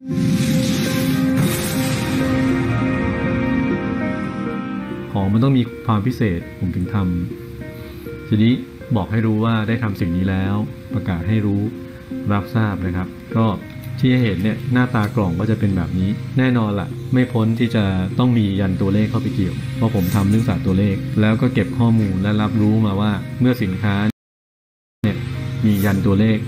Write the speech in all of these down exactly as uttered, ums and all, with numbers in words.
ของมันต้องมีความพิเศษผมถึงทำทีนี้บอกให้รู้ว่าได้ทำสิ่งนี้แล้วประกาศให้รู้รับทราบนะครับก็ที่เห็นเนี่ยหน้าตากล่องก็จะเป็นแบบนี้แน่นอนละไม่พ้นที่จะต้องมียันตัวเลขเข้าไปเกี่ยวเพราะผมทำเรื่องศาสตร์ตัวเลขแล้วก็เก็บข้อมูลและรับรู้มาว่าเมื่อสินค้าเนี่ยมียันตัวเลข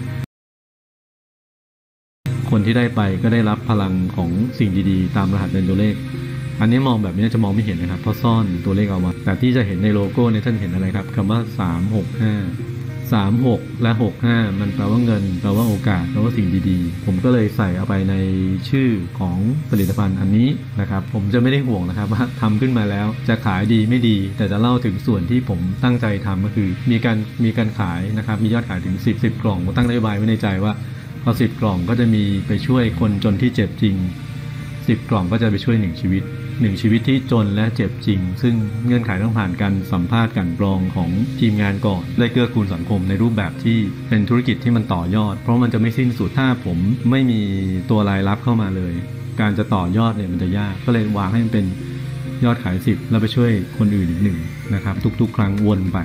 คนที่ได้ไปก็ได้รับพลังของสิ่งดีๆตามรหัสยันตัวเลขอันนี้มองแบบนี้จะมองไม่เห็นนะครับเพราะซ่อนตัวเลขเอาไว้แต่ที่จะเห็นในโลโก้เนี่ยท่านเห็นอะไรครับคำว่าสามหกห้าสามหกและหกห้ามันแปลว่าเงินแปลว่าโอกาสแปลว่าสิ่งดีๆผมก็เลยใส่เอาไปในชื่อของผลิตภัณฑ์อันนี้นะครับผมจะไม่ได้ห่วงนะครับว่าทำขึ้นมาแล้วจะขายดีไม่ดีแต่จะเล่าถึงส่วนที่ผมตั้งใจทำก็คือมีการมีการขายนะครับมียอดขายถึงสิบ สิบกล่องผมตั้งนโยบายไว้ในใจว่าพอสิบกล่องก็จะมีไปช่วยคนจนที่เจ็บจริงสิบกล่องก็จะไปช่วยหนึ่งชีวิตหนึ่งชีวิตที่จนและเจ็บจริงซึ่งเงื่อนไขต้องผ่านการสัมภาษณ์กันกรองของทีมงานก่อนได้เกื้อกูลสังคมในรูปแบบที่เป็นธุรกิจที่มันต่อยอดเพราะมันจะไม่สิ้นสุดถ้าผมไม่มีตัวรายรับเข้ามาเลยการจะต่อยอดเนี่ยมันจะยากก็เลยวางให้มันเป็นยอดขายสิบแล้วไปช่วยคนอื่นอีกหนึ่งนะครับทุกๆครั้งวนไป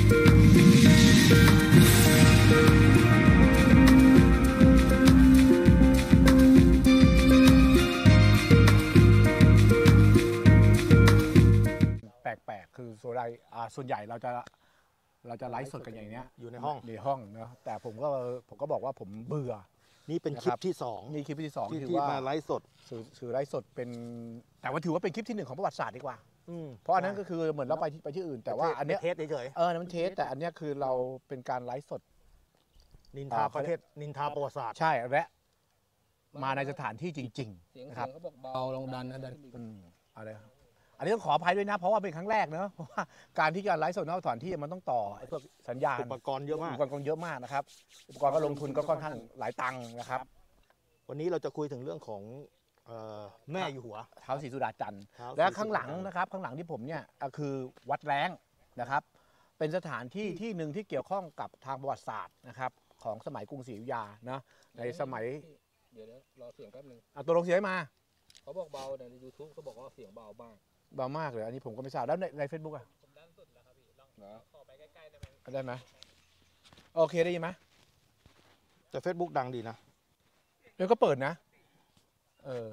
แปลกๆคือส่วนใหญ่ส่วนใหญ่เราจะเราจะไลฟ์สดกันอย่างเนี้ยอยู่ในห้องในห้องเนาะแต่ผมก็ผมก็บอกว่าผมเบื่อนี่เป็นคลิปที่สองนี่คลิปที่สองที่ที่มาไลฟ์สดสื่อไลฟ์สดเป็นแต่ว่าถือว่าเป็นคลิปที่หนึ่งของประวัติศาสตร์ดีกว่าเพราะอันนั้นก็คือเหมือนเราไปที่ไปที่อื่นแต่ว่าอันเนี้ยเทสเฉยเออมันเทสแต่อันเนี้ยคือเราเป็นการไลฟ์สดนินทาประเทศนินทาประวัติศาสตร์ใช่และมาในสถานที่จริงๆนะครับเขาบอกเบาลงดันนะดันอะไรอันนี้ต้องขออภัยด้วยนะเพราะว่าเป็นครั้งแรกเนอะเพราะว่าการที่การไลฟ์สดนอกสถานที่มันต้องต่อไอ้พวกสัญญาณอุปกรณ์เยอะมากอุปกรณ์เยอะมากนะครับอุปกรณ์ก็ลงทุนก็ค่อนข้างหลายตังค์นะครับวันนี้เราจะคุยถึงเรื่องของแม่อยู่หัวท้าวศรีสุดาจันทร์และข้างหลังนะครับข้างหลังที่ผมเนี่ยคือวัดแร้งนะครับเป็นสถานที่ที่หนึ่งที่เกี่ยวข้องกับทางประวัติศาสตร์นะครับของสมัยกรุงศรีอยุธยานะในสมัยเดี๋ยวรอเสียงแป๊บนึงอ่ะตัวลงเสียงมาเขาบอกเบาใน ยูทูบ เขาบอกว่าเสียงเบามากเบามากเลยอันนี้ผมก็ไม่ทราบแล้วในในเฟซบุ๊กอะผมด้านสุดแล้วครับพี่ลองขอไปใกล้ๆได้ไหมได้ไหมโอเคได้ยินไหมแต่ Facebook ดังดีนะเดี๋ยวก็เปิดนะเออ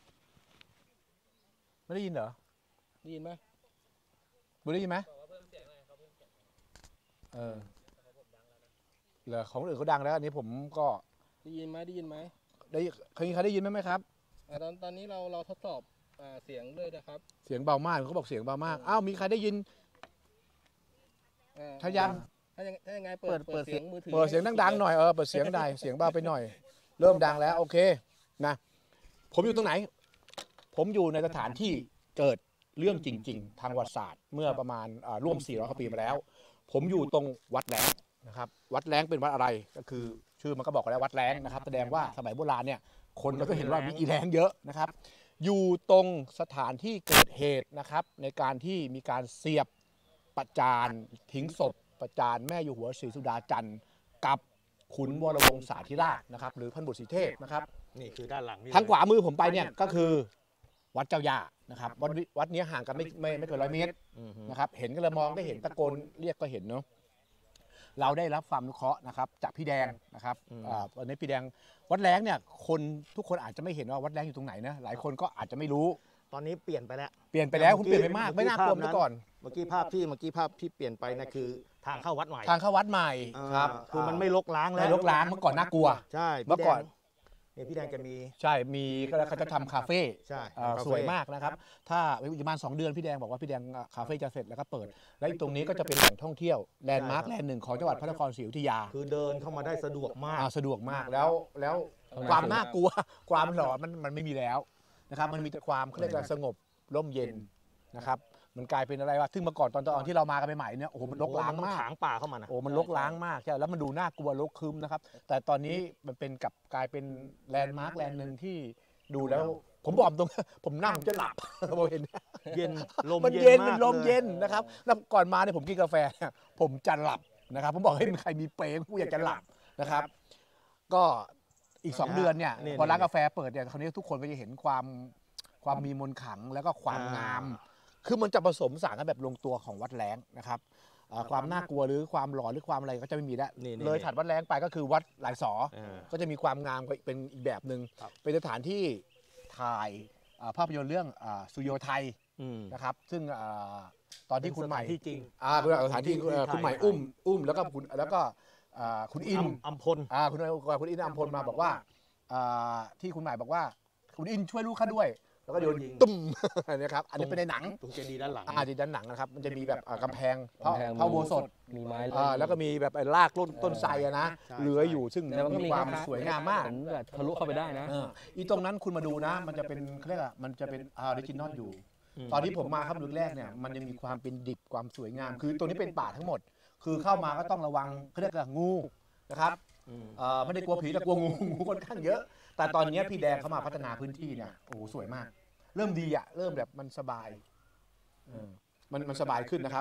ไม่ได้ยินเหรอได้ยินไหมบุได้ยินไหมเออเหรอของอื่นเขาดังแล้วอันนี้ผมก็ได้ยินไหมได้ยินไหมได้ใครใครได้ยินไหมไหมครับตอนตอนนี้เราเราทดสอบเสียงด้วยนะครับเสียงเบามากเขาบอกเสียงเบามากอ้าวมีใครได้ยินถ้ายังถ้ายังถ้ายังไงเปิดเปิดเสียงมือถือเปิดเสียงดังๆหน่อยเออเปิดเสียงได้เสียงเบาไปหน่อยเริ่มดังแล้วโอเคนะผมอยู่ตรงไหนผมอยู่ในสถานที่เกิดเรื่องจริงๆทางประวัติศาสตร์เมื่อประมาณร่วมสี่ร้อยปีมาแล้วผมอยู่ตรงวัดแร้งนะครับวัดแร้งเป็นวัดอะไรก็คือชื่อมันก็บอกแล้ววัดแร้งนะครับแสดงว่าสมัยโบราณเนี่ยคนก็เห็นว่ามีอีแรงเยอะนะครับอยู่ตรงสถานที่เกิดเหตุนะครับในการที่มีการเสียบประจานทิ้งศพประจานแม่อยู่หัวศรีสุดาจันทร์กับขุนวรวงศาธิราชนะครับหรือพันบุตรศรีเทพนะครับนี่คือด้านหลังทางขวามือผมไปเนี่ยก็คือวัดเจ้าย่านะครับวัดวัดนี้ห่างกันไม่ไม่ไม่เกินร้อยเมตรนะครับเห็นก็เลยมองได้เห็นตะโกนเรียกก็เห็นเนาะเราได้รับความนุเคราะห์นะครับจากพี่แดงนะครับวันนี้พี่แดงวัดแร้งเนี่ยคนทุกคนอาจจะไม่เห็นว่าวัดแร้งอยู่ตรงไหนนะหลายคนก็อาจจะไม่รู้ตอนนี้เปลี่ยนไปแล้วเปลี่ยนไปแล้วคุณเปลี่ยนไปมากไม่น่ากลัวเมื่อก่อนเมื่อกี้ภาพที่เมื่อกี้ภาพที่เปลี่ยนไปนะคือทางเข้าวัดใหม่ทางเข้าวัดใหม่ครับคือมันไม่รกร้างแล้วไม่รกร้างเมื่อก่อนน่ากลัวใช่เมื่อก่อนเนี่ยพี่แดงจะมีใช่มีก็แล้วเขาจะทำคาเฟ่ใช่สวยมากนะครับถ้าประมาณสองเดือนพี่แดงบอกว่าพี่แดงคาเฟ่จะเสร็จแล้วก็เปิดและตรงนี้ก็จะเป็นแหล่งท่องเที่ยวแลนด์มาร์คแลนด์หนึ่งของจังหวัดพระนครศรีอยุธยาคือเดินเข้ามาได้สะดวกมากสะดวกมากแล้วแล้วความน่ากลัวความหลอนมันมันไม่มีแล้วนะครับมันมีแต่ความเขาเรียกว่าสงบร่มเย็นนะครับมันกลายเป็นอะไรวะซึ่งเมื่อก่อนตอนตอนที่เรามากันใหม่ๆเนี่ยโอ้โหมันรกร้างมากถางป่าเข้ามานะโอ้มันรกร้างมากใช่แล้วมันดูน่ากลัวรกคึมนะครับแต่ตอนนี้มันเป็นกับกลายเป็นแลนด์มาร์คแลนด์หนึ่งที่ดูแล้วผมบอกตรงผมนั่งจะหลับผมเห็นเย็นลมมันเย็นมันลมเย็นนะครับแล้วก่อนมาเนี่ยผมกินกาแฟผมจะหลับนะครับผมบอกให้ใครมีเปรย์กูอยากจะหลับนะครับก็อีกสองเดือนเนี่ยนี่พอร้านกาแฟเปิดเนี่ยคราวนี้ทุกคนก็จะเห็นความความมีมนต์ขลังแล้วก็ความอ่างงาม คือมันจะผสมผสานกันแบบลงตัวของวัดแล้งนะครับอ่าความน่ากลัวหรือความหลอนหรือความอะไรก็จะไม่มีแล้วนี่นี่เลยถัดวัดแล้งไปก็คือวัดหลายสออ่าก็จะมีความงามเป็นอีกแบบหนึ่งครับเป็นสถานที่ถ่ายอ่าภาพยนตร์เรื่องอ่าสุโยไทยอืมนะครับซึ่งอ่าตอนที่คุณใหม่เป็นสถานที่จริงอ่าเป็นสถานที่ที่เอ่อถ่ายคุณใหม่อุ้มอุ้มแล้วก็คุณแล้วก็อ่าคุณอินอัมพลอ่าคุณคุณอินอัมพลมาบอกว่าอ่าที่คุณใหม่บอกว่าคุณอินช่วยลูกข้าด้วย แล้วก็โยนยิงตุ้ม อันนี้ครับอันนี้เป็นในหนังตรงเจดีย์ด้านหลังอ่าที่ด้านหนังนะครับมันจะมีแบบอ่ากำแพงพระกำแพงพระอุโบสถมีไม้อ่าแล้วก็มีแบบไอ้รากต้นต้นไทรอะนะใช่เหลืออยู่ซึ่งแต่มันก็มีมีความคล้ายๆสวยงามมากผมแบบทะลุเข้าไปได้นะเอออีตรงนั้นคุณมาดูนะ มันจะเป็นเขาเรียกอะมันจะเป็นออริจินอลอยู่มตอนที่ผมมาครับยุคแรกเนี่ยมันยังมีความเป็นดิบความสวยงาม คือตัวนี้เป็นป่าทั้งหมด คือเข้ามาก็ต้องระวังเขาเรียกว่างูนะครับอืมเอ่อไม่ได้กลัวผีแต่กลัวงู งูค่อนข้างเยอะ แต่ตอนนี้พี่แดงเขามาพัฒนาพื้นที่เนี่ยโอ้โหสวยมาก เริ่มดีอะเริ่มแบบมันสบายเออมันมันสบายขึ้นนะครับ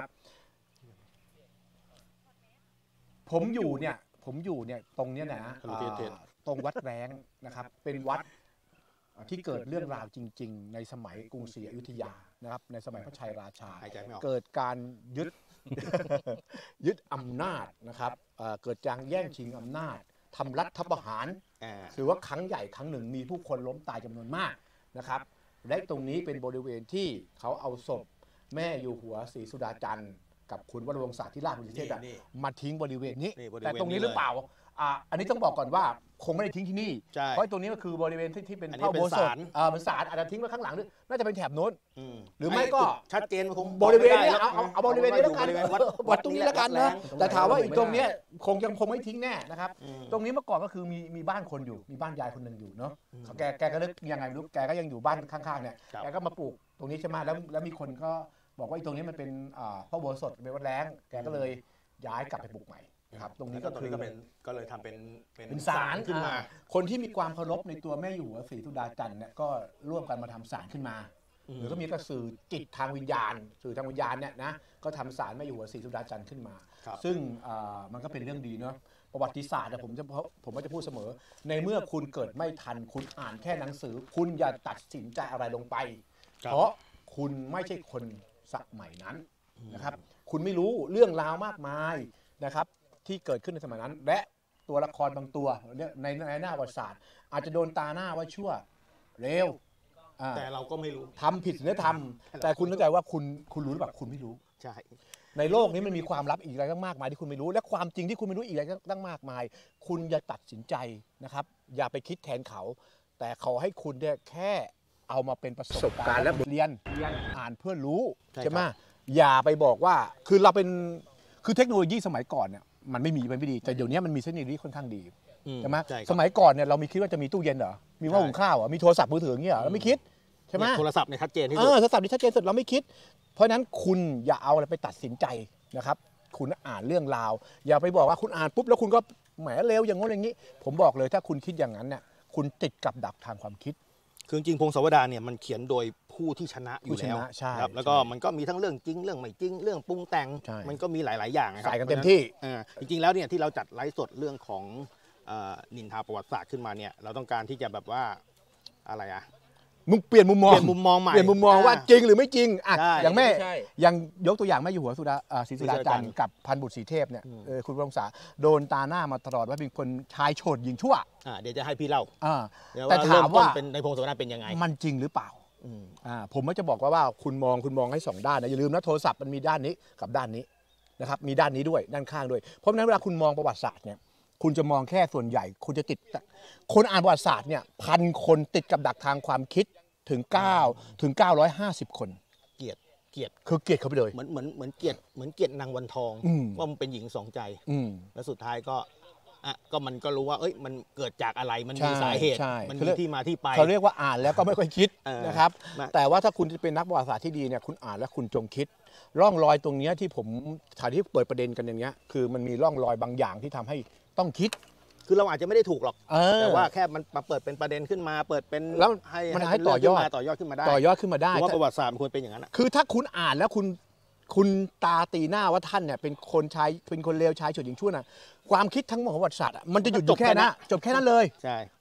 ผมอยู่เนี่ยผมอยู่เนี่ยตรงเนี้ยนะฮัลโหลเทสเทสอ่าตรงวัดแร้งนะครับ เป็นวัดที่เกิดเรื่องราวจริง ๆ ในสมัยกรุงศรีอยุธยานะครับ ในสมัยพระชัยราชาหายใจไม่ออกเกิดการยึด ยึดอำนาจนะครับเอ่อเกิดการแย่งชิงอำนาจทำรัฐประหารอ่าถือว่าครั้งใหญ่ครั้งหนึ่งมีผู้คนล้มตายจำนวนมากนะครับ และตรงนี้เป็นบริเวณที่เขาเอาศพแม่อยู่หัวศรีสุดาจันทร์กับคุณวรวงศ์ศาสตร์ที่ราชบุรีเทพอะนี่มาทิ้งบริเวณนี้นี่บริเวณแต่ตรงนี้นี้หรือเปล่าอ่าอันนี้ต้องบอกก่อนว่าคงไม่ได้ทิ้งที่นี่ใช่เพราะตรงนี้ก็คือบริเวณที่ที่เป็นอันนี้พระอุโบเป็นสถศาลเอ่าเป็นศาลอาจจะทิ้งไว้ข้างหลังด้วยน่าจะเป็นแถบโน้นมหรือไม่ก็จุดชัดเจนมันคงบริเวณเนี้ยไม่ได้เอาเอาเอาบริเวณนี้แล้วกันบริเวณวัดวัดตรงนี้แล้วกันนะวัดแรงแต่ถามว่าอีกตรงเนี้ยคงยังคงไม่ทิ้งแน่นะครับอืมตรงนี้เมื่อก่อนก็คือมีมีบ้านคนอยู่มีบ้านยายคนหนึ่งอยู่เนาะอืมแกแกก็นึกยังไงไม่รู้แกก็ยังอยู่บ้านข้างๆเนี่ยครับแกก็มาปลูกตรงนี้ใช่ไหมแล้วแล้วมีคนก็บอกว่าอีตรงนี้มันเป็นอ่าพระอุโบสถเป็นวัดแรงแกก็เลยย้ายกลับไปปลูกใหม่นะครับตรงนี้ก็ตรงคือนี้ก็เป็นก็เลยทำเป็นเป็นศาลขึ้นมาอ่าคนที่มีความเคารพในตัวแม่อยู่หัวศรีสุดาจันทร์เนี่ยก็ร่วมกันมาทำศาลขึ้นมา หรือก็มีก็สื่อจิตทางวิญญาณ สื่อทางวิญญาณเนี่ยนะก็ทำศาลแม่อยู่หัวศรีสุดาจันทร์ขึ้นมาครับซึ่งอ่ามันก็เป็นเรื่องดีเนาะประวัติศาสตร์อะผมจะผมก็จะพูดเสมอ ในเมื่อคุณเกิดไม่ทันคุณอ่านแค่หนังสือ คุณอย่าตัดสินใจอะไรลงไปครับเพราะคุณไม่ใช่คนสมัยนั้นนะครับ คุณไม่รู้เรื่องราวมากมายนะครับ ที่เกิดขึ้นในสมัยนั้น และตัวละครบางตัวเนี่ยในในหน้าประวัติศาสตร์ อาจจะโดนตาหน้าว่าชั่วเร็วอ่าแต่เราก็ไม่รู้ทำผิดศีลธรรม แต่คุณเข้าใจว่าคุณคุณรู้หรือเปล่าคุณไม่รู้ใช่ในโลกนี้มันมีความลับอีกอะไรตั้งมากมายที่คุณไม่รู้ และความจริงที่คุณไม่รู้อีกอะไรตั้งมากมาย คุณอย่าตัดสินใจนะครับ อย่าไปคิดแทนเขา แต่เขาให้คุณเนี่ยแค่เอามาเป็นประสบการณ์และบทเรียนอ่านเพื่อรู้ใช่ใช่ไหมครับอย่าไปบอกว่าคือเราเป็นคือเทคโนโลยีสมัยก่อนเนี่ยมันไม่มีมันไม่ดีแต่เดี๋ยวนี้มันมีเทคโนโลยีค่อนข้างดีอืใช่ไหมใช่ครับสมัยก่อนเนี่ยเรามีคิดว่าจะมีตู้เย็นเหรอมีหม้อใช่หุงข้าวเหรอมีโทรศัพท์มือถืออย่างเงี้ยเหรอเราไม่คิดใช่ไหมเนี่ยโทรศัพท์เนี่ยชัดเจนที่เอสุดอโทรศัพท์ที่ชัดเจนสุดเราไม่คิด เพราะฉะนั้นคุณอย่าเอาอะไรไปตัดสินใจนะครับ คุณอ่านเรื่องราว อย่าไปบอกว่าคุณอ่านปุ๊บแล้วคุณก็แหมเร็วอย่างงู้นอย่างนี้ ผมบอกเลยถ้าคุณคิดอย่างนั้นเนี่ยคุณติดกับดักทางความคิดคือจริงๆพงศาวดารเนี่ยมันเขียนโดยผู้ที่ชนะอยู่ผู้ชแล้วนะใช่ครับแล้วก็ใช่มันก็มีทั้งเรื่องจริงเรื่องไม่จริงเรื่องปรุงแต่งใช่มันก็มีหลาย ๆ อย่างะครับใส่กันเต็มที่เออจริงๆแล้วเนี่ยที่เราจัดไลฟ์สดเรื่องของเอ่อนินทาประวัติศาสตร์ขึ้นมาเนี่ยเราต้องการที่จะแบบว่าอะไรอะมึงเปลี่ยนมุมมองเปลี่ยนมุมมองใหม่เปลี่ยนมุมมองว่าจริงหรือไม่จริงอ่ะใช่อย่างแม่ใช่อย่างยกตัวอย่างแม่อยู่หัวสุดาอ่าศรีสุดาศรีสุดาจัจันนททร์ร์กับพันบุตรศรีเทพเนี่ยอืมเออคุณวงศาโดนตาหน้ามาตลอดว่าเป็นคนชายโฉดหญิงชั่วอ่าเดี๋ยวจะให้พี่เล่าอ่าเดี๋ยวแต่ว่าถามว่าเริ่ต้นเป็นในพงศาวดารเป็นยังไงมันจริงหรือเปล่าอืมอ่าผมก็จะบอกว่าว่าคุณมองคุณมองให้สองด้านนะอย่าลืมนะโทรศัพท์มันมีด้านนี้กับด้านนี้นะครับมีด้านนี้ด้วยด้านข้างด้วยเพราะฉะนั้นเวลาคุณมองประวัติศาสตร์เนี่ยคุณจะมองแค่ส่วนใหญ่ คุณจะติดคนอ่านประวัติศาสตร์เนี่ยพันคนติดกับดักทางความคิดถึง9ถึงเก้าร้อยห้าสิบคนเกลียดเกลียดคือเกลียดเขาไปเลยเหมือนเหมือนเหมือนเกลียดเหมือนเกลียดนางวันทองอืมว่ามันเป็นหญิงสองใจอืมแล้วสุดท้ายก็อ่ะก็มันก็รู้ว่าเอ้ยมันเกิดจากอะไรมันใช่มีสาเหตุใช่มันเขามีเรียกที่มาที่ไปเขาเรียกว่าอ่านแล้วก็ไม่ค่อยคิดเออนะครับมาแต่ว่าถ้าคุณจะเป็นนักประวัติศาสตร์ที่ดีเนี่ยคุณอ่านแล้วคุณจงคิด ร่องรอยตรงเนี้ยที่ผมถ่ายที่เปิดประเด็นกันอย่างเงี้ยคือมันมีร่องรอยบางอย่างที่ทำให้ต้องคิดคือเราอาจจะไม่ได้ถูกหรอกเออแต่ว่าแค่มันมาเปิดเป็นประเด็นขึ้นมา เปิดเป็นแล้วให้มันให้ให้เป็นเรื่งต่อยอดขึ้นมาต่อยอดขึ้นมาได้ต่อยอดขึ้นมาได้ผมว่าประวัติศาสตร์มันควรเป็นอย่างนั้นอะคือถ้าคุณอ่านแล้วคุณคุณตาตีหน้าว่าท่านเนี่ยเป็นคนชายเป็นคนเลวชายโฉดหญิงชั่วน่ะความคิดทั้งหมดของประวัติศาสตร์อะมันจะหยุดอยู่แค่นั้นจบแค่นั้นเลยใช่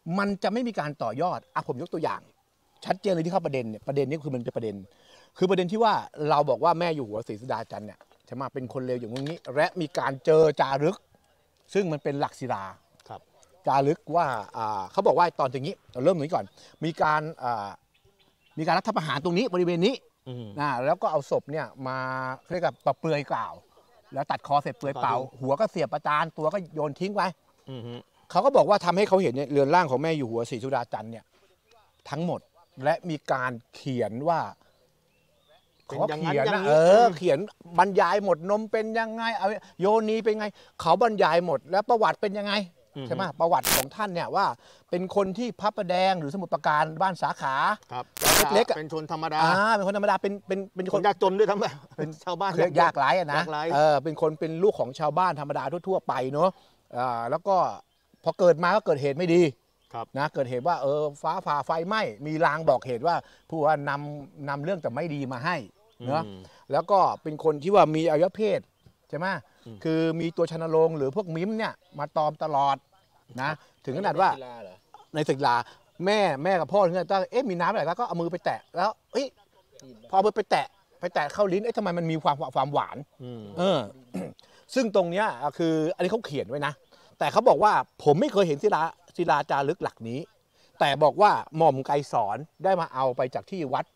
มันจะไม่มีการต่อยอดอ่ะผมยกตัวอย่างชัดเจนเลยที่เข้าประเด็นเนี่ยประเด็นนี้คือมันเป็นประเด็นคือประเด็นที่ว่าเราบอกว่าแม่อยู่หัวศรีสุดาจันทร์เนี่ยใช่ไหมเป็นคนเลวอย่างนี้และมีการเจอจารึกซึ่งมันเป็นหลักศิลาครับจารึกว่าอ่าเขาบอกว่าตอนอย่างนี้เราเริ่มตรงนี้ก่อนมีการอ่ามีการรัฐประหารตรงนี้บริเวณนี้นะแล้วก็เอาศพเนี่ยมาเรียกว่าปะเปลือยกล่าวแล้วตัดคอเสร็จเปลือยเปล่าหัวก็เสียบประจานตัวก็โยนทิ้งไว้เขาก็บอกว่าทำให้เขาเห็นเนี่ยเรือนร่างของแม่อยู่หัวศรีสุดาจันทร์เนี่ยทั้งหมดและมีการเขียนว่าเขาเขียนนะเออเขียนบรรยายหมดนมเป็นยังไงเอาโยนีเป็นไงเขาบรรยายหมดแล้วประวัติเป็นยังไงใช่ไหมประวัติของท่านเนี่ยว่าเป็นคนที่พระประแดงหรือสมุทรปราการบ้านสาขาครับเล็กๆเป็นชนธรรมดาอ่าเป็นคนธรรมดาเป็นเป็นเป็นคนยากจนด้วยทั้งแบบเป็นชาวบ้านยากไร้อะนะเออเป็นคนเป็นลูกของชาวบ้านธรรมดาทั่วๆไปเนาะอ่าแล้วก็พอเกิดมาก็เกิดเหตุไม่ดีนะเกิดเหตุว่าเออฟ้าผ่าไฟไหม้มีลางบอกเหตุว่าผู้ว่านำนำเรื่องแต่ไม่ดีมาให้เนาะแล้วก็เป็นคนที่ว่ามีอวัยวะเพศใช่ไหมคือมีตัวชนโรงหรือพวกมิมเนี่ยมาตอมตลอดนะถึงขนาดว่าในศิลาแม่แม่กับพ่อถึงขนาดว่าเอ๊ะมีน้ำอะไรแล้วก็เอามือไปแตะแล้วเอ้ยพอเอามือไปแตะไปแตะเข้าลิ้นเอ๊ะทำไมมันมีความความหวานเออซึ่งตรงเนี้ยคืออันนี้เขาเขียนไว้นะแต่เขาบอกว่าผมไม่เคยเห็นศิลาศิลาจารึกหลักนี้แต่บอกว่าหม่อมไกรสอนได้มาเอาไปจากที่วัด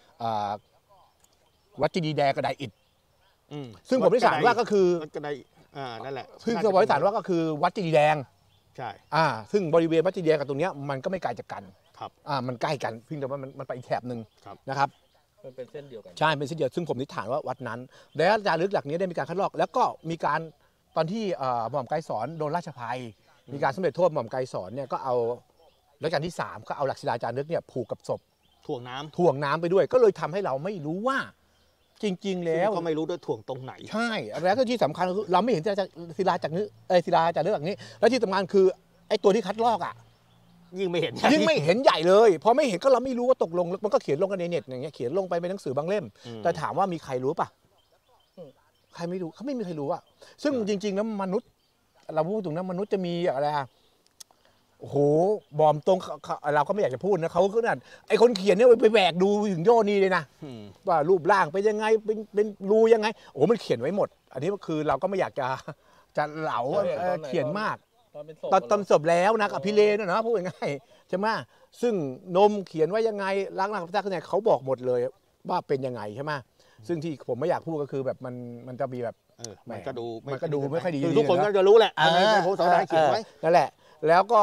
วัดเจดีย์แดงกระไดอิฐซึ่งผมได้สารว่าก็คือวัดกระไดอ่านั่นแหละซึ่งผมได้สารว่าก็คือวัดเจดีย์แดงใช่อ่าซึ่งบริเวณวัดเจดีย์แดงกับตรงนี้มันก็ไม่ไกลจากกันครับอ่ามันใกล้กันเพียงแต่ว่ามันมันไปอีกแถบหนึ่งนะครับมันเป็นเส้นเดียวกันใช่เป็นเส้นเดียวซึ่งผมนิฐานว่าวัดนั้นแล้วจารึกหลักนี้ได้มีการคัดลอกแล้วก็มีการตอนที่หม่อมไกรสอนโดนราชภัยมีการสำเร็จโทษหม่อมไกรสอนเนี่ยก็เอารัชกาลที่สามก็เอาหลักศิลาจารึกเนี่ยผูกกับศพถ่วงน้ำถ่วงน้ำไปด้วยก็เลยทำให้เราไม่รู้ว่าจริงๆแล้วก็ไม่รู้ด้วยถ่วงตรงไหนใช่แล้วก็ที่สำคัญคือเราไม่เห็นศิลาจากนี้ไอ้ศิลาจารึกอย่างนี้แล้วที่สำคัญคือไอ้ตัวที่คัดลอกอ่ะยิ่งไม่เห็นยิ่งไม่เห็นใหญ่เลยพอไม่เห็นก็เราไม่รู้ว่าตกลงมันก็เขียนลงกันในเน็ตอย่างเงี้ยเขียนลงไปเป็นหนังสือบางเล่มแต่ถามว่ามีใครรู้ป่ะใครไม่รู้เขาไม่มีใครรู้อ่ะซึ่งจริงๆแล้วมนุษย์เราพูดถึงนะมนุษย์จะมีอะไรอ่ะโอ้โหบอมตรงเราก็ไม่อยากจะพูดนะเขาก็นั่นไอ้คนเขียนเนี่ยไปแหวกดูถึงโยนีเลยนะว่ารูปร่างเป็นยังไงเป็นเป็นรูยังไงโอ้มันเขียนไว้หมดอันนี้ก็คือเราก็ไม่อยากจะจะเหลาเขียนมากตอนตอนศพแล้วนะกับพี่เลนนะพูดง่ายใช่ไหมซึ่งนมเขียนไว้ยังไงล้างหน้าพระเจ้าเนี่ยเขาบอกหมดเลยว่าเป็นยังไงใช่ไหมซึ่งที่ผมไม่อยากพูดก็คือแบบมันมันจะมีแบบมันก็ดูมันก็ดูไม่ค่อยดีทุกคนก็จะรู้แหละโพสต์ได้เขียนไว้นั่นแหละแล้วก็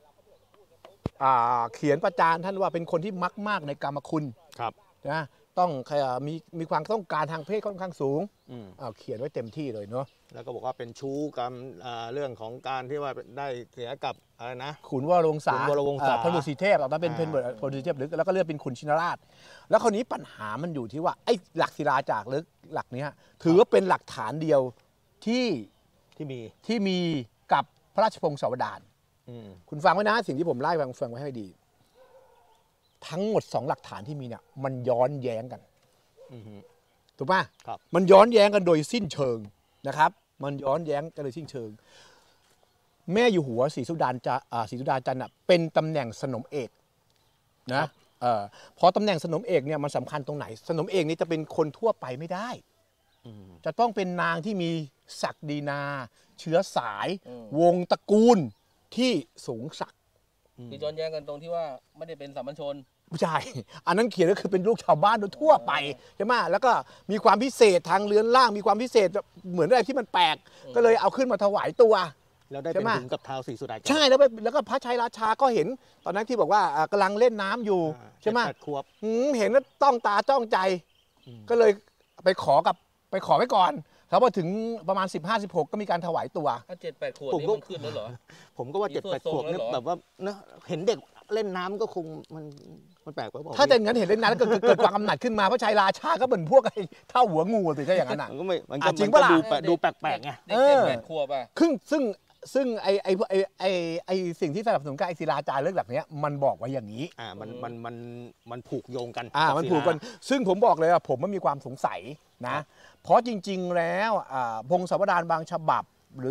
เขียนประจานท่านว่าเป็นคนที่มักมากในกรรมคุณครับนะต้องมีมีความต้องการทางเพศค่อนข้างสูงเขียนไว้เต็มที่เลยเนาะแล้วก็บอกว่าเป็นชู้กับเรื่องของการที่ว่าได้เสียกับอะไรนะขุนวรวงศาพระฤาษีเทพตอนนั้นเป็นเพนเบิร์ดพระฤาษีเทพหรือแล้วก็เรียกเป็นขุนชินราชแล้วคราวนี้ปัญหามันอยู่ที่ว่าไอ้หลักศิลาจารึกหลักนี้ถือว่าเป็นหลักฐานเดียวที่ที่มีที่มีกับพระราชพงศาวดารคุณฟังไว้นะสิ่งที่ผมไล่ฟังฟังไว้ให้ดีทั้งหมดสองหลักฐานที่มีเนี่ยมันย้อนแย้งกันถูกป่ะมันย้อนแย้งกันโดยสิ้นเชิงนะครับมันย้อนแย้งกันโดยสิ้นเชิงแม่อยู่หัวศรีสุดาจะศรีสุดาจันทร์เป็นตำแหน่งสนมเอกนะเออพอตำแหน่งสนมเอกเนี่ยมันสำคัญตรงไหนสนมเอกนี่จะเป็นคนทั่วไปไม่ได้จะต้องเป็นนางที่มีศักดินาเชื้อสายวงตระกูลที่สูงศักดิ์คือย้อนแย้งกันตรงที่ว่าไม่ได้เป็นสามัญชนใช่อันนั้นเขียนก็คือเป็นลูกชาวบ้านทั่วไปใช่ไหมแล้วก็มีความพิเศษทางเรือนร่างมีความพิเศษเหมือนอะไรที่มันแปลกก็เลยเอาขึ้นมาถวายตัวแล้วได้เป็นถึงกับท้าวศรีสุดาจันทร์ใช่แล้วแล้วก็พระชัยราชาก็เห็นตอนนั้นที่บอกว่ากำลังเล่นน้ำอยู่ใช่ไหมขวบเห็นแล้วต้องตาจ้องใจก็เลยไปขอกับไปขอไว้ก่อนแล้วพอถึงประมาณสิบห้า สิบหกก็มีการถวายตัวถ้าเจ็ดแปดขวบนี่มันขึ้นแล้วเหรอผมก็ว่าเจ็ดแปดขวบนี่แบบว่าเนอะเห็นเด็กเล่นน้ำก็คงมันมันแปลกไปบอกถ้าแต่งั้นเห็นเล่นน้ำแล้วเกิดเกิดความกำหนัดขึ้นมาพระชัยราชาก็เหมือนพวกไอ้เท่าหัวงูสิถ้าอย่างนั้นอ่ะมันก็ไม่มันก็จริงป่ะล่ะดูแปลกๆไงเจ็ดแปดขวบอ่ะซึ่งซึ่งซึ่งไอ้ไอ้ไอ้ไอ้ไอ้สิ่งที่สนับสนุนกับไอ้ศิลาจารึกหลักเนี้ยมันบอกไว้อย่างนี้อ่ามันมันมันมันผูกโยงกันอ่ามันผูกกันซึ่งผมบอกเลยว่าผมมันมีความสงสัยนะเพราะจริงๆแล้วพงศาวดารบางฉบับหรือ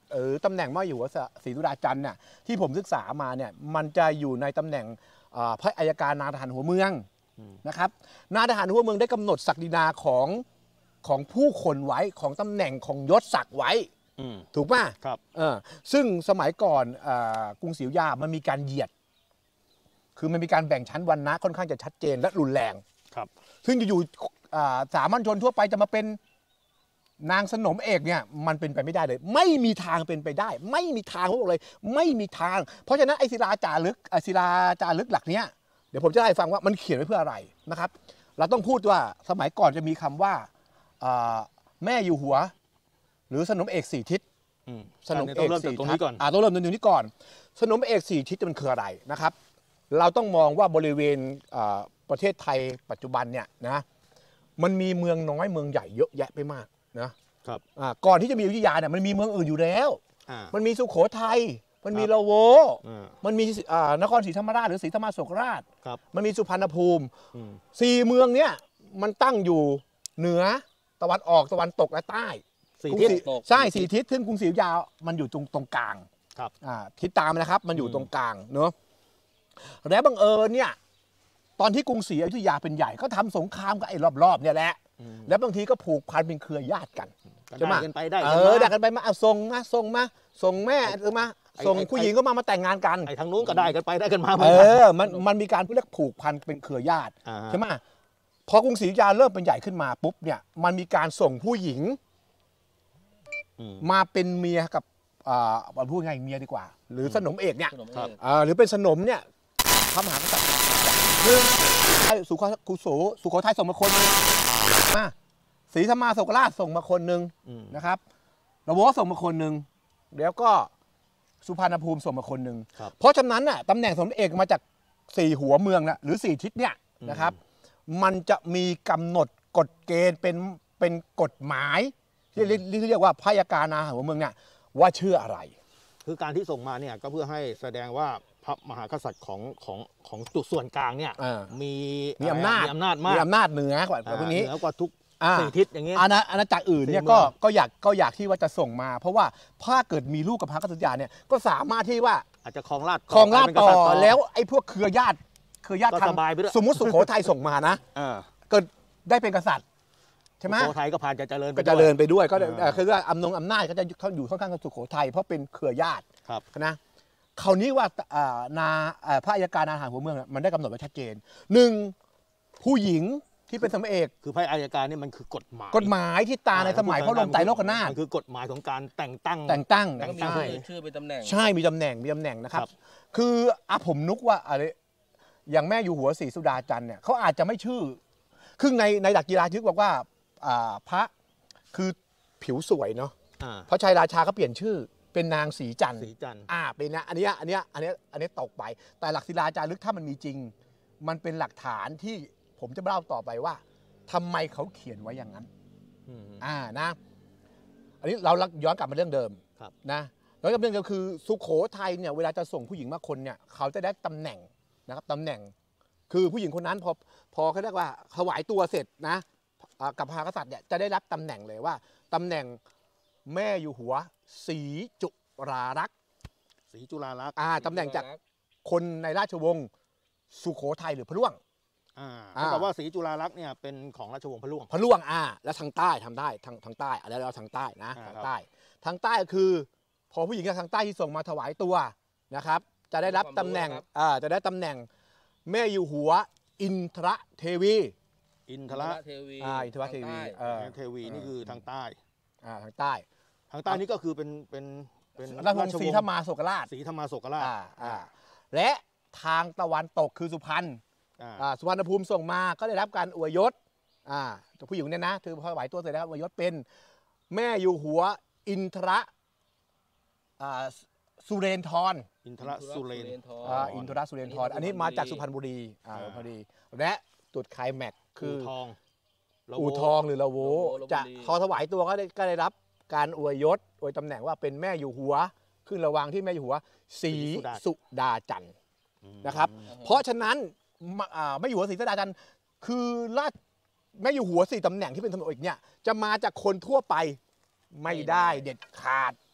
หรือตำแหน่งแม่อยู่หัวศรีสุดาจันทร์เนี่ยที่ผมศึกษามาเนี่ยมันจะอยู่ในตำแหน่งพระอัยการนาทหารหัวเมืองนะครับนาทหารหัวเมืองได้กำหนดศักดินาของของผู้คนไว้ของตำแหน่งของยศศักดิ์ไว้ถูกป่ะครับเออซึ่งสมัยก่อนกรุงศรีอยุธยามันมีการเหยียดคือมันมีการแบ่งชั้นวรรณะค่อนข้างจะชัดเจนและรุนแรงครับซึ่งอยู่ๆสามัญชนทั่วไปจะมาเป็นนางสนมเอกเนี่ยมันเป็นไปไม่ได้เลยไม่มีทางเป็นไปได้ไม่มีทางพวกเลยไม่มีทางเพราะฉะนั้นไอศิลาจารึกไอศิลาจารึกหลักเนี้ยเดี๋ยวผมจะให้ฟังว่ามันเขียนไว้เพื่ออะไรนะครับเราต้องพูดว่าสมัยก่อนจะมีคำว่าแม่อยู่หัวหรือสนมเอกสี่ทิศสนมเอกสี่ทิศก่อนอ่าต้องเริ่มตรงนี้ก่อนสนมเอกสี่ทิศมันคืออะไรนะครับเราต้องมองว่าบริเวณประเทศไทยปัจจุบันเนี่ยนะมันมีเมืองน้อยเมืองใหญ่เยอะแยะไปมากนะครับก่อนที่จะมีอยุธยาเนี่ยมันมีเมืองอื่นอยู่แล้วมันมีสุโขทัยมันมีละโวมันมีนครศรีธรรมราชหรือศรีธรรมโศกราชมันมีสุพรรณภูมิสี่เมืองเนี่ยมันตั้งอยู่เหนือตะวันออกตะวันตกและใต้สี่ทิศใช่สี่ทิศซึ่งกรุงศรีอยุธยามันอยู่ตรงตรงกลางครับทิศตามนะครับมันอยู่ตรงกลางเนอะแล้วบังเอิญเนี่ยตอนที่กรุงศรีอยุธยาเป็นใหญ่ก็ทำสงครามกับไอ้รอบๆเนี่ยแหละแล้วบางทีก็ผูกพันเป็นเครือญาติกันจะมากันไปได้เออดักกันไปมาเอาส่งมาส่งมาส่งแม่หรือมาส่งผู้หญิงก็มามาแต่งงานกันไอ้ทางนู้นก็ได้กันไปได้กันมาเออมันมันมีการเรียกผูกพันเป็นเครือญาติใช่ไหมพอกรุงศรีอยุธยาเริ่มเป็นใหญ่ขึ้นมาปุ๊บเนี่ยมันมีการส่งผู้หญิงมาเป็นเมียกับอ่าพูดง่ายเมียดีกว่าหรือสนมเอกเนี่ยหรือเป็นสนมเนี่ยพระมหากษัตริย์คือสุโขกุโสสุโขทัยส่งมาคนนึงมาศรีธรรมาโศกราชส่งมาคนนึงนะครับระโวส่งมาคนนึงแล้วก็สุพรรณภูมิส่งมาคนนึงเพราะฉะนั้นน่ะตำแหน่งสมเอกมาจากสี่หัวเมืองนะหรือสี่ทิศเนี่ยนะครับมันจะมีกำหนดกฎเกณฑ์เป็นเป็นกฎหมายที่เรียกว่าพยาการนาหัวเมืองเนี่ยว่าชื่ออะไรคือการที่ส่งมาเนี่ยก็เพื่อให้แสดงว่าพระมหากษัตริย์ของของของจุดส่วนกลางเนี่ยมีมีอำนาจมีอำนาจมากมีอำนาจเหนือกว่าพวกนี้เหนือกว่าทุกสี่ทิศอย่างเงี้ยอาณาจักรอื่นเนี่ยก็ก็อยากก็อยากที่ว่าจะส่งมาเพราะว่าถ้าเกิดมีลูกกับพระกษัตริย์เนี่ยก็สามารถที่ว่าอาจจะครองราชครองราชต่อแล้วไอ้พวกเครือญาติเครือญาติทางสมมติสุโขทัยส่งมานะเกิดได้เป็นกษัตริย์ใช่ไหมสุโขทัยก็ผ่านจะเจริญก็เจริญไปด้วยก็คือว่าอำนงอำนาจก็จะเขาอยู่ค่อนข้างกับสุโขทัยเพราะเป็นเครือญาตินะคราวนี้ว่านาพระอัยการนาทหารหัวเมืองมันได้กำหนดไว้ชัดเจนหนึ่งผู้หญิงที่เป็นสมเอกคือพระอัยการนี่มันคือกฎหมายกฎหมายที่ตาในสมัยพระลงไตรโลกนาถมันคือกฎหมายของการแต่งตั้งแต่งตั้งแต่งตั้งชื่อเป็นตำแหน่งใช่มีตำแหน่งมีตำแหน่งนะครับคืออ่ะผมนึกว่าอะไรอย่างแม่อยู่หัวศรีสุดาจันทร์เนี่ยเขาอาจจะไม่ชื่อคือในในหลักกีฬาทึกบอกว่าพระคือผิวสวยเนาะเพราะชายราชาเขาเปลี่ยนชื่อเป็นนางศรีจันทร์ศรีจันทร์อ่าเป็นนะอันนี้อันนี้อันนี้อันนี้ตกไปแต่หลักศิลาจารึกถ้ามันมีจริงมันเป็นหลักฐานที่ผมจะเล่าต่อไปว่าทำไมเขาเขียนไว้อย่างนั้นอ่านะอันนี้เราย้อนกลับมาเรื่องเดิมนะย้อนกลับเรื่องเดิมคือสุโขทัยเนี่ยเวลาจะส่งผู้หญิงมาคนเนี่ยเขาจะได้ตำแหน่งนะครับตำแหน่งคือผู้หญิงคนนั้นพอพอเขาเรียกว่าถวายตัวเสร็จนะกับพระกษัตริย์เนี่ยจะได้รับตำแหน่งเลยว่าตำแหน่งแม่อยู่หัวศรีจุฬาลักษณ์ศรีจุฬาลักษณ์อ่าตำแหน่งจากคนในราชวงศ์สุโขทัยหรือพระร่วงอ่าแต่ว่าศรีจุฬาลักษณ์เนี่ยเป็นของราชวงศ์พระร่วงพระร่วงอ่าแล้วทางใต้ทำได้ทางทางใต้อะไรเราทางใต้นะทางใต้ทางใต้ก็คือพอผู้หญิงจากทางใต้ที่ส่งมาถวายตัวนะครับจะได้รับตำแหน่งอ่าจะได้ตำแหน่งแม่อยู่หัวอินทรเทวีอินทรเทวีอ่าอินทรเทวีเออเทวีนี่คือทางใต้อ่าทางใต้ทางใต้นี่ก็คือเป็นเป็นเป็นราชวงศ์ศรีธรรมาโศกราชศรีธรรมาโศกราชอ่าและทางตะวันตกคือสุพรรณอ่าสุวรรณภูมิส่งมาก็ได้รับการอวยยศอ่าตัวผู้หญิงเนี่ยนะถือพอไหวตัวเสร็จแล้วอวยยศเป็นแม่อยู่หัวอินทรอ่าสุเรนทรอินทรสุเรนอ่าอินทรสุเรนทรอันนี้มาจากสุพรรณบุรีอ่าพอดีและจุดไคลแม็กซ์คือทองอู่ทองหรือละโวจะพอถวายตัวก็ได้ก็ได้รับการอวยยศอวยตำแหน่งว่าเป็นแม่อยู่หัวขึ้นระวังที่แม่อยู่หัวศรีสุดาจันทร์นะครับเพราะฉะนั้นแม่อยู่หัวศรีสุดาจันทร์คือราชแม่อยู่หัวสี่ตำแหน่งที่เป็นตำแหน่งอีกเนี่ยจะมาจากคนทั่วไปไม่ได้เด็ดขาด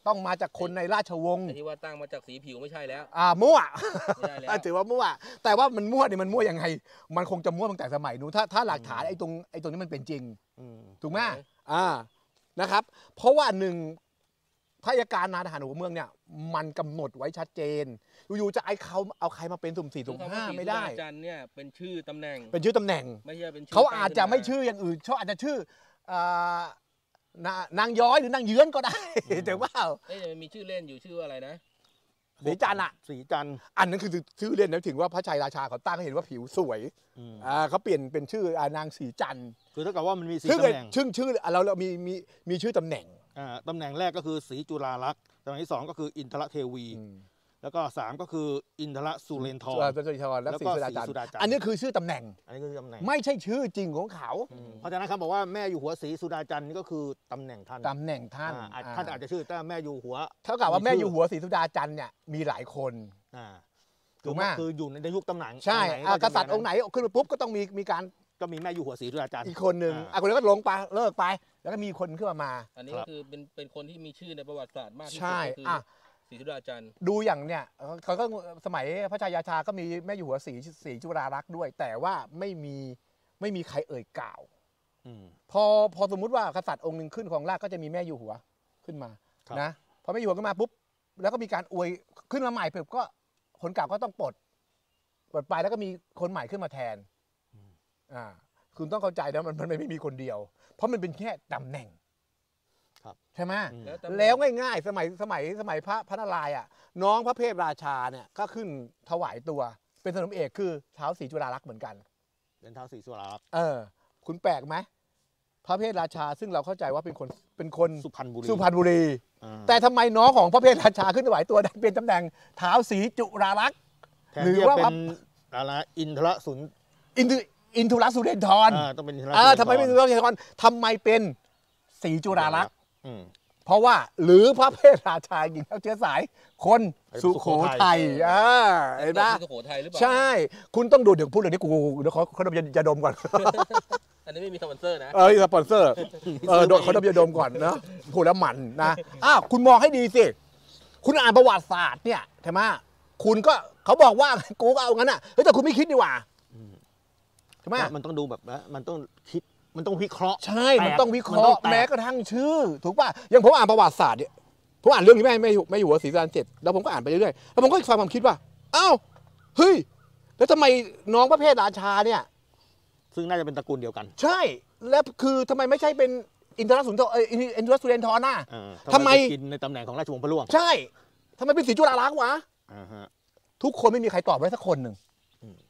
ต้องมาจากคนในราชวงศ์ไอ้ที่ว่าตั้งมาจากสีผิวไม่ใช่แล้วอ่ามั่วไม่ได้แล้วถือว่ามั่วแต่ว่ามันมั่วเนี่ยมันมั่วยังไง มันคงจะมั่วตั้งแต่สมัยนู้นถ้าถ้าหลักฐานไอ้ตรงไอ้ตรงนี้มันเป็นจริงอืมถูกไหมอ่านะครับ เพราะว่าหนึ่งพระอัยการนายทหารหัวเมืองเนี่ยมันกำหนดไว้ชัดเจนอยู่ๆจะไอ้เขาเอาใครมาเป็นสุ่มสี่สุ่มห้าไม่ได้คือคำว่าศรีสุดาจันทร์เนี่ยเป็นชื่อตำแหน่งเป็นชื่อตำแหน่งไม่ใช่เป็นชื่เขาอาจจะไม่ตั้งขึ้นชื่ออย่างอื่นเขาอาจจะชื่ออ่านานางย้อยหรือนางเยื้อนก็ได้แต่ว่าเอ้ยมันมีชื่อเล่นอยู่ชื่ออะไรนะสีจันทร์อ่ะสีจันทร์อันนั้นคือชื่อเล่นนะถึงว่าพระชัยราชาเขาตั้งให้เห็นว่าผิวสวยอืมอ่าเขาเปลี่ยนเป็นชื่ออ่านางสีจันทร์คือเท่ากับว่ามันมีสีซึ่งตำแหน่งชื่อชื่อเราเรามีมีมีชื่อตำแหน่งอ่าตำแหน่งแรกก็คือสีจุฬาลักษณ์ตำแหน่งที่สองก็คืออินทรเทวี แล้วก็สามก็คืออินทรสุเรนทเออรตัวทรและแล้วสีก็สุดาจันทศรีสุดาจันทร์ร์อันนี้คือชื่อตำแหน่งอันนี้คือตำแหน่งไม่ใช่ชื่อจริงของเขาอืมเพราะฉะนั้นครับบอกว่าแม่อยู่หัวศรีสุดาจันทร์นี่ก็คือตำแหน่งท่านตำแหน่งท่านอ่าอาจอ่าท่านอาจจะชื่อแต่แม่อยู่หัวเท่ากับว่าแม่มีชื่ออยู่หัวศรีสุดาจันทร์เนี่ยมีหลายคนอ่าถูกไหมคืออยู่ในยุคตำแหน่งใช่ไหนอ่าก็กจะษัตริย์องค์ไหนขึ้นมาปุ๊บก็ต้องมีมีการก็มีแม่อยู่หัวศรีสุดาจันทร์อีกคนหนึ่งอ่าอ่ะคนนี้ก็ลงไปเลิกไป แล้วก็มีคนขึ้นมามาอันนี้ครัก็บคือเป็นเป็นคนที่มีชื่อในประวัติศาสตร์มากที่สุดใช่ก็คืออ่ะศรีสุดาจันทร์ดูอย่างเนี่ยเขาก็สมัยพระชายาชาก็มีแม่อยู่หัวศรีศรีจุฬาลักษณ์ด้วย แต่ว่าไม่มีไม่มีใครเอ่ยกล่าวอืมพอพอสมมุติว่ากษัตริย์องค์หนึ่งขึ้นของราชย์ก็จะมีแม่อยู่หัวขึ้นมาครับนะพอแม่อยู่หัวขึ้นมาปุ๊บแล้วก็มีการอวยขึ้นมาใหม่ปุ๊บก็คนเก่าก็ต้องปลดปลดไปแล้วก็มีคนใหม่ขึ้นมาแทนอ่าคุณต้องเข้าใจนะมันมันไม่มีคนเดียว เพราะมันเป็นแค่ตำแหน่งครับใช่ไหมอืมแล้วตำแหน่งแล้วง่ายๆ สมัยสมัยสมัยพระพระนารายณ์อ่ะน้องพระเพทราชาเนี่ยก็ขึ้นถวายตัว เป็นสนมเอกคือเท้าวศรีจุฬาลักษณ์เหมือนกันเป็นเท้าศรีสุดาลักษณ์เออ คุณแปลกไหมพระเพทราชาซึ่งเราเข้าใจว่าเป็นคนเป็นคนสุพรรณบุรีสุพรรณบุรีอ่าแต่ทำไมน้องของพระเพทราชาขึ้นถวายตัวได้เป็นตำแหน่งเท้าวศรีจุฬาลักษณ์แทนหรือที่จะว่าเป็นอะไรอินทรสุนอินทุอินทุรัสสุเรนทรอ่าต้องเป็นอินทรเออสุทำไมไม่นสุทเรนทรทำไมเป็นศรีจุฬาลักษณ์อืมเพราะว่าหรือพระเพทราชาหญิงเชื้อสายคนสุโขทัยอ่าเห็นไหมที่สุโขทัยหรือเปล่าใช่ คุณต้องดูเดี๋ยวพูดเรื่องนี้กูเดี๋ยวเขาเขาดมยาดมก่อนอันนี้ไม่มีสปอนเซอร์นะเออสปอนเซอร์เออโดนเขาดมยาดมก่อนนะพูดแล้วหมันนะอ้าวคุณมองให้ดีสิ คุณอ่านประวัติศาสตร์เนี่ยใช่ไหมคุณก็เขาบอกว่ากูก็เอางั้นอ่ะเฮ้ยแต่คุณไม่คิดดีกว่าใช่ไหมมันต้องดูแบบนะมันต้องคิดมันต้องวิเคราะห์ใช่ มันแตกต้องวิเคมันราะต้อห์งแตกแม้กระทั่งชื่อ ถูกป่ะอย่างผมอ่านประวัติศาสตร์เนี่ยผมอ่านเรื่องนี้ไม่ไม่อยู่ไม่อยู่หัวศรีสุดาเจ็ดแล้วผมก็อ่านไปเรื่อยๆแล้วผมก็ฟังความคิดว่าอ้าวเฮ้ยแล้วทำไมน้องพระเพทราชาเนี่ยซึ่งน่าจะเป็นตระกูลเดียวกันใช่แล้วคือทำไมไม่ใช่เป็นอินทรสุนทรเอออินทรสุเรนทรน่ะอ่าทำไมปกินในตำแหน่งของราชวงศ์พระล่วงใช่ทำไมเป็นศรีจุฬาลักษณ์วะอ่าฮะทุกคนไม่มีใครตอบได้สักคนหนึ่งอืม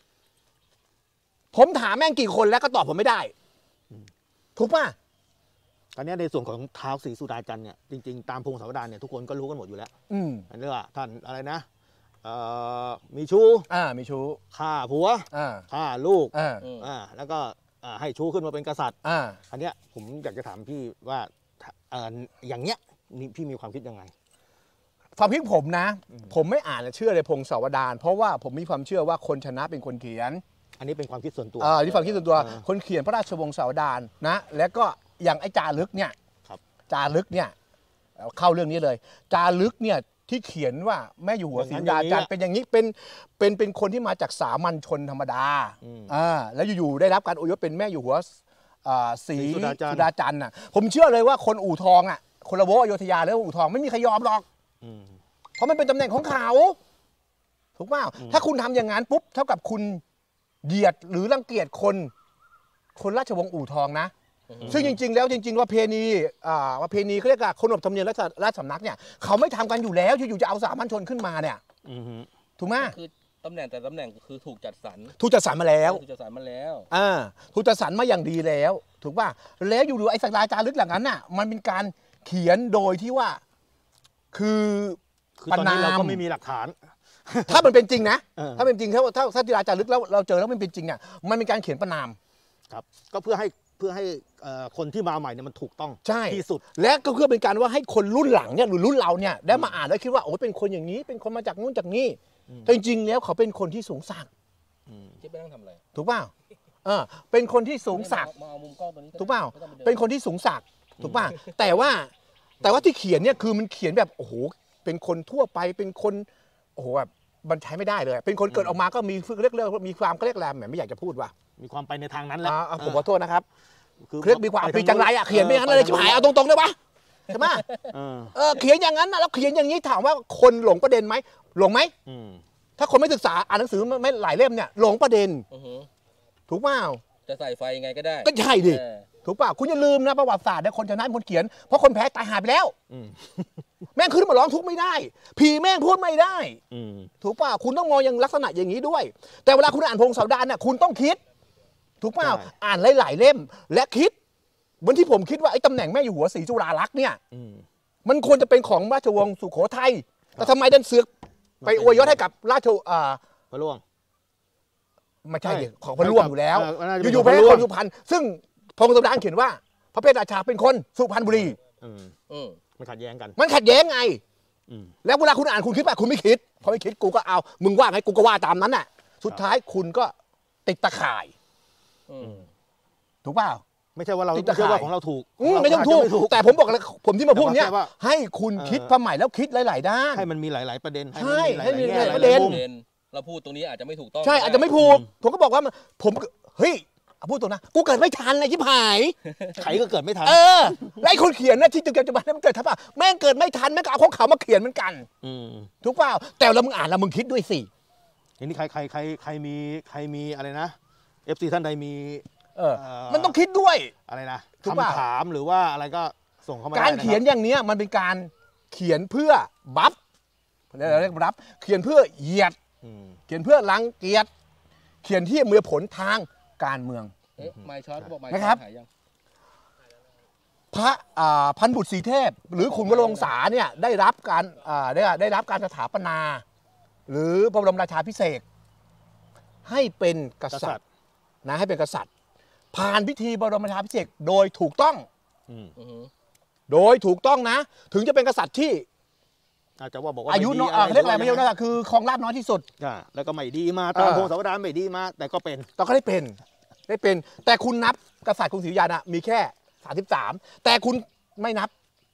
ผมถามแม่งกี่คนแล้วก็ตอบผมไม่ได้ถูกป่ะตอนนี้ในส่วนของเท้าวศรีสุดาจันทร์เนี่ยจริงๆตามพงศาวดารเนี่ยทุกคนก็รู้กันหมดอยู่แล้วอืมอันนี้ว่าท่านอะไรนะเอ่อมีชู้อ่ามีชู้ฆ่าผัวอ่าฆ่าลูกอ่าอืมอ่าแล้วก็อ่าให้ชู้ขึ้นมาเป็นกษัตริย์อ่าอันเนี้ยผมอยากจะถามพี่ว่าเอ่ออย่างเนี้ยนี่พี่มีความคิดยังไงความคิดผมนะ ผมไม่อ่านเชื่อเลยพงศาวดารเพราะว่าผมมีความเชื่อว่าคนชนะเป็นคนเขียนอันนี้เป็นความคิดส่วนตัวอ่าที่ความคิดส่วนตัวอ่าคนเขียนพระราชวงศ์ศาวดารนะ แล้วก็อย่างไอ้จารึกเนี่ยครับจารึกเนี่ยเอาเข้าเรื่องนี้เลย จารึกเนี่ยที่เขียนว่าแม่อยู่หัวศรีสุดาจันทร์เป็นอย่างนี้เป็นเป็นเป็นคนที่มาจากสามัญชนธรรมดาอืมอ่าแล้วอยู่ๆได้รับการอวยยศเป็นแม่อยู่หัวอ่าศรีศรีสุดาจันทร์สุดาจันทร์น่ะผมเชื่อเลยว่าคนอู่ทองอ่ะคนละโวอโยธยาแล้วอู่ทองไม่มีใครยอมหรอกอืมเพราะมันเป็นตำแหน่งของเขา ถูกเปล่าอืมถ้าคุณทำอย่างนั้นปุ๊บเท่ากับคุณเหยียดหรือรังเกียจคน คนราชวงศ์อู่ทองนะ ซึ่งจริง ๆ แล้วจริง ๆ ว่าเพณีอ่าว่าเพณีเขาเรียกว่าขนบธรรมเนียมราชราชสำนักเนี่ยเขาไม่ทำกันอยู่แล้วอยู่ๆจะเอาสามัญชนขึ้นมาเนี่ยอืมฮึถูกไหมคือตำแหน่งแต่ตำแหน่งคือถูกจัดสรรถูกจัดสรรมาแล้วถูกจัดสรรมาแล้วอ่าถูกจัดสรรมาอย่างดีแล้ว ถูกป่ะแล้วอยู่ๆไอ้สักลายจารึกหลังนั้นน่ะมันเป็นการเขียนโดยที่ว่า คือคือตอนนี้เราก็ไม่มีหลักฐานถ้ามันเป็นจริงนะเออถ้าเป็นจริงถ้าถ้าถ้าศิลาจารึกแล้วเราเจอแล้วมันเป็นจริงเนี่ยมันเป็นการเขียนประนามครับ ก็เพื่อให้เพื่อให้เอ่อคนที่มาใหม่เนี่ยมันถูกต้องใช่ที่สุดและก็เพื่อเป็นการว่าให้คนรุ่นหลังเนี่ยหรือรุ่นเราเนี่ยได้มาอ่านแล้วคิดว่าโอ้เป็นคนอย่างนี้เป็นคนมาจากนู้นจากนี่อืมแต่จริงๆแล้วเขาเป็นคนที่สูงศักดิ์อืมที่ไปนั่งทำอะไรถูกเปล่าเออเป็นคนที่สูงศักดิ์มาเอามุมกล้องตัวนี้ถูกเปล่าไม่ต้องไดิเป็นคนที่สูงศักดิ์ถูกป่ะแต่ว่าแต่ว่าที่เขียนเนี่ยคือมันเขียนแบบโอ้โหเป็นคนทั่วไปเป็นคนโอ้โหแบบมันใช้ไม่ได้เลย เป็นคนเกิดออกมาก็มีเรียกเรียกมีความก็เรียกแรมแหมไม่อยากจะพูดว่ามีความไปในทางนั้นแหละผมขอโทษนะครับเรียกมีความปีจังไรอ่ะเขียนไม่งั้นเลยชิบหายเอาตรงๆได้ปะใช่ไหมเออเขียนอย่างนั้นนะแล้วเขียนอย่างนี้ถามว่าคนหลงประเด็นไหมหลงไหมถ้าคนไม่ศึกษาอ่านหนังสือไม่หลายเล่มเนี่ยหลงประเด็นถูกเปล่าจะใส่ไฟยังไงก็ได้ก็ใช่ดิถูกเปล่าคุณอย่าลืมนะประวัติศาสตร์เนี่ยคนชนะคนเขียนเพราะคนแพ้ตายหายไปแล้วแม่งขึ้นมาร้องทุกข์ไม่ได้ผีแม่งพูดไม่ได้ถูกเปล่าคุณต้องมองอย่างลักษณะอย่างนี้ด้วยแต่เวลาคุณอ่านพงศาวดารเนี่ยคุณต้องคิดถูกเปล่าอ่านหลายๆเล่มและคิดเหมือนที่ผมคิดว่าไอ้ตำแหน่งแม่อยู่หัวศรีจุฬาลักษณ์เนี่ยมันควรจะเป็นของราชวงศ์สุโขทัยแต่ทำไมดันเสือกไปอวยยศให้กับราชอ่าพระล่วงไม่ใช่ของพระล่วงอยู่แล้วอยู่ๆไปให้คนสุพรรณซึ่งพงศาวดารเขียนว่าพระเพทราชาเป็นคนสุพรรณบุรีมันขัดแย้งกันมันขัดแย้งไงแล้วเวลาคุณอ่านคุณคิดป่ะคุณไม่คิดพอไม่คิดกูก็เอามึงว่าไงกูก็ว่าตามนั้นน่ะสุดท้ายคุณก็ติดตะข่ายถูกเปล่าไม่ใช่ว่าเราไม่ใช่ว่าของเราถูกไม่ต้องถูกแต่ผมบอกเลยผมที่มาพูดเนี่ยให้คุณคิดความใหม่แล้วคิดหลายๆด้านให้มันมีหลายๆประเด็นใช่ให้มีหลายประเด็นเราพูดตรงนี้อาจจะไม่ถูกต้องใช่อาจจะไม่ถูกผมก็บอกว่าผมเฮ้ยพูดตรงนะกูเกิดไม่ทันเลยชิบหายใครก็เกิดไม่ทันเออไอ้คนเขียนนะที่จะจะมามันเกิดทับอ่ะแม่งเกิดไม่ทันแม่งก็เอาของเขามาเขียนเหมือนกันถูกเปล่าแต่เรามึงอ่านแล้วมึงคิดด้วยสิทีนี้ใครใครใครใครมีใครมีอะไรนะเอฟซีท่านใดมีเออมันต้องคิดด้วยอะไรนะคำถามหรือว่าอะไรก็ส่งเข้ามาการเขียนอย่างเนี้ยมันเป็นการเขียนเพื่อบัฟเราเรียกบัฟเขียนเพื่อเหยียดเขียนเพื่อรังเกียจเขียนที่มีผลทางการเมืองไมช็อตบอกไมช็อตพระพันบุตรศรีเทพหรือขุนวรงศาเนี่ยได้รับการได้ได้รับการสถาปนาหรือพระบรมราชาภิเษกให้เป็นกษัตริย์นะให้เป็นกษัตริย์ผ่านพิธีบรมราชาภิเษกโดยถูกต้องโดยถูกต้องนะถึงจะเป็นกษัตริย์ที่อาจจะว่าบอกว่าอายุน้อยเรียกอะไรไม่รู้นะคือครองราชน้อยที่สุดแล้วก็ไม่ดีมาตามพงศาวดารไม่ดีมาแต่ก็เป็นแต่ก็ได้เป็นได้เป็นแต่คุณนับกษัตริย์กรุงศรีอยุธยานะมีแค่สามสิบสามแต่คุณไม่นับ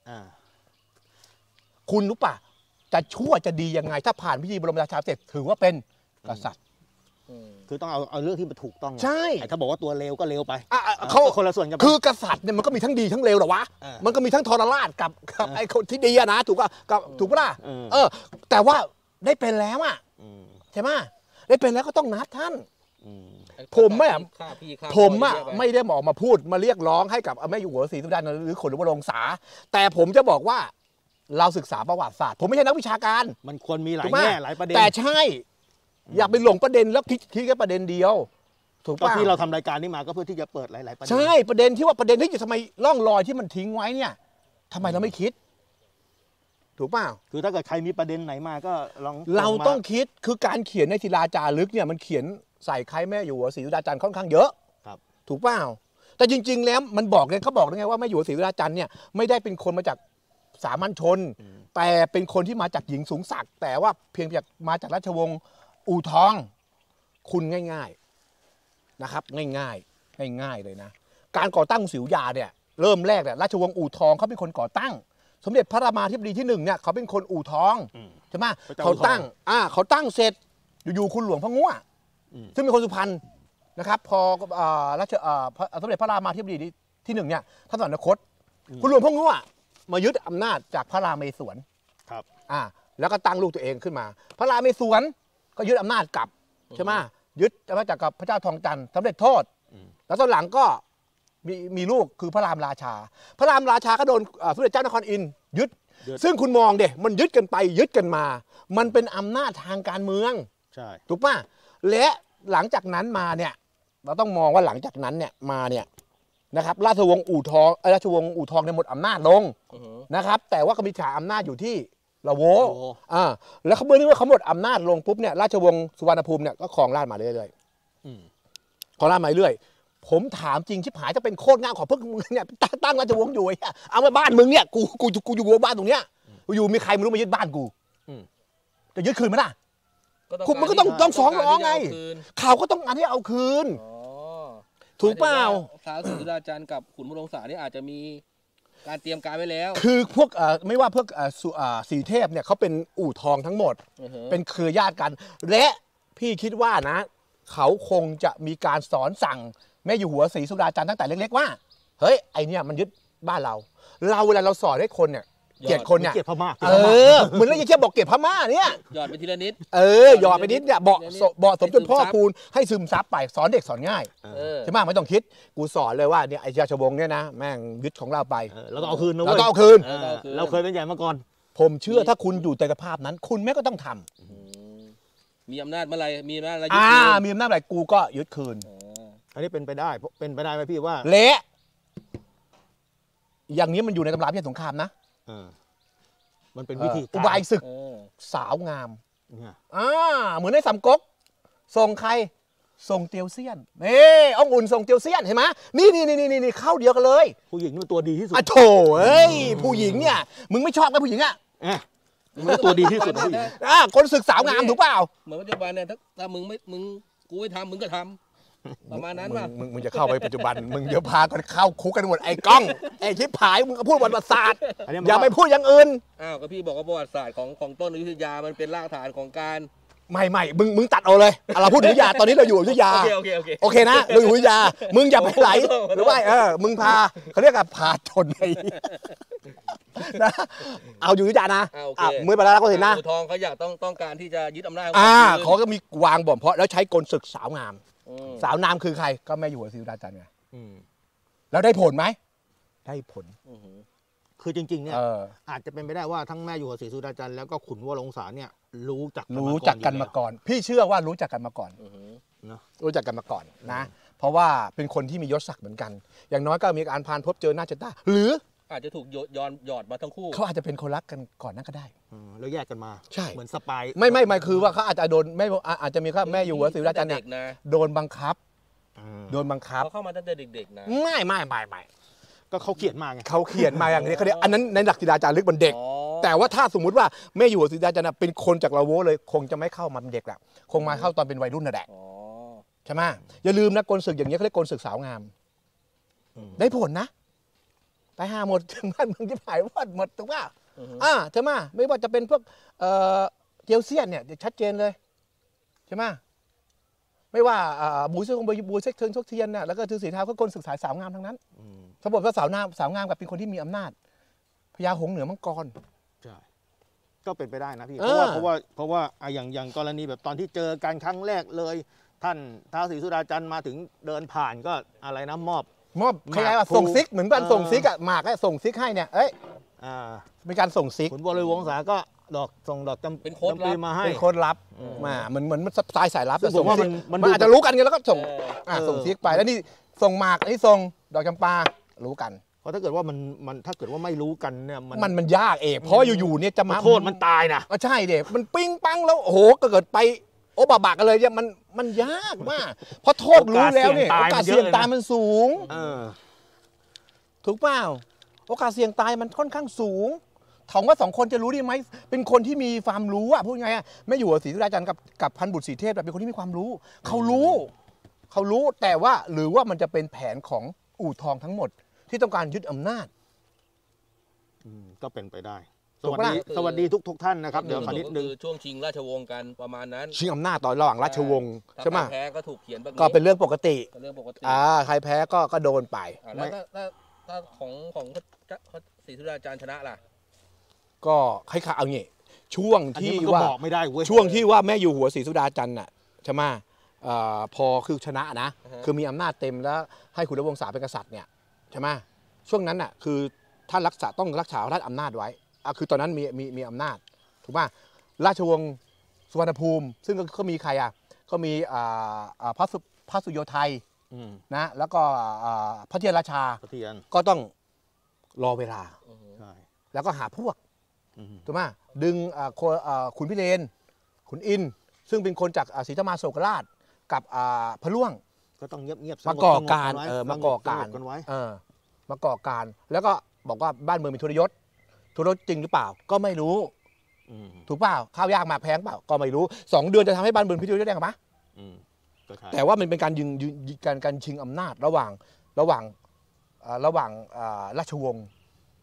คุณรู้ป่ะจะชั่วจะดียังไงถ้าผ่านพิธีบรมราชาภิเษกถือว่าเป็นกษัตริย์คือต้องเอาเอาเรื่องที่มันถูกต้องใช่ถ้าบอกว่าตัวเลวก็เลวไปเขาคนละส่วนกันคือกษัตริย์เนี่ยมันก็มีทั้งดีทั้งเลวหรอวะมันก็มีทั้งทรราชกับกับไอ้คนที่ดีนะถูกป่ะกับถูกป่ะเออแต่ว่าได้เป็นแล้วอ่ะใช่ไหมได้เป็นแล้วก็ต้องนับท่านผมไม่ผมอ่ะไม่ได้ออกมาพูดมาเรียกร้องให้กับแม่อยู่หัวศรีสุดาหรือขุนวรงศาแต่ผมจะบอกว่าเราศึกษาประวัติศาสตร์ผมไม่ใช่นักวิชาการมันควรมีหลายแง่หลายประเด็นแต่ใช่อย่าไปหลงประเด็นแล้วคิดคิดแค่ประเด็นเดียวถูกป่ะที่เราทำรายการนี้มาก็เพื่อที่จะเปิดหลายๆประเด็นใช่ประเด็นที่ว่าประเด็นที่จะทำไมร่องรอยที่มันทิ้งไว้เนี่ยทำไมเราไม่คิดถูกเปล่าคือถ้าเกิดใครมีประเด็นไหนมาก็ลองเราต้องคิดคือการเขียนในศิลาจารึกเนี่ยมันเขียนใส่ใครแม่อยู่หัวศรีสุดาจันทร์ค่อนข้างเยอะครับถูกเปล่าแต่จริงๆแล้วมันบอกเลยเขาบอกไงว่าแม่อยู่หัวศรีสุดาจันทร์เนี่ยไม่ได้เป็นคนมาจากสามัญชนแต่เป็นคนที่มาจากหญิงสูงศักดิ์แต่ว่าเพียงจากมาจากราชวงศ์อู่ทองคุณง่ายๆนะครับง่ายๆง่ายๆเลยนะการก่อตั้งศรีอยุธยาเนี่ยเริ่มแรกเนี่ยราชวงศ์อู่ทองเขาเป็นคนก่อตั้งสมเด็จพระรามาธิบดีที่หนึ่งเนี่ยเขาเป็นคนอู่ทองใช่ไหมเขาตั้งอ่าเขาตั้งเสร็จอยู่ๆคุณหลวงพ่องัวซึ่งเป็นคนสุพรรณนะครับพอราชสมเด็จพระรามาธิบดีที่หนึ่งเนี่ยท่านสวรรคตคุณหลวงพ่องัวมายึดอำนาจจากพระราเมศวรครับอ่าแล้วก็ตั้งลูกตัวเองขึ้นมาพระราเมศวรก็ยึดอำนาจกลับใช่ไหมยึดอำนาจจากกับพระเจ้าทองจันทร์สำเร็จโทษแล้วตอนหลังก็มีมีลูกคือพระรามราชาพระรามราชาก็โดนสมเด็จเจ้านครอินทร์ยึดซึ่งคุณมองเด็มันยึดกันไปยึดกันมามันเป็นอำนาจทางการเมืองใช่ถูกป่ะและหลังจากนั้นมาเนี่ยเราต้องมองว่าหลังจากนั้นเนี่ยมาเนี่ยนะครับราชวงศ์อู่ทองราชวงศ์อู่ทองเนี่ยหมดอำนาจลงนะครับแต่ว่าก็มีฐานอำนาจอยู่ที่ละโวอ่าแล้วเขาเมื่อนี้ว่าเขาหมดอำนาจลงปุ๊บเนี่ยราชวงศ์สุวรรณภูมิเนี่ยก็ครองราชมาเรื่อยๆครองราชมาเรื่อยผมถามจริงชิบหายจะเป็นโคตรง่ายของพวกมึงเนี่ยตั้งราชวงศ์อยู่ไอ้เอามาบ้านมึงเนี่ยกูกูกูอยู่บ้านตรงเนี้ยอยู่มีใครไม่รู้มายึดบ้านกูจะยึดคืนไหมล่ะคุณมันก็ต้องต้องฟ้องร้องไงเขาก็ต้องการที่เอาคืนถูกเปล่าท้าวศรีสุดาจันทร์กับขุนวรงศาเนี่ยอาจจะมีการเตรียมการไว้แล้วคือพวกเอ่อไม่ว่าพวกเอ่อสุอ่าสีเทพเนี่ยเขาเป็นอู่ทองทั้งหมดอือฮึเป็นเครือญาติกัน และพี่คิดว่านะ เขาคงจะมีการสอนสั่งแม่อยู่หัวศรีสุดาจันทร์ตั้งแต่เล็กๆว่าเฮ้ยไอเนี่ยมันยึดบ้านเรา เราเวลาเราสอนให้คนเนี่ยเกลียดคนเนี่ยเกลียดพม่าเออเหมือนเราอย่าแค่บอกเกลียดพม่าเนี่ยหยอดไปทีละนิดเออหยอดไปนิดเนี่ยเบาะเบาะสมจนพ่อคูณให้ซึมซับไปสอนเด็กสอนง่ายเออใช่ไหมไม่ต้องคิดกูสอนเลยว่าเนี่ยไอ้ราชวงศ์เนี่ยนะแม่งยึดของเราไปเออแล้วก็เอาคืนนะเราเว้ยต้องเอาคืนเออเราคือเราเคยเป็นใหญ่มาก่อนผมเชื่อถ้าคุณอยู่ในสภาพนั้น คุณแม่ก็ต้องทำอืมมีอำนาจเมื่อไหรมีอำนาจอะไรอ่ายึดคืนมีอำนาจอะไรกูก็ยึดคืนอ๋ออันนี้เป็นไปได้เป็นไปได้ไหมพี่ว่าเละอย่างนี้มันอยู่ในตำราพิเศษสงครามนะเออมันเป็นวิธีอุบายศึกเออสาวงามเนี่ยอ่าเหมือนในสำก๊กส่งใครส่งเตียวเซียนนี่อ่องอุ่นส่งเตียวเซียนเห็นไหมนี่นี่นี่นี่นี่เข้าเดียวกันเลยผู้หญิงนี่มันตัวดีที่สุดอ่ะโถเอ้ยผู้หญิงเนี่ยมึงไม่ชอบกับผู้หญิงอ่ะเอ๊ะมันตัวดีที่สุดนะผู้หญิงอ่าคนศึกสาวงามถูกเปล่าเหมือนปัจจุบันเนี่ยถ้าถ้ามึงไม่มึงกูไม่ทำมึงก็ทำประมาณนั้นมึป่ะงมึงมึงจะเข้าไปปัจจุบัน มึงเดี๋ยวพากันเข้าคุกกันหมดไอ้ก้องไอ้ชิบหายมึงก็พูดประวัติศาสตร์อันนี้มันอย่าไปพูดอย่างอื่นอ้าวก็พี่บอกว่าประวัติศาสตร์ของของต้นอยุธยามันเป็นรากฐานของการไม่ไม่มึงมึงตัดเอาเลยอ่ะเราพูดถึงอยุธยาตอนนี้เราอยู่อยุธยาโอเคโอเคโอเคโอเคนะเราอยู่อยุธยา มึงอย่าไปไหลหรือว่าเออมึงพาเขาเรียกว่าพาชนไอ้นะเอาอยู่อยุธยานะอ่าโอเคอ่ะมือไปแล้วก็เห็นนะอู่ทองเขาอยากต้องต้องการที่จะยึดอำนาจอ่าคืนเขาก็มีวางบ่มเพาะแล้วใช้กลศึกสาวงามอืมสาวนามคือใครก็แม่อยู่หัวศรีสุดาจันทร์ไงอืมแล้วได้ผลไหมได้ผลอือหือคือจริงๆเนี่ยเอออาจจะเป็นไปได้ว่าทั้งแม่อยู่หัวศรีสุดาจันทร์แล้วก็ขุนวรวงศาเนี่ยรู้จักรู้จักกันมาก่อน พี่เชื่อว่ารู้จักกันมาก่อนอือหือเนาะรู้จักกันมาก่อนนะ เพราะว่าเป็นคนที่มียศศักดิ์เหมือนกัน อย่างน้อยก็มีการพานพบเจอหน้าเจอตาหรืออาจจะถูกโยนย้อนหยอดมาทั้งคู่เขาอาจจะเป็นคนรักกันก่อนนั้นก็ได้อืมแล้วแยกกันมาใช่เหมือนสปายไม่ไม่ไม่คือว่าเขาอาจจะโดนไม่อ่ะอาจจะมีข้าแม่อยู่หัวศรีสุดาจันทร์เนี่ยเด็กนะโดนบังคับอืมโดนบังคับเขาเข้ามาตั้งแต่เด็กๆนะไม่ไม่ไม่ไม่ก็เขาเขียนมาไงเขาเขียนมาอย่างนี้เขาเรียกอันนั้นในหลักศิลาจารึกมันเด็กอ๋อแต่ว่าถ้าสมมุติว่าแม่อยู่หัวศรีสุดาจันทร์น่ะเป็นคนจากลาโวเลย คงจะไม่เข้ามาเป็นเด็กละคงมาเข้าตอนเป็นวัยรุ่นน่ะแหละอ๋อใช่ไหมอย่าลืมนะกลศึกอย่างนี้ยเขาเรียกกลศึกสาวงามอืมได้ผลนะไปหาหมด ถึงบ้านเมืองที่ผ่ายวอดหมดถูกป่ะอือหืออ่าใช่ไหมไม่ว่าจะเป็นพวกเอ่อเจียวเซียนเนี่ยชัดเจนเลยใช่ไหมไม่ว่าอ่าบูเซ่งบูบูเซ็กเทิงชกเทียนเนี่ยแล้วก็ถือสีเท้าก็กลศึกสายสาวงามทั้งนั้นอืมสมบูรณ์ว่าสาวงามสาวงามกับเป็นคนที่มีอำนาจพญาหงส์เหนือมังกรใช่ก็เป็นไปได้นะพี่เอเพอราะว่าเพราะว่าเพราะว่าอ่ะอย่างอย่างกรณีแบบตอนที่เจอกันครั้งแรกเลย ท่านท้าวศรีสุดาจันทร์มาถึงเดินผ่านก็อะไรนะมอบมอบคล้ายๆว่าหมากพลูส่งซิกเหมือนบ้านเออส่งซิกอะหมากอะส่งซิกให้เนี่ยเอ้ยอ่าเป็นการส่งซิกขุนวรวงศาก็ดอกส่งดอกจำเป็นโค้ดจำปีลับมาให้เป็นโค้ดลับอืมมาเหมือนเหมือนมันสไตล์สายลับซึ่งแต่ส่งผมว่าซิมักนมันมันดูอาจจะรู้กันไงแล้วก็ส่งเอออ่าเออส่งซิกไปแล้วนี่ส่งหมากอันนี้ส่งดอกจำปารู้กันเพราะถ้าเกิดว่ามันมันถ้าเกิดว่าไม่รู้กันเนี่ยมันมันมันยากเอกเพราะอยู่ๆเนี่ยจะมาโทษมันตายนะก็ใช่เด็มันปิ้งปังแล้วโอ้โหก็เกิดไปโอบาบากกันเลยเนี่ยมันมันยากมาก เพราะโทษรู้แล้วเนี่ยโอกาสเสี่ยงตายมันสูงเออถูกเปล่าโอกาสเสี่ยงตายมันค่อนข้างสูงถามว่าสองคนจะรู้ได้ไหมเป็นคนที่มีความรู้อะพูดไงอะไม่อยู่กับศรีสุดาจันทร์กับกับพันบุตรศรีเทพเป็นคนที่มีความรู้ เขารู้ เขารู้แต่ว่าหรือว่ามันจะเป็นแผนของอู่ทองทั้งหมด ที่ต้องการยึดอำนาจอืมก็เป็นไปได้ สถูกวัสปะล่ะดีสวัสดีทุกทุกท่านนะครับ เดี๋ยวขอนิดนึงคือช่วงชิงราชวงศ์กันประมาณนั้นชิงอำนาจต่อระหว่างราชวงศ์ถ้าใช่ไหมแพ้ก็ถูกเขียนแบบนี้ก็เป็นเรื่องปกติเป็นเรื่องปกติอ่าใครแพ้ก็ก็โดนไปอ่าแล้วถ้าถ้าถ้าของของพระเจ้าพระศรีสุดาจารย์ชนะล่ะก็ใครขาเอางี้ช่วงอันนี้ที่มันก็ว่าบอกไม่ได้เว้ยช่วงที่ว่าแม่อยู่หัวศรีสุดาจันทร์น่ะใช่ไหมเอ่อพอคือชนะนะอ่าฮะคือมีอำนาจเต็มแล้วให้ขุนวงศาเป็นกษัตริย์เนี่ยใช่ไหมช่วงนั้นน่ะคือท่านรักษาต้องรักษาราชอำนาจไว้อ่ะคือตอนนั้นมีมีมีอำนาจถูกป่ะราชวงศ์สุวรรณภูมิ ซึ่งก็ก็มีใครอ่ะก็มีอ่าอ่าพระสุพระสุโยทัยอืมนะแล้วก็อ่าพระเทียนราชาพระเทียนก็ต้องรอเวลาอือหือใช่แล้วก็หาพวกอืมถูกไหมดึงอ่าโคอ่าขุนพิเรนขุนอินทร์ซึ่งเป็นคนจากอ่าศรีธรรมาโศกราชกับอ่าพระล่วงก็ต้องเงียบเงียบมาก่อการสงบเออไว้มาก่อการสงบกันไว้เออมาก่อการแล้วก็บอกว่าบ้านเมืองมีทุรยศทุรยศจริงหรือเปล่า ก็ไม่รู้อืมถูกเปล่าข้าวยากหมากแพงเปล่าก็ไม่รู้สองเดือนจะทำให้บ้านเมืองพิทุรยศได้ไหมอืมก็ใช่แต่ว่ามันเป็นการยิงยิงยิงการการชิงอำนาจระหว่างระหว่างอ่าระหว่างอ่าราชวงศ์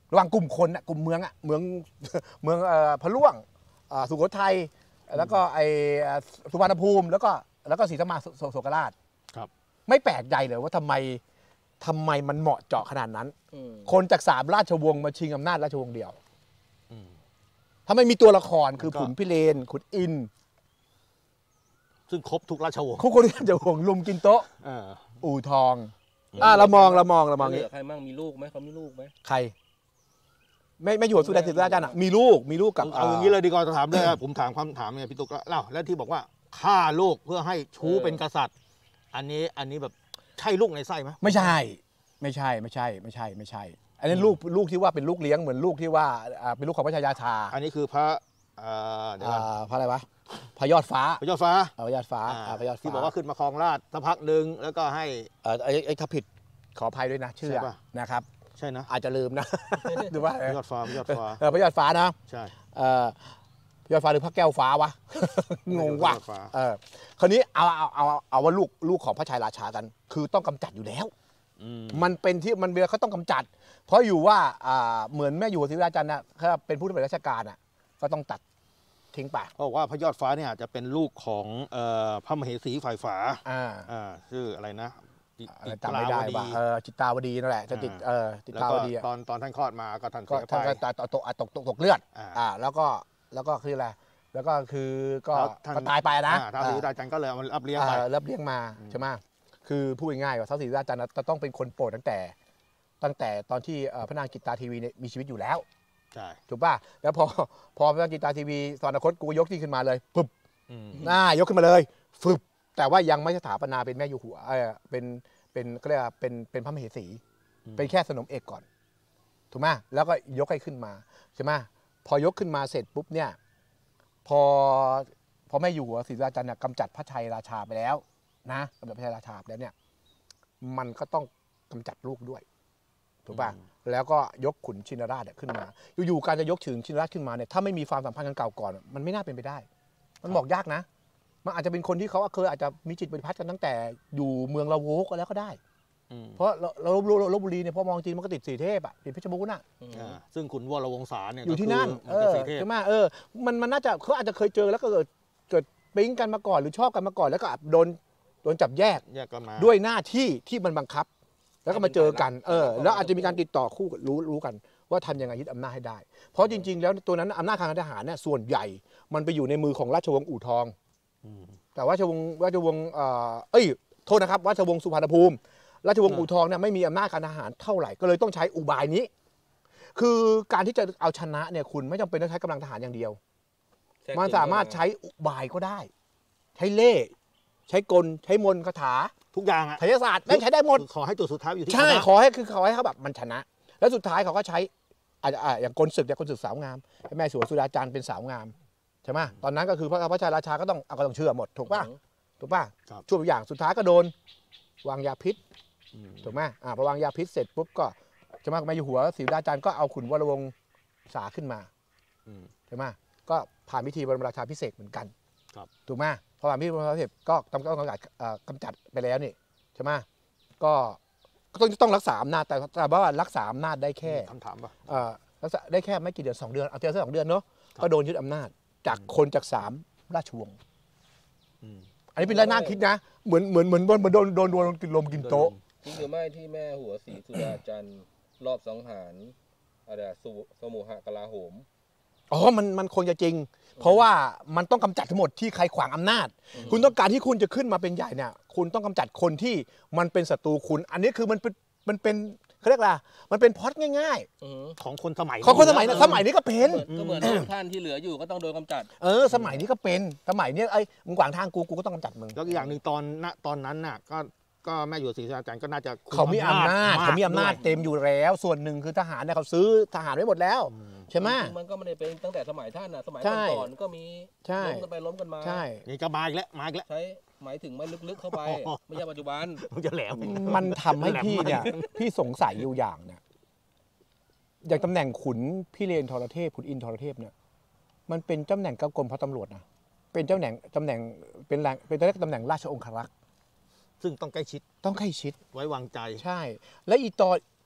ระหว่างกลุ่มคนอะกลุ่มเมืองอะเมือง เมืองเอ่อพะล่วงอ่าสุโขทัยแล้วก็ไอสุวรรณภูมิแล้วก็แล้วก็ศรีธรรมาโศโศกราชครับไม่แปลกใจเลยว่าทำไมทำไมมันเหมาะเจาะขนาดนั้นอืมคนจากสามราชวงศ์มาชิงอำนาจราชวงศ์เดียวอืมถ้าไม่มีตัวละครคือมันก็ขุนพิเรนขุนอินทร์ซึ่งครบทุกราชวงศ์คู่คนที่ราชวงศ์ลุมกินโต๊ะเอออู่ทองอ่าเรามองเรามองเรามองเหลืนี้อใครมั่งมีลูกไหมเขามีลูกไหมใคร ไม่ไม่อยู่กับสุดาสิทธิราชาญอ่ะมีลูกมีลูกกับเอาอย่างนี้เลยดีกว่าถามเลยผมถามคำถามเนี่ยพี่ตุ๊กแล้วแล้วแล้วที่บอกว่าฆ่าลูกเพื่อให้ชู้เป็นกษัตริย์ อันนี้อันนี้แบบใช่ลูกในไส้ไหมไม่ใช่ ไม่ใช่ไม่ใช่ไม่ใช่ไม่ใช่อันนี้ลูกลูกที่ว่าเป็นลูกเลี้ยงเหมือนลูกที่ว่าอ่าเป็นลูกของพระชายาชาอันนี้คือพระเอ่อเดี๋ยวก่อนอ่าพระอะไรวะพระยอดฟ้าพระยอดฟ้าอ่าพระยอดฟ้าอ่าอ่าพระยอดฟ้าที่บอกว่าขึ้นมาครองราชย์สักพักหนึ่งแล้วก็ให้เออไอ้ไอ้ถ้าผิดขออภัยด้วยนะชื่อใช่ปะนะครับใช่นะอาจจะลืมนะ ดูว่าพระยอดฟ้าพระยอดฟ้าเออพระยอดฟ้านะใช่เออพระยอดฟ้าหรือพระแก้วฟ้าวะ งงว่ะพระยอดฟ้าเออคราวนี้เอาเอาเอาเอาเอาว่าลูกลูกของพระชายราชากัน คือต้องกำจัดอยู่แล้วอืมมันเป็นที่มันเวลาเขาต้องกำจัด เพราะอยู่ว่าอ่าเหมือนแม่อยู่ศรีราชานะถ้าเป็นผู้ที่เป็นราชการอ่ะก็ต้องตัดทิ้งไปเขาบอกว่าพระยอดฟ้าเนี่ยจะเป็นลูกของเอ่อพระมเหสีฝ่ายฝาอ่าอ่าชื่ออะไรนะจิอะไรจำไม่ได้จิตราวว่ะเออจิตตาวดีนั่นแหละจะติดอ่าเออจิตแล้วตาก็วดีอะตอนตอนท่านคลอดมาก็ท่านก็เสียไปท่านก็ตตกตกตกตกเลือดอ่าอ่าแล้วก็แล้วก็คืออะไรแล้วก็คือก็แล้วท่านก็ตายไปนะอ่าท้าวศรีวิราชันก็เลยเอามารับเลี้ยงไปอ่ารับเลี้ยงมาใช่ไหมคือพูดง่ายๆว่าท้าวศรีราชาจะต้องเป็นคนโปรดตั้งแต่ ตั้งแต่ตอนที่เอ่อพระนางกิตตาทีวีเนี่ยมีชีวิตอยู่แล้วใช่ถูกป่ะแล้วพอพอพระนางกิตตาทีวีสวรรคตกูก็ยกที่ขึ้นมาเลยปึ๊บอืมหน้ายกขึ้นมาเลยฟึบแต่ว่ายังไม่สถาปนาเป็นแม่อยู่หัวเออเป็นเป็นก็เรียกว่าเป็นเป็นพระมเหสี เป็นแค่สนมเอกก่อนถูกไหมแล้วก็ยกให้ขึ้นมาใช่ไหมพอยกขึ้นมาเสร็จปุ๊บเนี่ยพอพอแม่อยู่หัวศรีราชาเนี่ยกำจัดพระชัยราชาไปแล้วนะกำจัดพระชัยราชาไปแล้วเนี่ยมันก็ต้องกำจัดลูกด้วยถูกป่ะแล้วก็ยกขุนชินราชเนี่ยขึ้นมา อยู่ๆการจะยกถึงชินราชขึ้นมาเนี่ยถ้าไม่มีความสัมพันธ์กันเก่าก่อนมันไม่น่าเป็นไปได้ มันบอกยากนะมันอาจจะเป็นคนที่เขาเคยอาจจะมีจิตบริพัตรกันตั้งแต่อยู่เมืองละโวก็แล้วก็ได้อืมเพราะเราเราลลบบุรีเนี่ยพอมองจริงมันก็ติดสีเทพอ่ะติดเพชรบูรณ์อ่ะอืมอ่าซึ่งขุนวรวงศาเนี่ยอยู่ที่นั่นก็เอคืออมันก็สีเทพใช่ไหมเออมันมันน่าจะเขาอาจจะเคยเจอแล้วก็เกิดเกิดปิ๊งกันมาก่อนหรือชอบกันมาก่อนแล้วก็โดนโดนจับแยกแยกกันมาด้วยหน้าที่ที่มันบังคับ แล้วก็มาเจอกันเออแล้วอาจจะมีการติดต่อคู่กันรู้รู้กัน ว่าทำยังไงยึดอำนาจให้ได้ เพราะจริง ๆ แล้วตัวนั้นอำนาจทางการทหารเนี่ยส่วนใหญ่มันไปอยู่ในมือของราชวงศ์อู่ทองอืมแต่ว่าราชวงศ์ราชวงศ์เอ่อเอ้ยโทษนะครับราชวงศ์สุพรรณภูมิราชวงศ์อู่ทองเนี่ยไม่มีอำนาจการทหารเท่าไหร่ก็เลยต้องใช้อุบายนี้ คือการที่จะเอาชนะเนี่ยคุณไม่จำเป็นต้องใช้กำลังทหารอย่างเดียวแทรกมันสามารถใช้อุบายก็ได้ ใช้เล่ห์ใช้กลใช้มนต์คาถาทุกอย่างอ่ะไสยศาสตร์แม่งใช้ได้หมดขอให้ตัวสุดท้ายอยู่ที่ใช่คณะขอให้คือขอให้เขาแบบมันชนะ แล้วสุดท้ายเขาก็ใช้อาจจะอ่ะอย่างกลศึกเนี่ยกลศึกสาวงามให้แม่สวนสุดาจันทร์เป็นสาวงามใช่ไหมตอนนั้นก็คือพระพระชายราชาก็ต้องเอาก็ต้องเชื่อหมดถูกป่ะถูกป่ะครับช่วงอย่างสุดท้ายก็โดนวางยาพิษอืมถูกไหมอ่าพอวางยาพิษเสร็จปุ๊บก็ใช่ไหมแม่อยู่หัวศรีสุดาจันทร์ก็เอาขุนวรวงศาขึ้นมาอืมใช่ไหมก็ผ่านพิธีบรมราชาพิเศษกเหมือนกันครับถูกไหมพอผ่านพิธีบรมราชาพิเศษกก็ต้องต้องกำจัดเอ่อกำจัดไปแล้วนี่ใช่ไหมก็ก็ต้องต้องรักษาอำนาจแต่แต่ว่ารักษาอำนาจได้แค่คำถามป่ะเอ่อรักษาได้แค่ไม่กี่เดือนสองเดือนเอาเดือนสักสองเดือนเนาะครับก็โดนยึดอำนาจจากคนจากสามราชวงศ์อืมอันนี้เป็นเรื่องน่าคิดนะเหมือนเหมือนเหมือนเหมือนโดนโดนโดนกินลมกินโต๊ะจริงหรือไม่ที่แม่หัวศรีสุดาจันทร์รอบสังหารอะไรอะสุสมุหกลาโหมอ๋อ มัน มันคงจะจริง เพราะว่ามันต้องกำจัดทั้งหมดที่ใครขวางอำนาจ คุณต้องการที่คุณจะขึ้นมาเป็นใหญ่เนี่ย คุณต้องกำจัดคนที่มันเป็นศัตรูคุณ อันนี้คือมันเป็น มันเป็นเขาเรียกอะไร มันเป็นพล็อตง่ายอือของคนสมัยๆ ของคนสมัยนั้นสมัยนี้ก็เป็นก็เหมือนก็เหมือนท่านที่เหลืออยู่ก็ต้องโดนกำจัดเออ สมัยนี้ก็เป็น สมัยนี้ไอ้มึงขวางทางกู กูก็ต้องกำจัดมึงแล้วอีกอย่างหนึ่งตอนณตอนนั้นน่ะก็ก็แม่อยู่ศรีสุดาจันทร์ก็น่าจะคุเขามีอำนาจกเขามีอำนาจด้วยเต็มอยู่แล้ว ส่วนหนึ่งคือทหารเนี่ยเขาซื้อทหารไว้หมดแล้ว ใช่ไหมจริงๆมันก็ไม่ได้เป็นตั้งแต่สมัยท่านนะสมัยใช่ก่อนๆก็มีใช่ล้มกันไปล้มกันมาใช่นี่ก็มาอีกแล้วมาอีกแล้วใช้หมายถึงไม่ลึกๆเข้าไปอ๋อไม่ใช่ปัจจุบันมันจะแหลมมันทำให้พี่เนี่ย พี่สงสัยอยู่อย่างเนี่ย อย่างตำแหน่งขุนพี่เลนทรเทพขุนอินทรเทพเนี่ย มันเป็นตำแหน่งกรมพระตำรวจนะ เป็นเจ้าแหน่งตำแหน่งเป็นแรงเป็นตำแหน่งราชองครักษ์ซึ่งต้องใกล้ชิดต้องใกล้ชิดไว้วางใจใช่ และอีตอน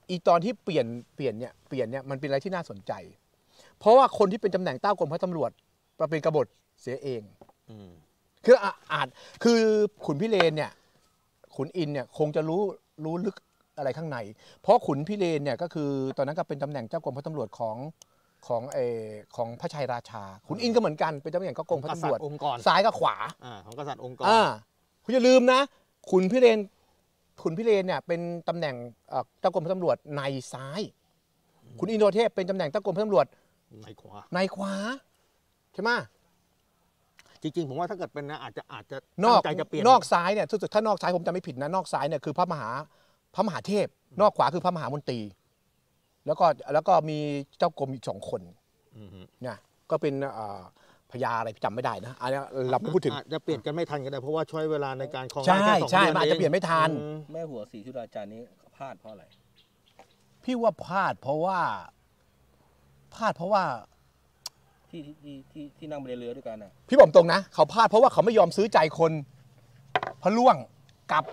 อีตอนที่เปลี่ยนเปลี่ยนเนี่ยเปลี่ยนเนี่ยมันเป็นอะไรที่น่าสนใจ เพราะว่าคนที่เป็นตำแหน่งเต้ากรมพระตำรวจมาเป็นกบฏเสียเองอืมคืออาอาจคือขุนพิเรนเนี่ยขุนอินเนี่ยคงจะรู้รู้ลึกอะไรข้างใน เพราะขุนพิเรนเนี่ยก็คือตอนนั้นก็เป็นตำแหน่งเจ้ากรมพระตำรวจของของเออของพระชัยราชา ขุนอินก็เหมือนกันเป็นตำแหน่งก็กรมพระกตำษัรตวจริย์องค์กรซ้ายกับขวาอ่าของกษัตริย์องค์กรอ่าคุณอย่าลืมนะขุนพิเรนขุนพิเรนเนี่ยเป็นตำแหน่งเอ่อเจ้ากรมพระตำรวจในซ้าย ขุนอินทรเทพเป็นตำแหน่งเจ้ากรมพระตำรวจในขวาในขวาใช่ไหมจริงๆผมว่าถ้าเกิดเป็นนะอาจจะอาจจะนอกตั้งใจจะเปลี่ยนนอกซ้ายเนี่ยถ้าถ้านอกซ้ายผมจำไม่ผิดนะนอกซ้ายเนี่ยคือพระมหาพระมหาเทพ นอกขวาคือพระมหามนตรี แล้วก็แล้วก็มีเจ้ากรมอีกสองคนอืมฮึเนี่ยก็เป็นเอ่อพญาอะไรจำไม่ได้นะอันนี้เราไม่พูดถึงอาจจะเปลี่ยนกันไม่ทันก็ได้เพราะว่าใช้เวลาในการครองใช่ราชย์แค่สองใช่เดือนมันอาจจะเปลี่ยนไม่ทันอืมแม่หัวศรีสุดาจันทร์นี้พลาดเพราะอะไรพี่ว่าพลาดเพราะว่าพลาดเพราะว่าที่ที่ที่ที่ที่นั่งไปในเรือด้วยกันน่ะพี่บอกตรงนะเขาพลาดเพราะว่าเขาไม่ยอมซื้อใจคนพระล่วงกับ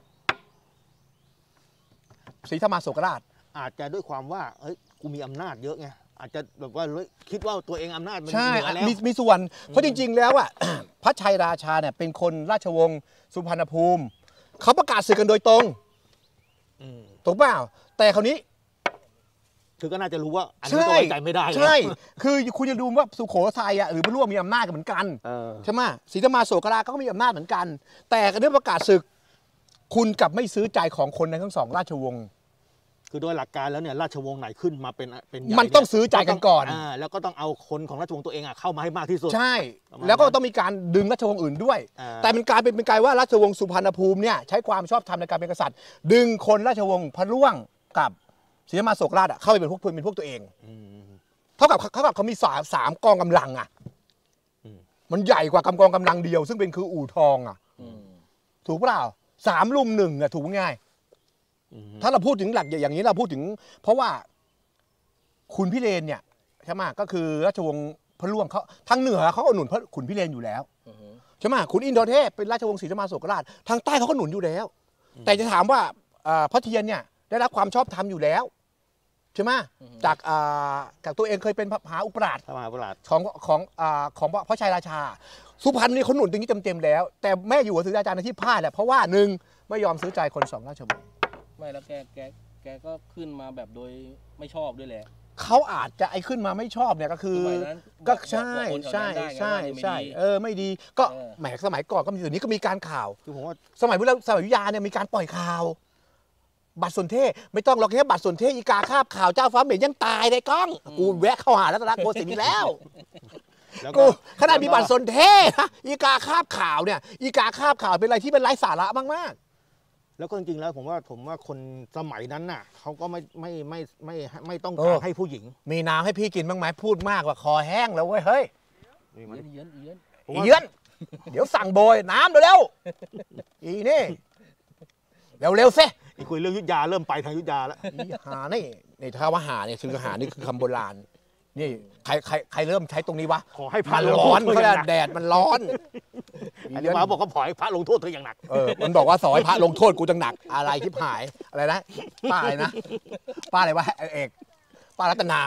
ศรีธรรมาโศกราชอาจจะด้วยความว่าเฮ้ยกูมีอำนาจเยอะไงอาจจะแบบว่าเฮ้ยคิดว่าตัวเองอำนาจมันใช่เหนือแล้วมีมีส่วน เพราะจริง ๆ แล้วอ่ะ พระชัยราชาเนี่ยเป็นคนราชวงศ์สุพรรณภูมิ เขาประกาศศึกกันโดยตรงอืมถูกเปล่าแต่คราวนี้คือก็น่าจะรู้ว่าอันนี้ตัวไว้ใจไม่ได้ใช่ คือคุณจะดูว่าสุโขทัยอ่ะหรือพระร่วงมีอำนาจกันเหมือนกันเออใช่ไหมศรีธรรมาโศกราชก็มีอำนาจเหมือนกัน แต่เรื่องประกาศศึก คุณกลับไม่ซื้อใจของคนในทั้งสองราชวงศ์คือโดยหลักการแล้วเนี่ยราชวงศ์ไหนขึ้นมาเป็นเป็นใหญ่มันต้องซื้อใจกันก่อนอ่าแล้วก็ต้องเอาคนของราชวงศ์ตัวเองอ่ะเข้ามาให้มากที่สุดใช่ประมาณแล้วก็ต้องมีการดึงราชวงศ์อื่นด้วยอ่าแต่มันกลายเป็นเป็นกลายว่าราชวงศ์สุพรรณภูมิเนี่ยใช้ความชอบธรรมในการเป็นกษัตริย์ ดึงคนราชวงศ์พระร่วงกับศรีธรรมาโศกราชอะเข้าไปเป็นพวกเป็นพวกตัวเองอืมเท่ากับเท่ากับเขามีสามสามกองกำลังอ่ะอืมมันใหญ่กว่ากำกองกำลังเดียว ซึ่งเป็นคืออู่ทองอ่ะอืมถูกเปล่าสามลุมหนึ่งอ่ะถูกง่ายอืมถ้าเราพูดถึงหลักอย่างนี้เราพูดถึง เพราะว่าขุนพิเรนเนี่ยใช่ไหมก็คือราชวงศ์พระร่วงเขาทางเหนือเขาก็หนุนพระขุนพิเรนอยู่แล้วอือฮึใช่ไหมขุนอินทรเทพเป็นราชวงศ์ศรีธรรมาโศกราชทางใต้เขาก็หนุนอยู่แล้ว แต่จะถามว่าอ่าพระเทียนเนี่ยได้รับความชอบธรรมอยู่แล้วใช่ไหมจากอ่าจากตัวเองเคยเป็นพระมหาอุปราชพระมหาประหลาดของของอ่าของพระชัยราชา สุพรรณนี่เขาหนุนตรงนี้เต็มๆแล้ว แต่แม่อยู่กับศรีราชาในที่พลาดแหละเพราะว่าหนึ่งไม่ยอมซื้อใจคนสองราชวงศ์ไม่แล้วแกแกแกก็ขึ้นมาแบบโดยไม่ชอบด้วยแหละเขาอาจจะไอ้ขึ้นมาไม่ชอบเนี่ยก็คือสมัยนั้นก็บอกใช่บอกคนแถวใช่นั้นได้ไงใช่ว่าไม่ใช่ดีเออไม่ดีก็เออแหมสมัยก่อนก็มีเดี๋ยวนี้ก็มีการข่าวคือผมว่าสมัยพุทธสมัยวิทยาเนี่ยมีการปล่อยข่าว บัตรสนเทศไม่ต้องหรอกแค่บัตรสนเทศอีกาคาบข่าวเจ้าฟ้าเหม็นยังตายในกล้องกูแวะเข้าหารัตนโกสินทร์อีกแล้วแล้วกูก็ขนาดมีบัตรสนเทศนะอีกาคาบข่าวเนี่ยอีกาคาบข่าวเป็นอะไรที่เป็นไร้สาระมากแล้วก็จริงๆแล้วผมว่าผมว่าคนสมัยนั้นน่ะเขาก็ไม่ไม่ไม่ไม่ไม่ไม่ต้องเอการอให้ผู้หญิงๆ มีน้ำให้พี่กินบ้างไหมพูดมากกว่าคอแห้งแล้วเว้ยเฮ้ยนี่มันเยือนเยือนผมอีว่าเยือนเดี๋ยวสั่งโบยน้ำเร็วๆอีนี่เร็วๆเซ่อีคุยเรื่องยุทธยาเริ่มไปทางยุทธยาแล้วอีหานี่นี่ถ้าว่าหาเนี่ยคือหานี่คือคำโบราณนี่ใครใครใครเริ่มใช้ตรงนี้วะขอให้พระมันลงร้โทอษนเธอเขาอเรียย่าก งหนักแดดมันร้อนอันนี้มาบอกว่าขอให้พระลงโทษเธออย่างหนักเออมันบอกว่าสอยพระลงโทษกูจังหนักอะไรที่หายอะไรนะป้าอะไรนะป้าอะไรวะเอกป้ารัตนา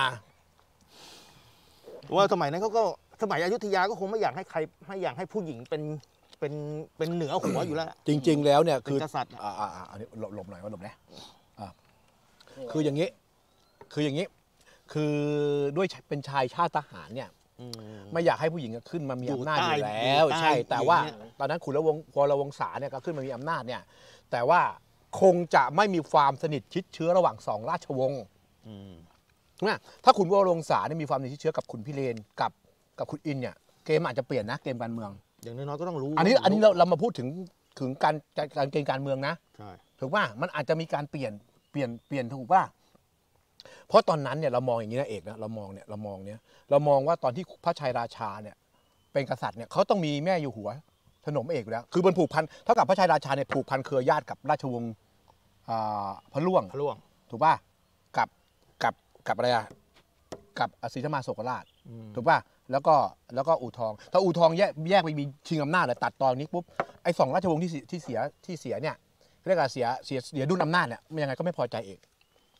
เพราะว่าสมัยนั้นเขาก็สมัยอยุธยาก็คงไม่อยากให้ใครไม่อยากให้ผู้หญิงเป็นเป็นเป็นเหนือหัวอยู่แล้วจริง ๆ แล้วเนี่ยคือเป็นกษัตริย์อ่าอ่าอ่าอันนี้หลบหลบหน่อยว่าหลบนะอ่าคืออย่างนี้ คืออย่างนี้ คือด้วยเป็นชายชาติทหารเนี่ยอืมไม่อยากให้ผู้หญิงขึ้นมามีอยู่อำนาจใต้อยู่แล้วอยู่ใต้ใช่ แต่ว่าอย่างเงี้ยตอนนั้นขุนละวงพลวงศาเนี่ยก็ขึ้นมามีอำนาจเนี่ย แต่ว่าคงจะไม่มีความสนิทชิดเชื้อระหว่างสองราชวงศ์อืมนะถ้าขุนวรวงศาเนี่ยมีความสนิทชิดเชื้อกับขุนพิเรนกับกับขุนอินเนี่ยเกมอาจจะเปลี่ยนนะเกมการเมืองอย่างน้อยๆก็ต้องรู้อันนี้อันนี้เราเรามาพูดถึงถึงการการเกมการเมืองนะใช่ถูกป่ะมันอาจจะมีการเปลี่ยนเปลี่ยนเปลี่ยนถูกป่ะเพราะตอนนั้นเนี่ยเรามองอย่างนี้นะเอกนะเรามองเนี่ยเรามองเนี่ยเรามองว่าตอนที่พระชัยราชาเนี่ยเป็นกษัตริย์เนี่ยเขาต้องมีแม่อยู่หัวถนอมเอกอยู่แล้วคือมันผูกพันเท่ากับพระชัยราชาเนี่ยผูกพันเครือญาติกับราชวงศ์อ่าพระล่วงพระล่วงถูกป่ะกับกับกับอะไรอะกับศรีธรรมาโศกราชอืมถูกป่ะแล้วก็แล้วก็อู่ทองถ้าอู่ทองแยกแยกไปมีชิงอำนาจเลยตัดตอนนี้ปุ๊บไอ้สองราชวงศ์ที่เสียที่เสียที่เสียเนี่ยเรียกว่าเสียเสียเสียดุลอำนาจเนี่ยมันยังไงก็ไม่พอใจเอก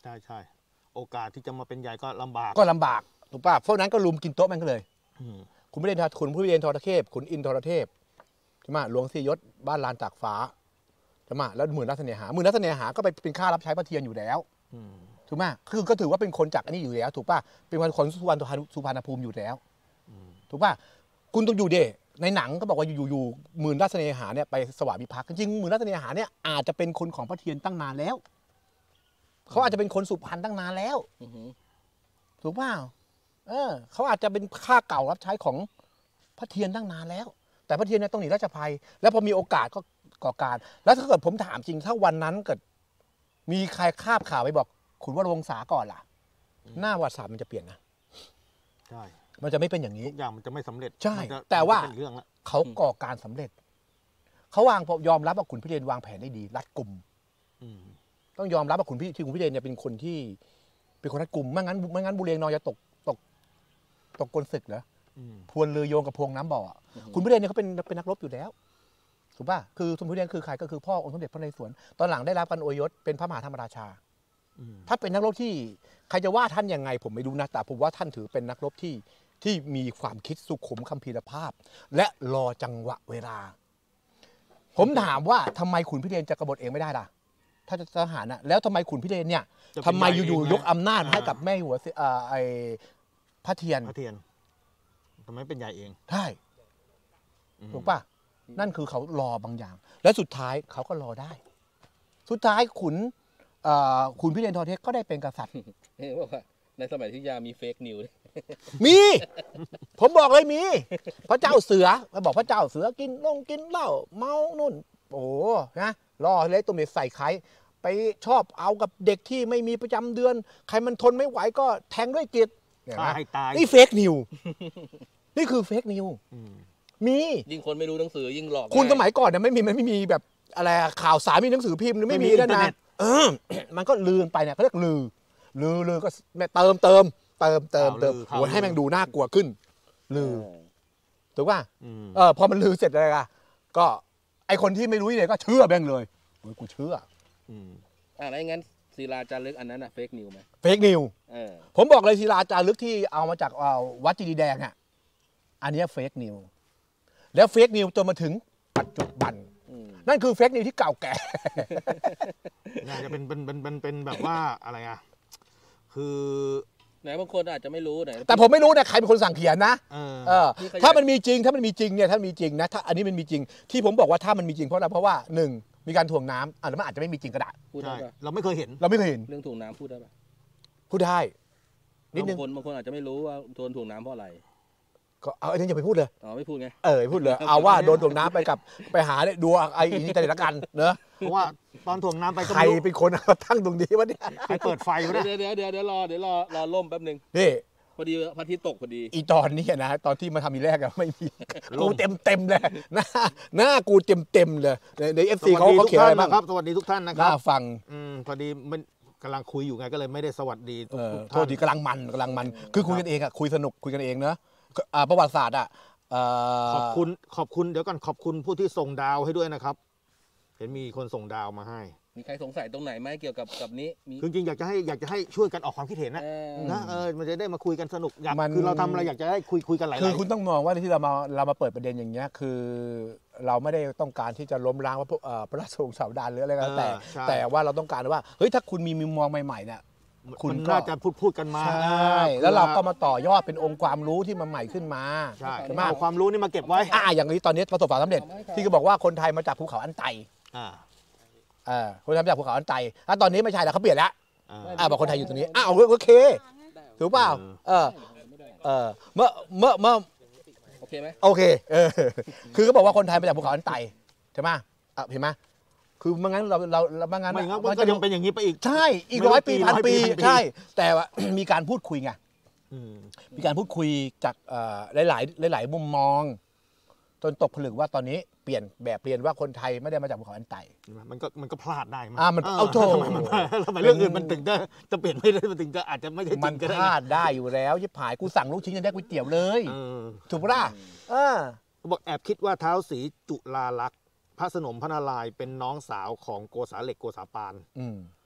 ใช่ใช่โอกาสที่จะมาเป็นใหญ่ก็ลำบากก็ลำบากถูกป่ะเพราะนั้นก็ลุมกินโต๊ะแม่งก็เลยอืมคุณไม่ได้ทคุณผู้เรียนทรเทพขุนอินทรเทพใช่ไหมหลวงศรียศบ้านลานตากฟ้าใช่ไหมแล้วหมื่นรัตเสน่หาหมื่นรัตเสน่หาก็ไปเป็นข้ารับใช้พระเทียนอยู่แล้วอืมถูกไหมคือก็ถือว่าเป็นคนจากอันนี้อยู่แล้วถูกป่ะเป็นคนคนสุวรรณสุพรรณภูมิอยู่แล้วอืมถูกป่ะคุณต้องอยู่เดในหนังก็บอกว่าอยู่อยู่หมื่นรัตเสน่หาเนี่ยไปสวามิภักดิ์จริงๆหมื่นรัตเสน่หาเนี่ยอาจจะเป็นคนของพระเทียนตั้งนานแล้วเขาอาจจะเป็นคนสุพรรณตั้งนานแล้วอือหือถูกเปล่าเออเขาอาจจะเป็นข้าเก่ารับใช้ของพระเทียนตั้งนานแล้ว แต่พระเทียนเนี่ยต้องหนีราชภัย แล้วพอมีโอกาสก็ก่อการ แล้วถ้าเกิดผมถามจริง ถ้าวันนั้นเกิด มีใครคาบข่าวไปบอกขุนวรวงศาก่อนล่ะ หน้าประวัติศาสตร์มันจะเปลี่ยนนะใช่มันจะไม่เป็นอย่างนี้ทุกอย่างมันจะไม่สำเร็จใช่มันจะแต่ว่ามันจะเป็นเรื่องละเขาก่อการสำเร็จ เขาวางยอมรับว่าขุนพิเรนวางแผนได้ดี รัดกุมอืมต้องยอมรับว่าขุนพิที่ขุนพิเรนเนี่ยเป็นคนที่ เป็นคนรัดกุมไม่งั้นไม่งั้นบุเรงนอยจะตกตกตกกลศึกเหรออืมพวนเรือโยงกับพวงน้ำบ่ออะคุณพิเรนเนี่ยเขาเป็นเป็นนักรบอยู่แล้วถูกป่ะคือคุณพิเรนคือใครก็คือพ่อองค์สมเด็จพระนเรศวรตอนหลังได้รับการอวยยศเป็นพระมหาธรรมราชาอืมถ้าเป็นนักรบที่ใครจะว่าท่านยังไง ผมไม่รู้นะแต่ผมว่าท่านถือเป็นนักรบที่ที่มีความคิดสุขุมคัมภีรภาพ และรอจังหวะเวลา ผมถามว่าทำไมขุนพิเรนจะกบฏเองไม่ได้ล่ะ ถ้าจะทหารนะแล้วทำไมขุนพิเรนเนี่ยจะเป็นทำไมอยู่ใหญ่เองๆยกอำนาจอ่าให้กับแม่หัวเสอ่าไอพระเทียนพระเทียนทำไมเป็นใหญ่เองใช่อืมถูกป่ะ นั่นคือเขารอบางอย่าง และสุดท้ายเขาก็รอได้ สุดท้ายขุนเอ่อขุนพิเรนทรเทพก็ได้เป็นกษัตริย์เห็นบอกว่าในสมัยที่ยามีเฟกนิวส์มี ผมบอกเลยมี พระเจ้าเสือมาบอกพระเจ้าเสือกินลงกินเหล้าเมานุ่น โอ้โหนะล่อเละตัวเม็ดใส่ไข่ไปชอบเอากับเด็กที่ไม่มีประจำเดือน ใครมันทนไม่ไหวก็แทงด้วยกิจเห็นไหมฆ่าให้ตายนี่เฟกนิว นี่คือเฟกนิวอืมมียิ่งคนไม่รู้หนังสือยิ่งหลอกคุณสง่ามัยก่อนเนี่ยไม่มีมันไม่มีแบบอะไรอะข่าวสารมีหนังสือพิมพ์หรือไม่มีไม่มีแล้วอินเทอร์นะเน็ตเออ มันก็ลือไปเนี่ยเขาเรียกลือ ลือลือก็เติมเติมเติมเติมเติมข่าวลือโอ้ยให้แม่งดูน่ากลัวขึ้น ลือเออถูกป่ะอืมเออพอมันลือเสร็จเลยอะก็ไอคนที่ไม่รู้เนี่ยก็เชื่อแม่งเลยโอ้ยกูเชื่ออืมอ่ะแล้วงั้นศิลาจารึกอันนั้นอะเฟกนิวไหมเฟกนิวเออผมบอกเลยศิลาจารึกที่เอามาจากเอ่อวัดจีดีแดงอ่ะอันเนี้เฟกนิวแล้วเฟกนิวจนมาถึงปัจจุบันอืมนั่นคือเฟกนิวที่เก่าแก่น่าจะเป็นเป็นเป็นเป็นเป็นแบบว่าอะไรอ่ะ คือไหนบางคนอาจจะไม่รู้ไหนแต่ผมไม่รู้นะใครเป็นคนสั่งเขียนนะเออเออนี่ขยายถ้ามันมีจริงถ้ามันมีจริงเนี่ยถ้ามีจริงนะถ้าอันนี้มันมีจริง ที่ผมบอกว่าถ้ามันมีจริงเพราะอะไรเพราะว่าหนึ่งมีการถ่วงน้ำอ่ะแล้วมันอาจจะไม่มีจริงก็ได้พูดได้ใช่ปะเราไม่เคยเห็นเราไม่เคยเห็นเรื่องถ่วงน้ำพูดได้ปะพูดได้นิดนึบาง งคนบางคนอาจจะไม่รู้ว่าโดนถ่วงน้ำเพราะอะไรก็เอาอันนี้อย่าไปพูดเลยอ๋อไม่พูดไงเออพูดเลยเอาว่าโดนถ่วงน้ำไปกับไปหาเนี่ยดูไอ้อินเทอร์เน็ตละกันเนอะเพราะว่าตอนถ่วงน้ำไปก็ใครไม่รู้เป็นคนเอาตั้งตรงนี้วะเนี่ยใครเปิดไฟวะเนี่ยเดี๋ยวเดี๋ยวเดี๋ยวเดี๋ยวรอเดี๋ยวรอรอล่มแป๊บหนึงนี่พอดีพระอาทิตย์ตกพอดีอีตอนนี้นะตอนที่มาทำอีแรกอะไม่มีลกูงเต็มเต็มๆเลยหน้าหน้ากูเต็มเต็มๆเลยในในเอฟสซีวัสเขาดีเขาทุกเขียนท่าอะไรนบ้างนะครับ สวัสดีทุกท่านนะคน่ารับฟังอืมพอดีมันกำลังคุยอยู่ไงก็เลยไม่ได้สวัสดีทุเอก อทุกโทท่าษนทีกำลังมันกำลังมัน คือคุยกันเองอะคุยสนุกคุยกันเองเนอะอ่าประวัติศาสตร์อะเขอบคุณขอบคุณเดี๋ยวก่อนขอบคุณผู้ที่ส่งดาวให้ด้วยนะครับ เห็นมีคนส่งดาวมาให้มีใครสงสัยตรงไหนไหมเกี่ยวกับกับนี้มีคือจริงๆอยากจะให้อยากจะให้ช่วยกันออกความคิดเห็นนะเออนะเออมันจะได้มาคุยกันสนุกอยากมันคือเราทำอะไรอยากจะให้คุยคุยกันหลายๆคือคุณต้องมองว่าที่เรามาเรามาเปิดประเด็นอย่างเงี้ยคือเราไม่ได้ต้องการที่จะล้มล้างพระพุเอ่อพระราชวงศ์สาวดารหรืออะไรก็แล้วแต่เออใช่แต่ว่าเราต้องการว่าเฮ้ยถ้าคุณมีมุมมองใหม่ๆเนี่ย คุคุณ ณก็น่าจะพูดพูดกันมาใช่แล้วเราก็มาต่อยอดเป็นองค์ความรู้ที่มันใหม่ขึ้นมาใช่ใช่ไหมเอาความรู้นี่มาเก็บไว้อ่าอย่างนี้ตอนนี้ประสบความสำเร็จ ที่ก็บอกว่าคนไทยมาจากภูเขาอันไตอ่าเออคนไทยมาจากภูเขาอันไตแล้วตอนนี้ไม่ใช่แล้วเขาเปลี่ยนแล้วอ่าอ่าบอกคนไทยอยู่ตรงนี้อ้าวโอเคถูกเปล่าเออเออเมื่อเมื่อเมื่อโอเคไหมโอเคเออคือเขาบอกว่าคนไทยมาจากภูเขาอันไตใช่ไหมอ่ะเห็นไหมคือไม่งั้นเราเราเราไม่งั้นไม่งั้นมัมันก็ยังเป็นอย่างนี้ไปอีกใช่อีกไม่รู้ร้อยปีกี่พันร้อยปีปีพันปีใช่แต่ว่า มีการพูดคุยไงอืมมีการพูดคุยจากเอ่อหลายๆหลาย ๆ มุมมอง จนตกผลึกว่าตอนนี้เปลี่ยนแบบเปลี่ยนว่าคนไทยไม่ได้มาจากภูเขาอันไตมันก็มันก็พลาดได้มั้ยอ่ามันเอาโถทำไมมันทำไมเรื่องอื่นมันถึงจะจะเปลี่ยนไม่ได้มันถึงจะอาจจะไม่ใช่จมัรินงก็พได้ลาดได้อยู่แล้วยิบหายกูสั่งลูกชิ้นยังได้ก๋วยเตี๋ยวเลยเออถูกปะล่ะเออเขาบอกแอบคิดว่าเท้าวศรีจุฬาลักษณ์พระสนมพระนารายณ์เป็นน้องสาวของโกษาเหล็กโกษาปานอืม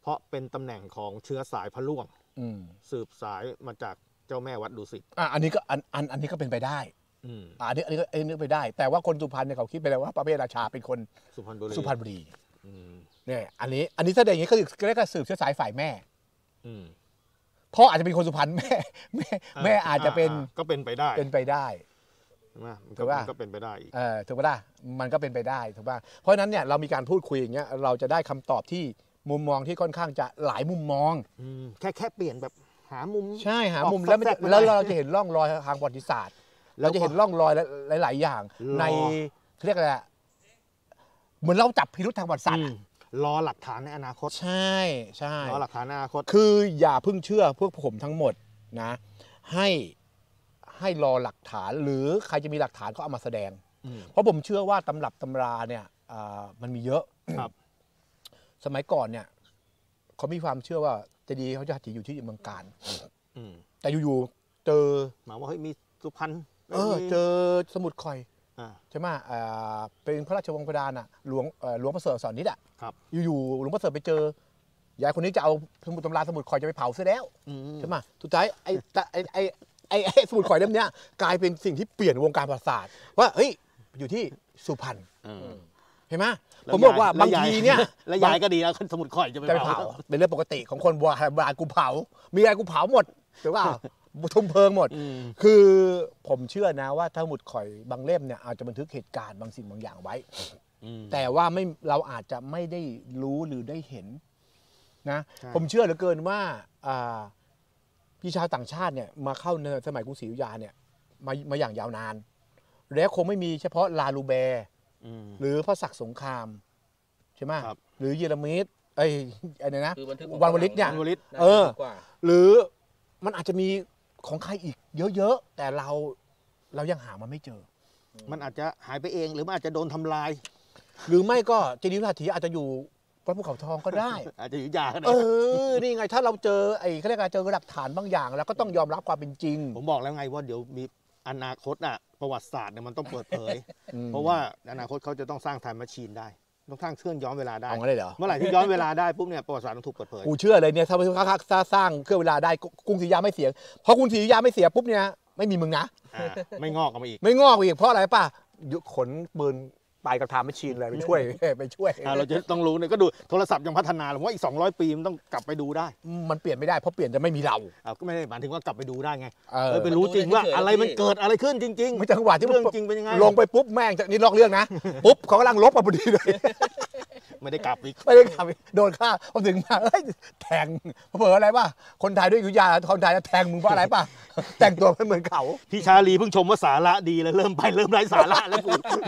เพราะเป็นตำแหน่งของเชื้อสายพระล่วงอืมสืบสายมาจากเจ้าแม่วัดดุสิตอ่ะอันนี้ก็อันอันอันนี้ก็เป็นไปได้อืมอะอันนี้อันนี้ก็อันนี้ไปได้ แต่ว่าคนสุพรรณเนี่ยเขาคิดไปแล้วว่าพระเวทราชาเป็นคนสุพรรณบุรีสุพรรณบุรีอืมเนี่ยอันนี้อันนี้แสดงอย่างนี้ก็เรียกว่าสืบเชื้อสายฝ่ายแม่อืมพ่ออาจจะเป็นคนสุพรรณแม่แม่แม่อาจจะเป็นก็เป็นไปได้เป็นไปได้ใช่ไหมมันถูก็กป่ะมันก็เป็นไปได้อีกเออถูกป่ะล่ะมันก็เป็นไปได้ถูกป่ะเพราะฉะนั้นเนี่ยเรามีการพูดคุยอย่างเงี้ยเราจะได้คำตอบที่มุมมองที่ค่อนข้างจะหลายมุมมองอืมแค่แค่เปลี่ยนแบบหามุมใช่หามุมออกแล้วมันจะแทรกๆแล้วไปได้เราจะเห็นร่องรอยทางประวัติศาสตร์แล้วเราจะเห็นร่องรอยหลาย ๆ อย่างรอในเขาเรียกอะไรอะเหมือนเราจับพิรุธทางประวัติศาสตอืร์มรอหลักฐานในอนาคตใช่ใช่รอหลักฐานในอนาคตคืออย่าเพิ่งเชื่อพวกผมทั้งหมดนะ ให้ให้รอหลักฐานหรือใครจะมีหลักฐานก็เอามาแสดงอืมเพราะผมเชื่อว่าตำรับตำราเนี่ยอ่ามันมีเยอะครับสมัยก่อนเนี่ยเขามีความเชื่อว่าเจดีย์เขาจะอยู่ที่เมืองการอืมแต่อยู่ๆเจอหมายว่าเฮ้ยมีสุพรรณเออมีเจอสมุดคอยอ่าใช่ไหมอ่าเป็นพระราชวงศ์ประดานอ่ะหลวงเอ่อหลวงประเสริฐสอนนิดอ่ะครับอยู่ๆหลวงประเสริฐไปเจอยายคนนี้จะเอาสมุดตำราสมุดคอยจะไปเผาซะแล้วอืมใช่ไหมสุดท้ายไอ้ตะไอ้ไอ้ไอ้ไอ้สมุดข่อยเล่มเนี้ยกลายเป็นสิ่งที่เปลี่ยนวงการประวัติศาสตร์ว่าเฮ้ยอยู่ที่สุพรรณเออเห็นไหมแล้วผมบอกว่าแล้บางยทีเนี่ยแล้วยายก็ดีแล้วสมุดข่อยจะไปจะไปเผาเผาเป็นเรื่องปกติของคนโบราณโบราณกูเผา มีอะไรกูเผาหมดถูกป่ะทุ่มเพลิงหมดอืมคือผมเชื่อนะว่าถ้าสมุดข่อยบางเล่มเนี่ยอาจจะบันทึกเหตุการณ์บางสิ่งบางอย่างไว้อืมแต่ว่าไม่เราอาจจะไม่ได้รู้หรือได้เห็นนะใช่ผมเชื่อเหลือเกินว่าอ่าพี่ชาวต่างชาติเนี่ยมาเข้าในสมัยกรุงศรีอยุธยาเนี่ยมามาอย่างยาวนาน แล้วคงไม่มีเฉพาะลาลูแบร์อืมหรือพระศักดิ์สงครามใช่ไหมครับหรือเยเรมิดไอ้ไอ้เนี่ยนะคือบันทึกของวันวลิตเนี่ยวันวลิตน่าเออจะดีกว่าหรือมันอาจจะมีของใครอีกเยอะๆแต่เราเรายังหามันไม่เจอมันอาจจะหายไปเองหรือมันอาจจะโดนทำลายหรือไม่ก็เจดีย์พระหัตถีอาจจะอยู่บนภูเขาทองก็ได้อาจจะอยู่ยาก็ได้เออ นี่ไงถ้าเราเจอไอ้เขาเรียกอะไรเจอหลักฐานบางอย่าง แล้วก็ต้องยอมรับความเป็นจริงผมบอกแล้วไงว่าเดี๋ยวมีอนาคตอ่ะประวัติศาสตร์เนี่ยมันต้องเปิดเผยอืมเพราะว่าอนาคตเขาจะต้องสร้างไทม์แมชชีนได้ ต้องสร้างเครื่องย้อนเวลาได้เอางั้นเลยเหรอเมื่อไหร่ที่ย้อนเวลาได้ปุ๊บเนี่ยประวัติศาสตร์ต้องถูกเปิดเผยกูเชื่อเลยเนี่ยถ้าถ้าสร้างเครื่องเวลาได้กรุงศรีอยุธยาไม่เสียเพราะกรุงศรีอยุธยาไม่เสียปุ๊บเนี่ยไม่มีมึงนะอ่าไม่งอกออกมาอีกไม่งอกอีกเพราะอะไรป่ะยุขนปืนไปกับไทม์แมชชีนเลยไปช่วย ไปช่วยอ่าเราจะต้องรู้เนี่ยก็ดูโทรศัพท์ยังพัฒนาผมว่าอีกสองร้อยปีมันต้องกลับไปดูได้มันเปลี่ยนไม่ได้เพราะเปลี่ยนจะไม่มีเราอ่าก็ไม่ได้หมายถึงว่ากลับไปดูได้ไงเออเออไปรู้จริงว่าอะไรมันเกิดอะไรขึ้นจริงไม่จังหวะที่เรื่องจริงเป็นยังไงลงไปปุ๊บแม่งจากนี่ลอกเรื่องนะ ปุ๊บเขากำลังลบมาพอดีเลยไม่ได้กลับอีกไม่ได้ขับโดนฆ่าพอถึงมาเอ้ยแทงเผลออะไรป่ะคนไทยด้วยอยุธยาคนไทยจะแทงมึงเพราะอะไรป่ะ แต่งตัวไม่เหมือนเขาพี่ชาลีเพิ่งชมว่าสาระดีแล้วเริ่มไปเริ่มไร้สาระแล้วกู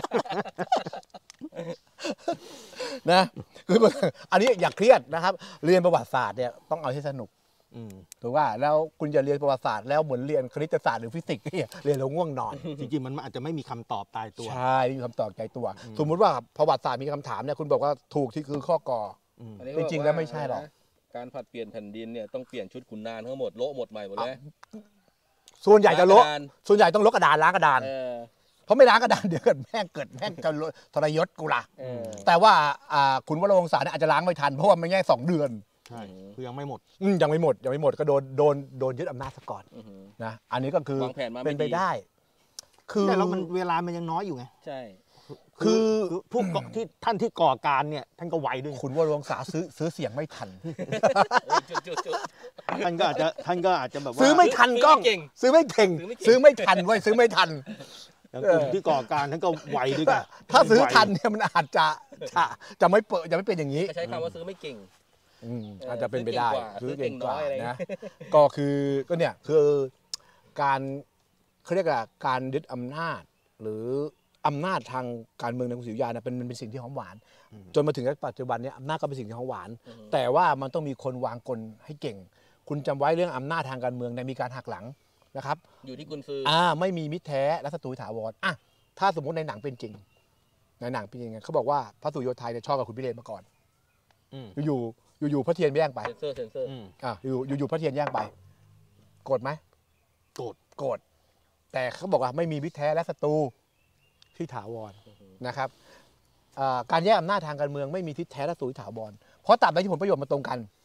นะคืออันนี้อย่าเครียดนะครับ เรียนประวัติศาสตร์เนี่ยต้องเอาให้สนุกอืมถูกว่าแล้วคุณจะเรียนประวัติศาสตร์แล้วเหมือนเรียนคณิตศาสตร์หรือฟิสิกส์เนี่ยเรียนแล้วง่วงนอนจริงๆมันอาจจะไม่มีคำตอบตายตัวใช่ไม่มีคำตอบใจตัว สมมุติว่าประวัติศาสตร์มีคำถามเนี่ยคุณบอกว่าถูกที่คือข้อกออืมอันนี้จริงๆแล้วไม่ใช่หรอกการผลัดเปลี่ยนแผ่นดินเนี่ยต้องเปลี่ยนชุดขุนนางทั้งหมดโละหมดใหม่หมดเลยส่วนใหญ่จะลบล้างกรดานส่วนใหญ่ต้องลบกระดานล้างกระดานเออเพราะไม่ล้างกระดานเดี๋ยวเกิดแม่งเกิดแม่งจะทรยศกูล่ะเออแต่ว่าอ่าคุณวรวงศาเนี่ยอาจจะล้างไม่ทันเพราะว่ามันแค่สองเดือนใช่คือยังไม่หมดอืมยังไม่หมดยังไม่หมดก็โดนโดนโดนยึดอำนาจซะก่อนอื้อหือนะอันนี้ก็คือวางแผนมาไม่เป็นไปดีได้ คือแต่แล้วมันเวลามันยังน้อยอยู่ไงใช่คือคือผู้ก่อที่ท่านที่ก่อการเนี่ยท่านก็ไวด้วยไงคุณวรวงศาซื้อซื้อเสียงไม่ทันเออจุดจุดจุดท่านก็อาจจะท่านก็อาจจะแบบว่าซื้อไม่ทันกล้องซื้อไม่เก่งซื้อไม่เก่งซื้ซื้ออไม่ไม่เก่งทันเว้ยซื้อไม่ทันอย่างกลุ่มที่ก่อการท่านก็ไวด้วยกันถ้าซื้อทันเนี่ยมันอาจจะจะจะไม่เปิดจะไม่เป็นอย่างนี้ก็ใช้คำว่าซื้อไม่เก่งอืมเอออาจจะเป็นไปได้ซื้อเก่งกว่าซื้อเก่งกว่าซื้อเก่งน้อยอะไรนะ ก็คือก็เนี่ยคือการเขาเรียกว่าการยึดอำนาจ หรืออำนาจทางการเมืองในกรุงศรีอยุธยาเนี่ยเป็นมันเป็นสิ่งที่หอมหวาน จนมาถึงปัจจุบันเนี้อำนาจก็เป็นสิ่งที่หอมหวานอือฮึแต่ว่ามันต้องมีคนวางกลให้เก่ง คุณจำไว้เรื่องอำนาจทางการเมืองเนี่ยมีการหักหลังนะครับอยู่ที่กุญซืออ่าไม่มีมิตรแท้และศัตรูถาวรอ่ะถ้าสมมติในหนังเป็นจริง ในหนังเป็นยังไงเขาบอกว่าพระสุโยทัยเนี่ยชอบกับคุณพิเรนมาก่อนอืมอยู่ๆอยู่ๆพระเทียนแย่งไปเซนเซอร์เซนเซอร์อืมอ่ะอยู่ๆอยู่ๆพระเทียนแย่งไปโกรธไหมโกรธโกรธแต่เขาบอกว่าไม่มีมิตรแท้และศัตรูที่ถาวรนะครับอ่าการแยกอำนาจทางการเมืองไม่มีทิศแท้และศัตรูที่ถาวรเพราะตราบใดที่ผลประโยชน์มันตรงกัน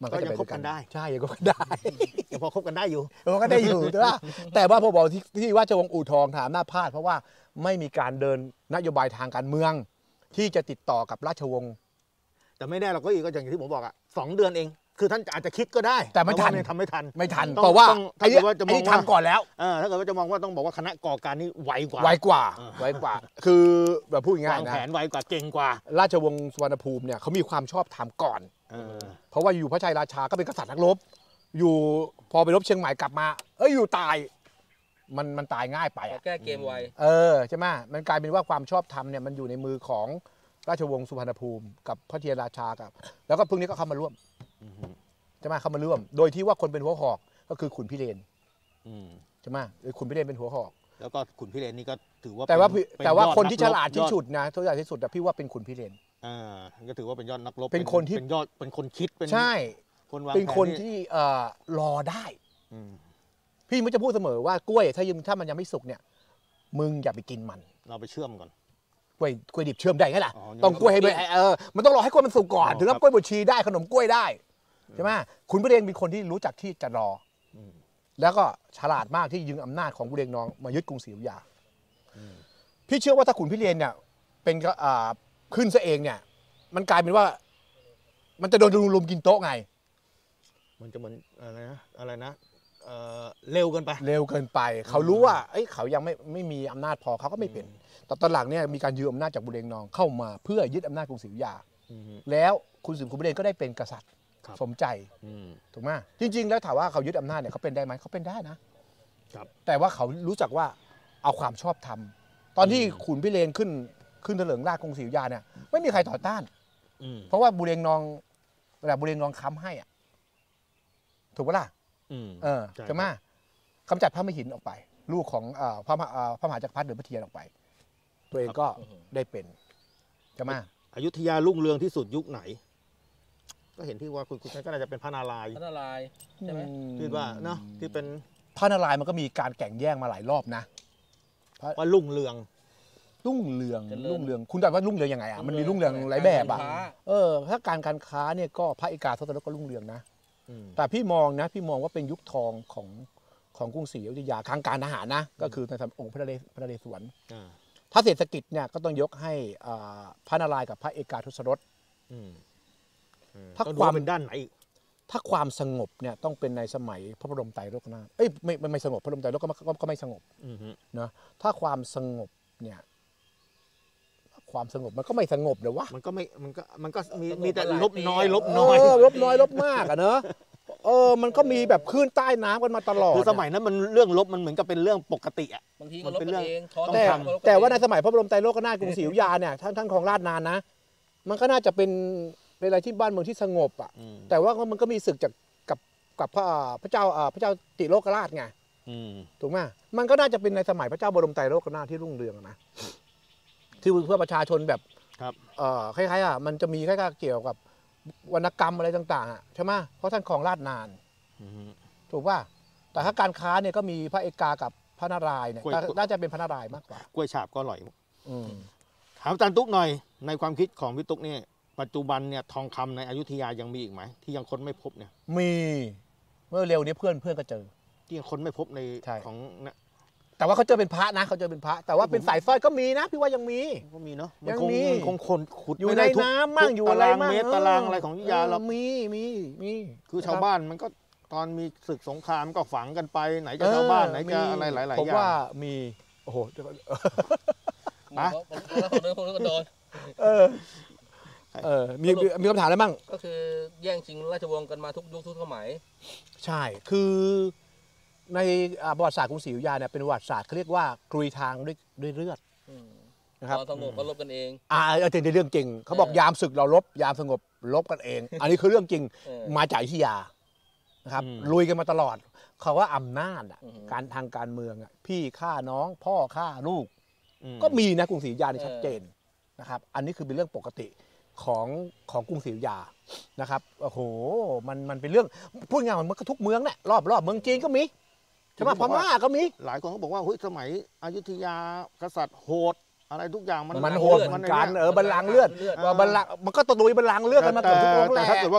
มันก็จะก็ยังคบกันได้ใช่ยังคบกันได้ยังพอคบกันได้อยู่มันก็ได้อยู่ใช่ไหมแต่ว่าพอบอกที่ที่ราชวงศ์อู่ทองถามหน้าพลาดเพราะว่าไม่มีการเดินนโยบายทางการเมือง ที่จะติดต่อกับราชวงศ์แต่ไม่แน่เราก็อีกก็อย่างที่ผมบอกอ่ะสองเดือนเอง คือท่านอาจจะคิดก็ได้แต่ไม่ทันว่าทำไม่ทันไม่ทันต้องเพราะว่าต้องไอ้ถ้าเกิดว่าจะมองไอ้ว่าทำก่อนแล้วเออถ้าเกิดว่าจะมองว่าต้องบอกว่าคณะก่อการนี้ไวกว่าไวกว่าเออไวกว่า คือแบบพูดง่ายวางๆนะแผนไวกว่าเก่งกว่าราชวงศ์สุวรรณภูมิเนี่ยเขามีความชอบธรรมก่อนเออเพราะว่าอยู่พระชัยราชาก็เป็นกษัตริย์นักรบ อยู่พอไปรบเชียงใหม่กลับมาเอ้ยอยู่ตาย มันมันตายง่ายไปขออะแก้เกมไวเออใช่ไหมมันกลายเป็นว่าความชอบธรรมเนี่ยมันอยู่ในมือของราชวงศ์สุพรรณภูมิกับพระเทียรราชากับ แล้วก็พวกนี้ก็เข้ามาร่วมอือฮึใช่ไหมเข้ามาร่วม โดยที่ว่าคนเป็นหัวหอกก็คือขุนพิเรนอืมใช่ไหมหรือขุนพิเรนเป็นหัวหอกแล้วก็ขุนพิเรนนี่ก็ถือว่าแต่ว่าเป็นเป็นแต่ว่ายอดคนที่กฉรบลาดที่ยอสุดนะฉลาดที่สุดแต่พี่ว่าเป็นขุนพิเรนอ่าก็ถือว่าเป็นยอดนักรบเป็นคนที่เป็นยอดเป็นคนคิดเป็นใช่คนวางเป็นคนแผที่เอ่อรอได้อืมพี่มันจะพูดเสมอว่ากล้วยถ้ายังถ้ามันยังไม่สุกเนี่ย มึงอย่าไปกินมันเราไปเชื่อมก่อนกล้วยกล้วยดิบเชื่อมได้ไงล่ะอ๋อต้องกล้วยให้ด้วยเออมันต้องรอให้กล้วยมันสุกก่อนอ๋อถึงครัจะบกล้วยบดชีได้ขนมกล้วยได้ใช่ไหมขุนพิเรนเป็นคนที่รู้จักที่จะรออืมแล้วก็ฉลาดมากที่ยึดอำนาจของบุเรงนองมายึดกรุงศรีอยุธยาอืมพี่เชื่อว่าถ้าขุนพิเรนเนี่ยเป็นก็อ่าขึ้นซะเองเนี่ย มันกลายเป็นว่า มันจะโดนลุมกินโต๊ะไงมันจะเหมือนอะไรนะอะไรนะเอ่อเร็วเกินไปเร็วเกินไป เขารู้ว่าเอ้ยเขายังไม่ไม่มีอำนาจพอเขาก็ไม่เป็นแต่ตอนหลังเนี่ยมีการยืมอำนาจจากบุเรงนองเข้ามาเพื่อยึดอำนาจกรุงศรีอยุธยาอืมแล้วคุณสิงห์ขุนพิเรนก็ได้เป็นกษัตริย์ครับสมใจอืมถูกไหมจริง ๆ แล้วถามว่าเขายึดอำนาจเนี่ยเขาเป็นได้ไหมเขาเป็นได้นะครับ แต่ว่าเขารู้จักว่าเอาความชอบธรรมตอนที่อืมขุนพิเรนขึ้นขึ้นเถลิงราชกรุงศรีอยุธยาเนี่ยไม่มีใครต่อต้านอืมเพราะว่าบุเรงนองเวลาบุเรงนองค้ำให้อะถูกปะล่ะอืมเออใช่ใช่ไหมกำจัดพระมหินออกไป ลูกของเอ่อพระมหาเอ่อพระมหาจักรพรรดิหรือพระเทียนออกไป ตัวเองก็ได้เป็นใช่ไหมอยุธยารุ่งเรืองที่สุดยุคไหน ก็เห็นที่ว่าคุณคุณก็น่าจะเป็นพระนารายณ์พระนารายณ์ใช่ไหมคิดว่าเนาะที่เป็นพระนารายณ์มันก็มีการแข่งแย่งมาหลายรอบนะว่ารุ่งเรืองรุ่งเรืองรุ่งเรืองคุณแต่ว่ารุ่งเรืองยังไงอ่ะมันมีรุ่งเรืองหลายแบบอ่ะการค้าเออถ้าการการค้าเนี่ยก็พระเอกาทศรถก็รุ่งเรืองนะอืมแต่พี่มองนะพี่มองว่าเป็นยุคทองของของกรุงศรีอยุธยาทางการทหารนะ ก็คือในสมัยองค์พระนเรพระนเรศวรอ่าถ้าเศรษฐกิจเนี่ยก็ต้องยกให้อ่าพระนารายณ์กับพระเอกาทศรถอืมอืมถ้าต้องดูความเป็นด้านไหนอีกถ้าความสงบเนี่ยต้องเป็นในสมัยพระบรมไตรโลกนาถเอ้ยไม่ไม่ไม่สงบพระบรมไตรโลกก็ไม่ก็ก็ไม่สงบอืมฮึนะถ้าความสงบเนี่ยความสงบมันก็ไม่สงบเลยวะมันก็ไม่มันก็มันก็มีสงบมีแต่มาหลายลบปีน้อยอะลบน้อยเลบน้อยลบมากอะเนอะเออมันก็มีแบบคลื่นใต้น้ำกันมาตลอดคือสมัยนั้นมันเรื่องลบมันเหมือนกับเป็นเรื่องปกติอ่ะบางทีมัก็นลบเป็นกัเรื่นองเองท้อต้องแต่ทำก็ลบกันแต่ว่าในเองสมัยพระบรมไตรโลกนาถกรุงศรีอยุธยาเนี่ยท่านท่านของราชนานนะ มันก็น่าจะเป็นเป็นอะไรที่บ้านเมืองที่สงบอ่ะอืมแต่ว่ามันก็มีศึกจากกับกับพระพระเจ้าอ่าพระเจ้าติโลกราชไงอืมถูกไหมมันก็น่าจะเป็นในสมัยพระเจ้าบรมไตรโลกนาถที่รุ่งเรืองนะที่เพื่อประชาชนแบบครับเอ่อคล้ายๆอ่ะมันจะมีคล้ายๆเกี่ยวกับวรรณกรรมอะไรต่างๆอ่ะใช่ไหมเพราะท่านของราชนานอืมถูกป่ะแต่ถ้าการค้าเนี่ยก็มีพระเอกากับพระนารายณ์เนี่ยกล้วยน่าจะเป็นพระนารายณ์มากกว่ากล้วยฉาบก็อร่อยอืมถามอาจารย์ตุ๊กหน่อย ในความคิดของพี่ตุ๊กนี่ปัจจุบันเนี่ยทองคำในอยุธยายังมีอีกไหมที่ยังค้นไม่พบเนี่ยมีเมื่อเร็วนี้เพื่อนเพื่อนก็เจอที่ยังค้นไม่พบในใช่ของเนี่ยแต่ว่าเขาเจอเป็นพระนะเขาเจอเป็นพระ แต่ว่าเป็นสายสร้อยก็มีนะพี่ว่ายังมีก็มีเนาะยังคงมีมันคงคนขุดอยู่ไม่ในได้ทุกน้ำมั่งทุกอยู่อะไรตารางมั่งเมตรตารางอะไรของอยุธยาเราเออมีมีมีคือชาวะรับบ้านมันก็ตอนมีศึกสงครามก็ฝังกันไปไหนจะชาวบ้านไหนจะอะไรหลายๆอย่างผมว่ามีโอ้โหนะแล้วคนนึงคนนึงก็โดนเออเออมีมีมีคำถามอะไรบ้างก็คือแย่งชิงราชวงศ์กันมาทุกยุคทุกสมัยใช่คือในอ่าประวัติศาสตร์กรุงศรีอยุธยาเนี่ยเป็นประวัติศาสตร์เขาเรียกว่ากรุยทางด้วยด้วยเลือดอืมนะครับตอนสงบก็ลบกันเองอ่าเออเป็นเรื่องจริงเขาบอกเออยามศึกเราลบยามสงบลบกันเอง อันนี้คือเรื่องจริงเออมาจากอยุธยานะครับอืมลุยกันมาตลอดเขาว่าอำนาจอะอือฮึการทางการเมืองอะพี่ฆ่าน้อง พ่อฆ่าลูกอืมก็มีนะกรุงศรีอยุธยานี่เออชัดเจนนะครับ อันนี้คือเป็นเรื่องปกติของของกรุงศรีอยุธยานะครับโอ้โหมันมันเป็นเรื่องพูดง่ายๆมันก็ทุกเมืองแหละรอบรอบเมืองจีนก็มีใช่ไหมพม่าก็มีหลายคนก็บอกว่าเฮ้ยสมัยอยุธยากษัตริย์โหดอะไรทุกอย่างมันมันโหดเหมือนกันมัเออบัลลังก์เลือดเลือดว่าบัลลังก์มันก็ตะลุยบัลลังก์เลือดกันมาเกือบทุกองค์แหแต่ละถ้าเกิดว่า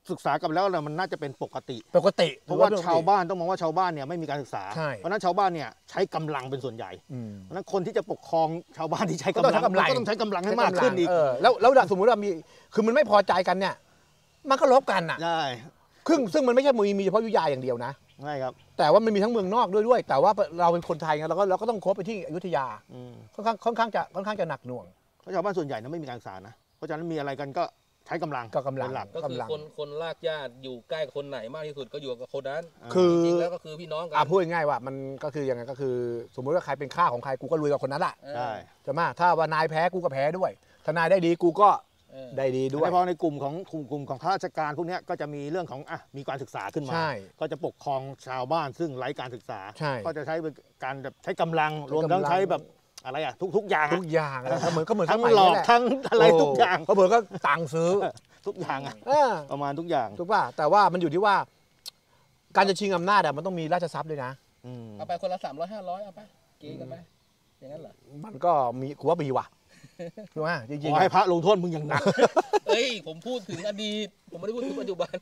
ศึกษากันแล้วเนี่ยมันน่าจะเป็นปกติปกติเพราะว่าชาวบ้านต้องมองว่าชาวบ้านเนี่ยไม่มีการศึกษาใช่เพราะฉะนั้นชาวบ้านเนี่ยใช้กำลังเป็นส่วนใหญ่อืมเพราะฉะนั้นคนที่จะปกครองชาวบ้านที่ใช้ก็กำต้องลังใช้กำลังก็ต้องใช้กำลังให้มากขึ้นอีกเออแล้วแล้วสมมุติว่ามีคือมันไม่พอใจกันเนี่ยมันก็ลบกันอ่ะใช่ซึ่งซึ่งมันไม่ใช่มีมีเฉพาะอยุธยาอย่างเดียวนะใช่ครับแต่ว่ามันมีทั้งเมืองนอกด้วยด้วย แต่ว่าเราเป็นคนไทยไงเราก็เราก็ต้องคบไปที่อยุธยาอืมค่อนข้างค่อนข้างจะค่อนข้างจะหนักหน่วงเพราะชาวบ้านส่วนใหญ่นะไม่มีการศึกษานะเพราะฉะนั้นมีอะไรกันก็ใช้กำลังก็กำลังเป็นหลักก็คือคนคนลากญาติอยู่ใกล้คนไหนมากที่สุดก็อยู่กับคนนั้นคือจริงๆแล้วก็คือพี่น้องกัอ่ะพูดง่ายๆว่ามันก็คือยังไงก็คือ สมมติว่าใครเป็นข้าของใครกูก็รวยกับคนนั้นแหละเออใช่ใช่ไหมถ้าว่านายแพ้กูก็แพ้ด้วยถ้านายได้ดีกูก็เออได้ดีด้วยโดยเฉพาะในกลุ่มของกลุ่มกลุ่มของข้าราชการพวกเนี้ยก็จะมีเรื่องของอ่ะมีการศึกษาขึ้นมาใช่ก็จะปกครองชาวบ้านซึ่งไร้การศึกษาใช่ก็จะใช้การแบบใช้กำลังใช้รวมทั้งกำลังใช้แบบอะไรอ่ะทุกทุกอย่างทุกอย่างอะไรก็เหมือนก็เหมือนทั้งสมัยหลอกนี้แะทั้งอะไรทุกอย่างโเขาเผื่อก็ตังค์ซื้อทุกอย่างอ่ะเออประมาณทุกอย่างถูกป่ะแต่ว่ามันอยู่ที่ว่า การจะชิงอำนาจอะมันต้องมีราชทรัพย์ด้วยนะอืมเอาไปคนละสามร้อยห้าร้อยเอาไปเกกันไปอย่างนั้นเหรอมันก็มีกูว่ามีว่ะถูกไหมจขริงอๆให้อะพระลงโทษมึงอย่างหนักเอ้ยผมพูดถึงอดีตผมไม่ได้พูดถึงปัจจุบัน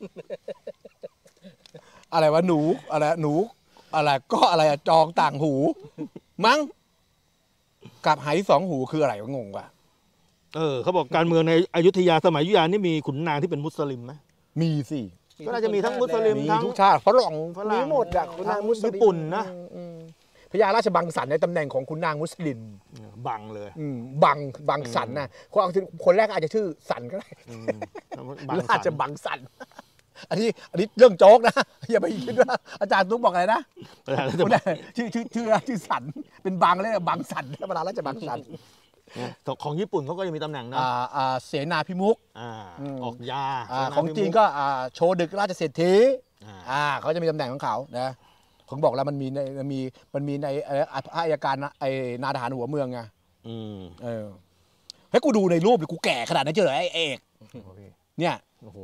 อะไรวะหนูอะไรหนูอะไรก็อะไรอะจองต่างหู มั้งกับไหสองหูคืออะไรวะงงว่ะเออเขาบอกการเมืองในอยุธยาสมัยอยุธยานี่มีขุนนางที่เป็นมุสลิมไหมมีสิก็น่าจะมีทั้งมุสลิมมีทั้งทุกชาติฝรั่งฝรั่งมีหมดอะคุณนางมุสลิมญี่ปุ่นนะอืมอืมพญาราชบังสันในตำแหน่งของคุณนางมุสลิมบังเลยอืมบังบังสันนะคนคนแรกอาจจะชื่อสันก็ได้อืมบังราชบังสัน อันนี้อันนี้เรื่องโจ๊กนะ อย่าไปคิดว่าอาจารย์ตุ๊กบอกอะไรนะสันคนนั้นชื่อชื่อชื่อชื่อสันเป็นบังเลยบังสันธรรมดาราชบังสันของญี่ปุ่นเขาก็จะมีตำแหน่งนะอ่าอ่าเสนาพิมุกอ่าอืมออกยาอ่าเสาของจีนพิมุก็อ่าโชดึกราชเศรษฐีอ่าอ่าเขาจะมีตำแหน่งของเขานะผมบอกแล้วมันมีในมันมีมันมีในเอ่อพระอัยการนะไอนาทหารหัวเมืองไงอืมเออเฮ้ยกูดูในรูปดิกูแก่ขนาดนั้นเจอเหรอไอเอกเนี่ยโอ้โห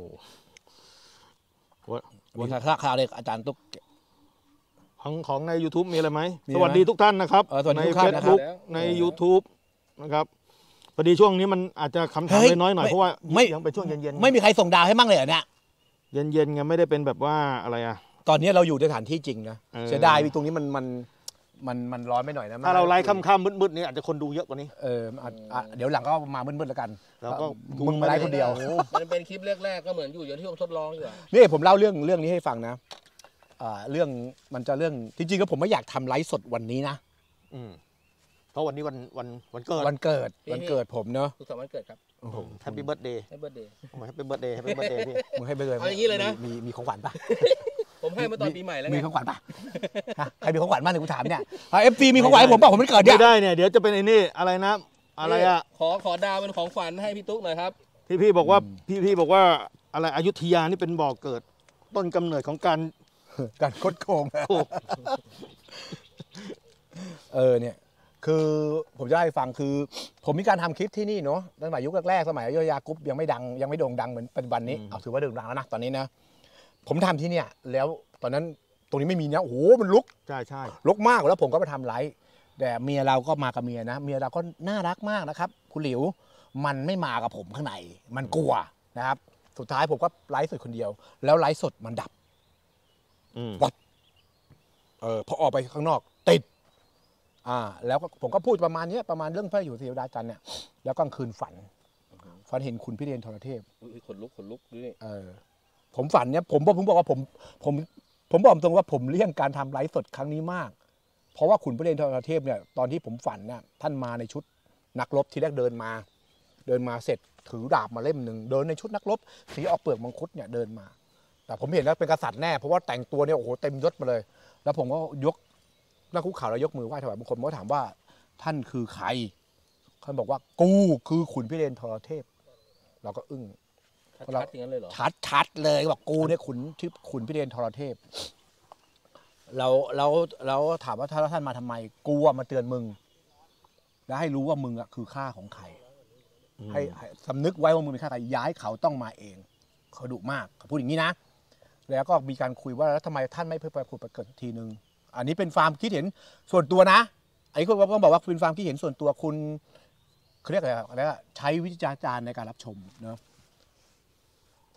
มีข่าวข่าวเลยอาจารย์ตุ๊กของของใน YouTube มีอะไรไหมมีสไหมวัสดีทุกท่านนะครับเออสวัสดีในทุกท่านนะครับ Facebook ใน YouTube นะครับพอดีช่วงนี้มันอาจจะคำถามเฮ้ยน้อยๆหน่อยไม่เพราะว่าไม่ยังเป็นช่วงเย็นๆไม่มีใครส่งดาวให้มั่งเลยเหรอเนี่ยเย็นๆไงไม่ได้เป็นแบบว่าอะไรอ่ะตอนนี้เราอยู่ในสถานที่จริงนะเออเสียดายตรงนี้มันมันมันมันร้อนไปหน่อยนะถ้าเราไล่ค่ำๆมืดๆนี่อาจจะคนดูเยอะกว่านี้เอออ่ะอ่ะเดี๋ยวหลังก็มามืดๆแล้วกันเราก็มึงมาไล่คนเดียวมันเป็นคลิปแรกๆก็เหมือนอยู่อย่างที่ผมทดลองอยู่อะนี่ผมเล่าเรื่องเรื่องนี้ให้ฟังนะอ่าเรื่องมันจะเรื่องจริงๆก็ผมไม่อยากทำไลฟ์สดวันนี้นะอืมเพราะวันนี้วันวันวันเกิดวันเกิดวันเกิดผมเนอะสุขสันต์วันเกิดครับโอ้โหแฮปปี้เบิร์ดเดย์ให้เบิร์ดเดย์แฮปปี้เบิร์ดเดย์แฮปปี้เบิร์ดเดย์พี่มึงให้ไปเลยเอาอย่างนี้เลยนะมีมีของขวัญปะผมให้มาตอนปีใหม่แล้วไงมีของขวัญปะฮะใครมีของขวัญบ้างเนี่ยกูถามเนี่ยเอฟซีมีของขวัญให้ผมเปล่าผมไม่เกิดเนี่ไม่ยได้เนี่ยเดี๋ยวจะเป็นไอ้นี่อะไรนะ อะไรอ่ะขอขอดาวเป็นของขวัญให้พี่ตุ๊กหน่อยครับพี่พี่บอกว่าพี่พี่บอกว่าอะไรอยุธยานี่เป็นบ่อเกิด ต้นกำเนิดของการการคดโกงโกงเออเนี่ยคือผมจะให้ฟังคือ ผมมีการทำคลิปที่นี่เนาะตั้งแต่ยุคแรกๆสมัยอยุธยากรุ๊ปยังไม่ดังยังไม่โด่งดังเหมือนปัจจุบันนี้เอาถือว่าโด่งดังแล้วนะตอนนี้นะผมทำที่เนี่ยแล้วตอนนั้นตรงนี้ไม่มีนะโอ้โหมันลุกใช่ใช่ลุกมากแล้วผมก็ไปทำไลฟ์แต่เมียเราก็มากับเมียนะเมียเราก็น่ารักมากนะครับคุณหลิวมันไม่มากับผมข้างในมันกลัวนะครับสุดท้ายผมก็ไลฟ์สดคนเดียว แล้วไลฟ์สดมันดับอืมเออพอออกไปข้างนอกติดอ่าแล้วก็ผมก็พูดประมาณเนี้ยประมาณเรื่องพระอยู่เทวดาจันทร์เนี่ยแล้วกลางคืนฝันฝันเห็นคุณพิเรนทรเทพอุ๊ยขนลุกขนลุกดูนี่เออผมฝันเนี่ยผมบอกผมบอกว่าผมผมผมบอกตรงว่าผมเลี่ยงการทำไลฟ์สดครั้งนี้มาก เพราะว่าขุนพระเรนทรเทพเนี่ยตอนที่ผมฝันเนี่ยท่านมาในชุดนักรบทีแรกเดินมา เดินมาเสร็จถือดาบมาเล่มหนึ่งเดินในชุดนักรบสีออกเปลือกมังคุดเนี่ยเดินมา แต่ผมเห็นแล้วเป็นกษัตริย์แน่เพราะว่าแต่งตัวเนี่ยโอ้โหเต็มยศมาเลย แล้วผมก็ยกนั่งคุกเข่าแล้วยกมือไหว้ถวายบังคมผมก็ถามว่าท่านคือใครท่านบอกว่ากูคือขุนพิเรนทรเทพ เราก็อึ้งชัดๆอย่างนั้นเลยเหรอชัดชัดเลยบอกกูเนี่ยขุนที่ขุนพิเรนทรเทพเราเราเราถามว่าถ้าท่านมาทำไมกูอะมาเตือนมึง แล้วให้รู้ว่ามึงอะคือข้าของใครให้ให้สำนึกไว้ว่ามึงเป็นข้าใครย้ายเขาต้องมาเองเขาดุมากเขาพูดอย่างนี้นะ แล้วก็มีการคุยว่าแล้วทำไมท่านไม่เพิ่งไปขุดไปเกิดทีนึงอันนี้เป็นความคิดเห็นส่วนตัวนะไอ้คนก็บอกว่าเป็นความคิดเห็นส่วนตัวคุณเขาเรียกอะไรอะไรใช้วิจารณ์ในการรับชมเนาะ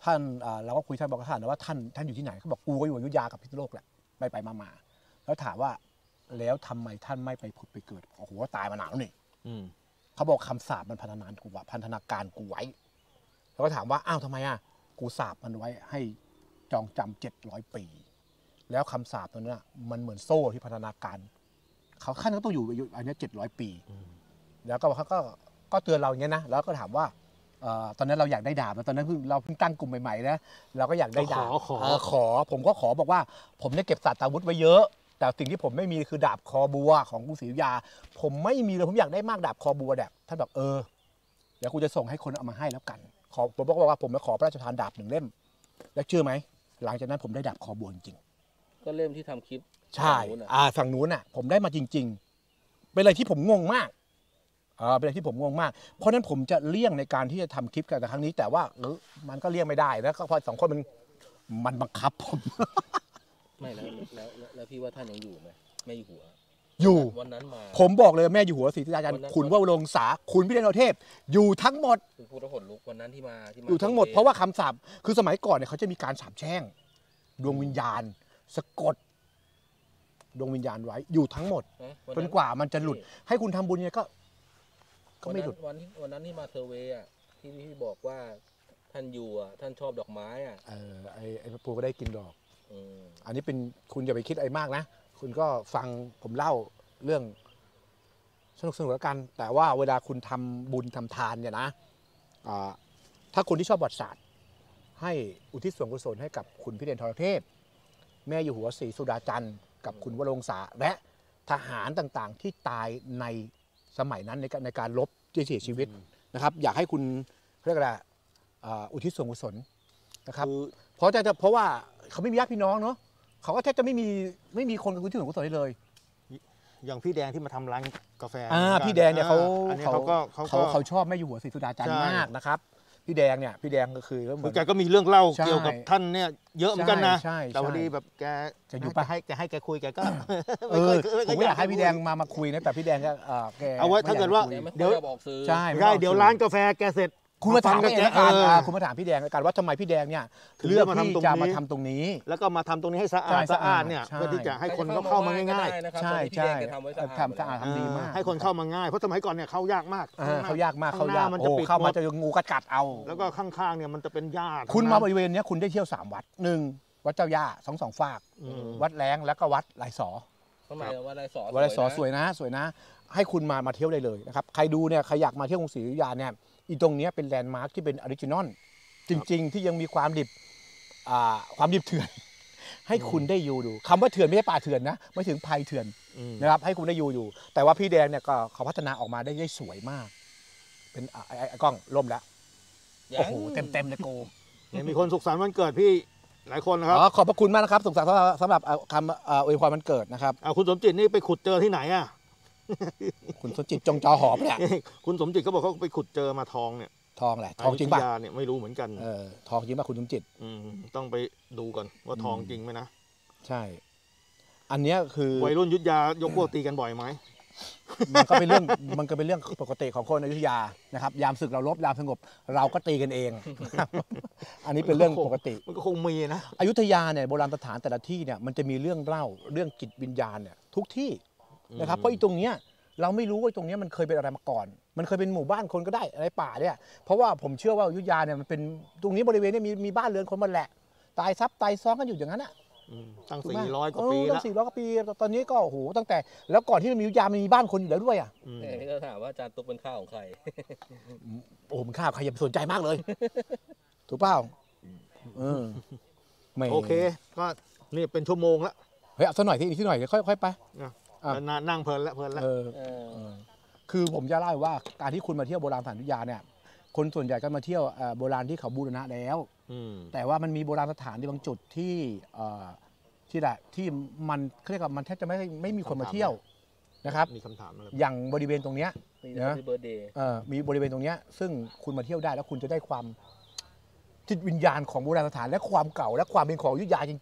ท่านอ่าเราก็คุยท่านบอกกับท่านว่าท่านท่านอยู่ที่ไหนเขาบอกกูก็อยู่อยุธยากับพิษณุโลกแหละไปไปมามาแล้วถามว่าแล้วทำไมท่านไม่ไปผุดไปเกิดโอ้โหตายมานานแล้วนี่อืมเขาบอกคำสาปมันพันธนาการกูว่าพันธนาการกูไว้แล้วก็ถามว่าอ้าวทำไมอ่ะกูสาปมันไว้ให้จองจำเจ็ดร้อยปี แล้วคำสาปตัวเนี้ยมันเหมือนโซ่ที่พันธนาการเขาขั้นก็ต้องอยู่อายุอันนี้เจ็ดร้อยปี แล้วก็เขาก็ก็เตือนเราอย่างเงี้ยนะแล้วก็ถามว่าเอ่อตอนนั้นเราอยากได้ดาบแล้วตอนนั้นเพิ่งเราเพิ่งตั้งกลุ่มใหม่ๆนะเราก็อยากได้ดาบขอขอเออขอผมก็ขอบอกว่าผมเนี่ยเก็บสัตว์อาวุธไว้เยอะ แต่สิ่งที่ผมไม่มีคือดาบคอบัวของกรุงศรีอยุธยา ผมไม่มีเลยผมอยากได้มากดาบคอบัวแบบท่านบอกเออเดี๋ยวกูจะส่งให้คนเอามาให้แล้วกันขอผมบอกว่าผมมาขอพระราชทานดาบหนึ่งเล่ม แล้วเชื่อไหมหลังจากนั้นผมได้ดาบคอบัวจริงก็เล่มที่ทำคลิปๆใช่ฝั่งนู้นน่ะอ่าฝั่งนู้นน่ะ ผมได้มาจริง ๆ เป็นอะไรที่ผมงงมากอ่าเป็นอะไรที่ผมงงมาก เพราะฉะนั้นผมจะเลี่ยงในการที่จะทำคลิปกันแต่ครั้งนี้ แต่ว่าเออมันก็เลี่ยงไม่ได้นะก็เพราะสองคนมันมันบังคับผมไม่แล้วแล้วแล้วแล้วพี่ว่าท่านยังอยู่ไหมแม่อยู่หัวอยู่วันนั้นมาผมบอกเลยแม่อยู่หัวศรีสุดาจันทวัร์นนั้นคุณว่าลงษาคุณพิเรนโรเทพ อยู่ทั้งหมดคือพูดแล้วขนลุกวันนั้นที่มาที่มาอยู่ทั้งหมดเพราะว่าคำสาปคือสมัยก่อนเนี่ยเขาจะมีการสาปแช่ง ดวงวิญญาณ สะกด ดวงวิญญาณไว้อยู่ทั้งหมดนะวัจนกว่ามันจะหลุด ให้คุณทำบุญเนี่ยก็ ก็วันไม่นั้นหลุดวันที่วันนั้นที่มาเทอร์เวย์อ่ะที่พี่บอกว่าท่านอยู่อ่ะท่านชอบดอกไม้อ่ะเออไอ้ไอ้ปูก็ได้กินดอกอืมอันนี้เป็นคุณอย่าไปคิดอะไรมากนะ คุณก็ฟังผมเล่าเรื่องสนุกสนุกแล้วกัน แต่ว่าเวลาคุณทำบุญทำทานเนี่ยนะอ่าถ้าคนที่ชอบประวัติศาสตร์ให้อุทิศส่วนกุศลให้กับคุณพิเรนทรเทพ แม่อยู่หัวศรีสุดาจันทร์กับคุณวรงศาและทหารต่างๆ ที่ตายในสมัยนั้นในการในการรบที่เสียชีวิตนะครับ อยากให้คุณเรียกอะไรอ่าอุทิศส่วนกุศลนะครับคือเพราะจะเพราะว่าเขาไม่มีญาติพี่น้องเนาะเขาก็แทบจะไม่มีไม่มีคนกับคุณที่หลวงกุศลได้เลยอย่างพี่แดงที่มาทำร้านกาแฟอ่าหมือกัพี่แดงเนี่ยเขาอันนี้เขาเขาก็เขาเขาก็เขาชอบแม่อยู่หัวศรีสุดาจันทร์ใช่มากนะครับ พี่แดงเนี่ยพี่แดงก็คือก็เหมืคืออนแกก็มีเรื่องเล่าใช่เกี่ยวกับท่านเนี่ยเยอะเหมือนกันนะใช่ใช่แต่พอดีแบบแกจะอยู่จะปะให้แกให้แกคุยแกก็เออผมก็อยากให้พี่แดงมามาคุยนะแต่พี่แดงก็เออแกเอาไว้ถ้าเกิดว่าไม่อยแต่ไม่เดี๋ค่ยวอยจะบอกซื้อใช่ได้เดี๋ยวร้านกาแฟแกเสร็จคุณมาถามฟัเองแกนะการเอออ่าคุณมาถามพี่แดงแล้วกันว่าทำไมพี่แดงเนี่ยถึงเลือกจะมาที่ทำตรงจะนี้มาทำตรงนี้แล้วก็มาทำตรงนี้ให้สะอาใช่ดสะอาดเนี่ยใช่เพื่อที่จะให้คนเขาเข้ามาง่ายใช่ใช่ทำสะอาดๆทำดีมากให้คนเข้ามาง่ายเพราะสมัยก่อนเนี่ยเข้ายากมากเออเขายากมากข้เขางหน้ยากมันโอ้จะปิดเข้าหมมาดจะงูกัดกัดเอาแล้วก็ข้างๆเนี่ยมันจะเป็นหญ้าคุณมาบทั้งนั้นริเวณเนี้ยคุณได้เที่ยวสามวัดหนึ่งวัดเจ้าย่าสองสองฝากอืมวัดแรงแล้วก็วัดหลายสอทำไมว่าอะไรสอนวัดหลายสอสวยนะสวยนะ ให้คุณมามาเที่ยวได้เลยนะครับใครดูเนี่ยใครอยากมาเที่ยวกรุงศรีอยุธยาเนี่ยอีตรงเนี้ยเป็นแลนด์มาร์คที่เป็นออริจินอลจริง ๆ ที่ยังมีความดิบอ่าความดิบเถื่อน ให้คุณได้อยู่ดูคำว่าเถื่อนไม่ใช่ป่าเถื่อนนะไม่ถึงภัยเถื่อนอืมนะครับให้คุณได้อยู่อยู่ แต่ว่าพี่แดงเนี่ยก็เขาพัฒนาออกมาได้ได้สวยมาก เป็นอ่ะไอ้ไอ้ไอ้กล้องล่มแล้วยังโอ้โหเต็มเต็มๆเลยโกเนี่ยมีคนสุขสันต์วันเกิดพี่หลายคนนะครับอ๋อขอบพระคุณมากนะครับสุขสันต์สำหรับสำหรับเอ่อคำเอ่ออวยพรวันเกิดนะครับอ่าคุณสมจิตนี่ไปขุดเจอที่ไหนอ่ะคุณสมจิตจงจอหอบเนี่ยคุณสมจิตเขาบอกเขาไปขุดเจอมาทองเนี่ยทองแหละทองจริงป่ะยุธยาเนี่ยไม่รู้เหมือนกันเออทองจริงป่ะคุณสมจิตมต้องไปดูก่อนว่าทองอืมจริงไหมนะใช่ อันเนี้ยคือวัยรุ่นยุทธยายกพวกตีกันบ่อยไหมมันก็เป็นเรื่องมันก็เป็นเรื่องปกติของคนอยุธยานะครับยามศึกเรารบยามสงบเราก็ตีกันเอง อันนี้เป็นเรื่องปกติมันก็คงมีนะอยุธยาเนี่ยโบราณสถานแต่ละที่เนี่ยมันจะมีเรื่องเล่าเรื่องจิตวิญญาณเนี่ยทุกที่นะครับเพราะอีตรงเนี้ยเราไม่รู้ว่าตรงเนี้ยมันเคยเป็นอะไรมาก่อน มันเคยเป็นหมู่บ้านคนก็ได้อะไรป่าเนี่ยเพราะว่าผมเชื่อว่าอยุธยาเนี่ยมันเป็นตรงนี้บริเวณเนี้มีมีบ้านเรือนคนมาแหละตายซับตายซ้อนกันอยู่อย่างนั้นอ่ะอืมตั้งถูกไหมสี่ร้อยกว่าเออปีตั้แล้วงสี่ร้อยกว่าปีตอนนี้ก็โอ้โหตั้งแต่แล้วก่อนที่จะมีอยุธยามันมีบ้านคนอยู่แล้วด้วยอ่ะอืมเนี่ยพี่ก็ถามว่าอาจารย์ตุ๊กเป็นข้าวของใครโอ้โหมันข้าวใครอย่าไปสนใจมากเลย ถูกเปล่าเออไม่โอเค ก็นี่เป็นชั่วโมงแล้วเฮ้ยเอาสักหน่อยที่อีกที่หน่อยเดี๋ยวค่อยค่อยไป อ่ะแล้วนั่งนั่งเพลินแล้วเพลินแล้วเออเออเออคือผมจะเล่าว่าการที่คุณมาเที่ยวโบราณสถานอยุธยาเนี่ย คนส่วนใหญ่ก็มาเที่ยวเอ่อโบราณที่เขาบูรณะแล้วมแต่ว่ามันมีโบราณสถานที่บางจุดที่เอ่อที่แหละที่มันเขาเรียกว่ามันแทบจะไม่ไม่มีคนมาเที่ยวนะครับมีคำถามอะไรอย่างบริเวณตรงเนี้ยนี่เนอะนะเบิร์ดเดย์เอ่อมีบริเวณตรงเนี้ยซึ่งคุณมาเที่ยวได้แล้วคุณจะได้ความจิตวิญญาณของโบราณสถานและความเก่าและความเป็นของอยุธยาจริง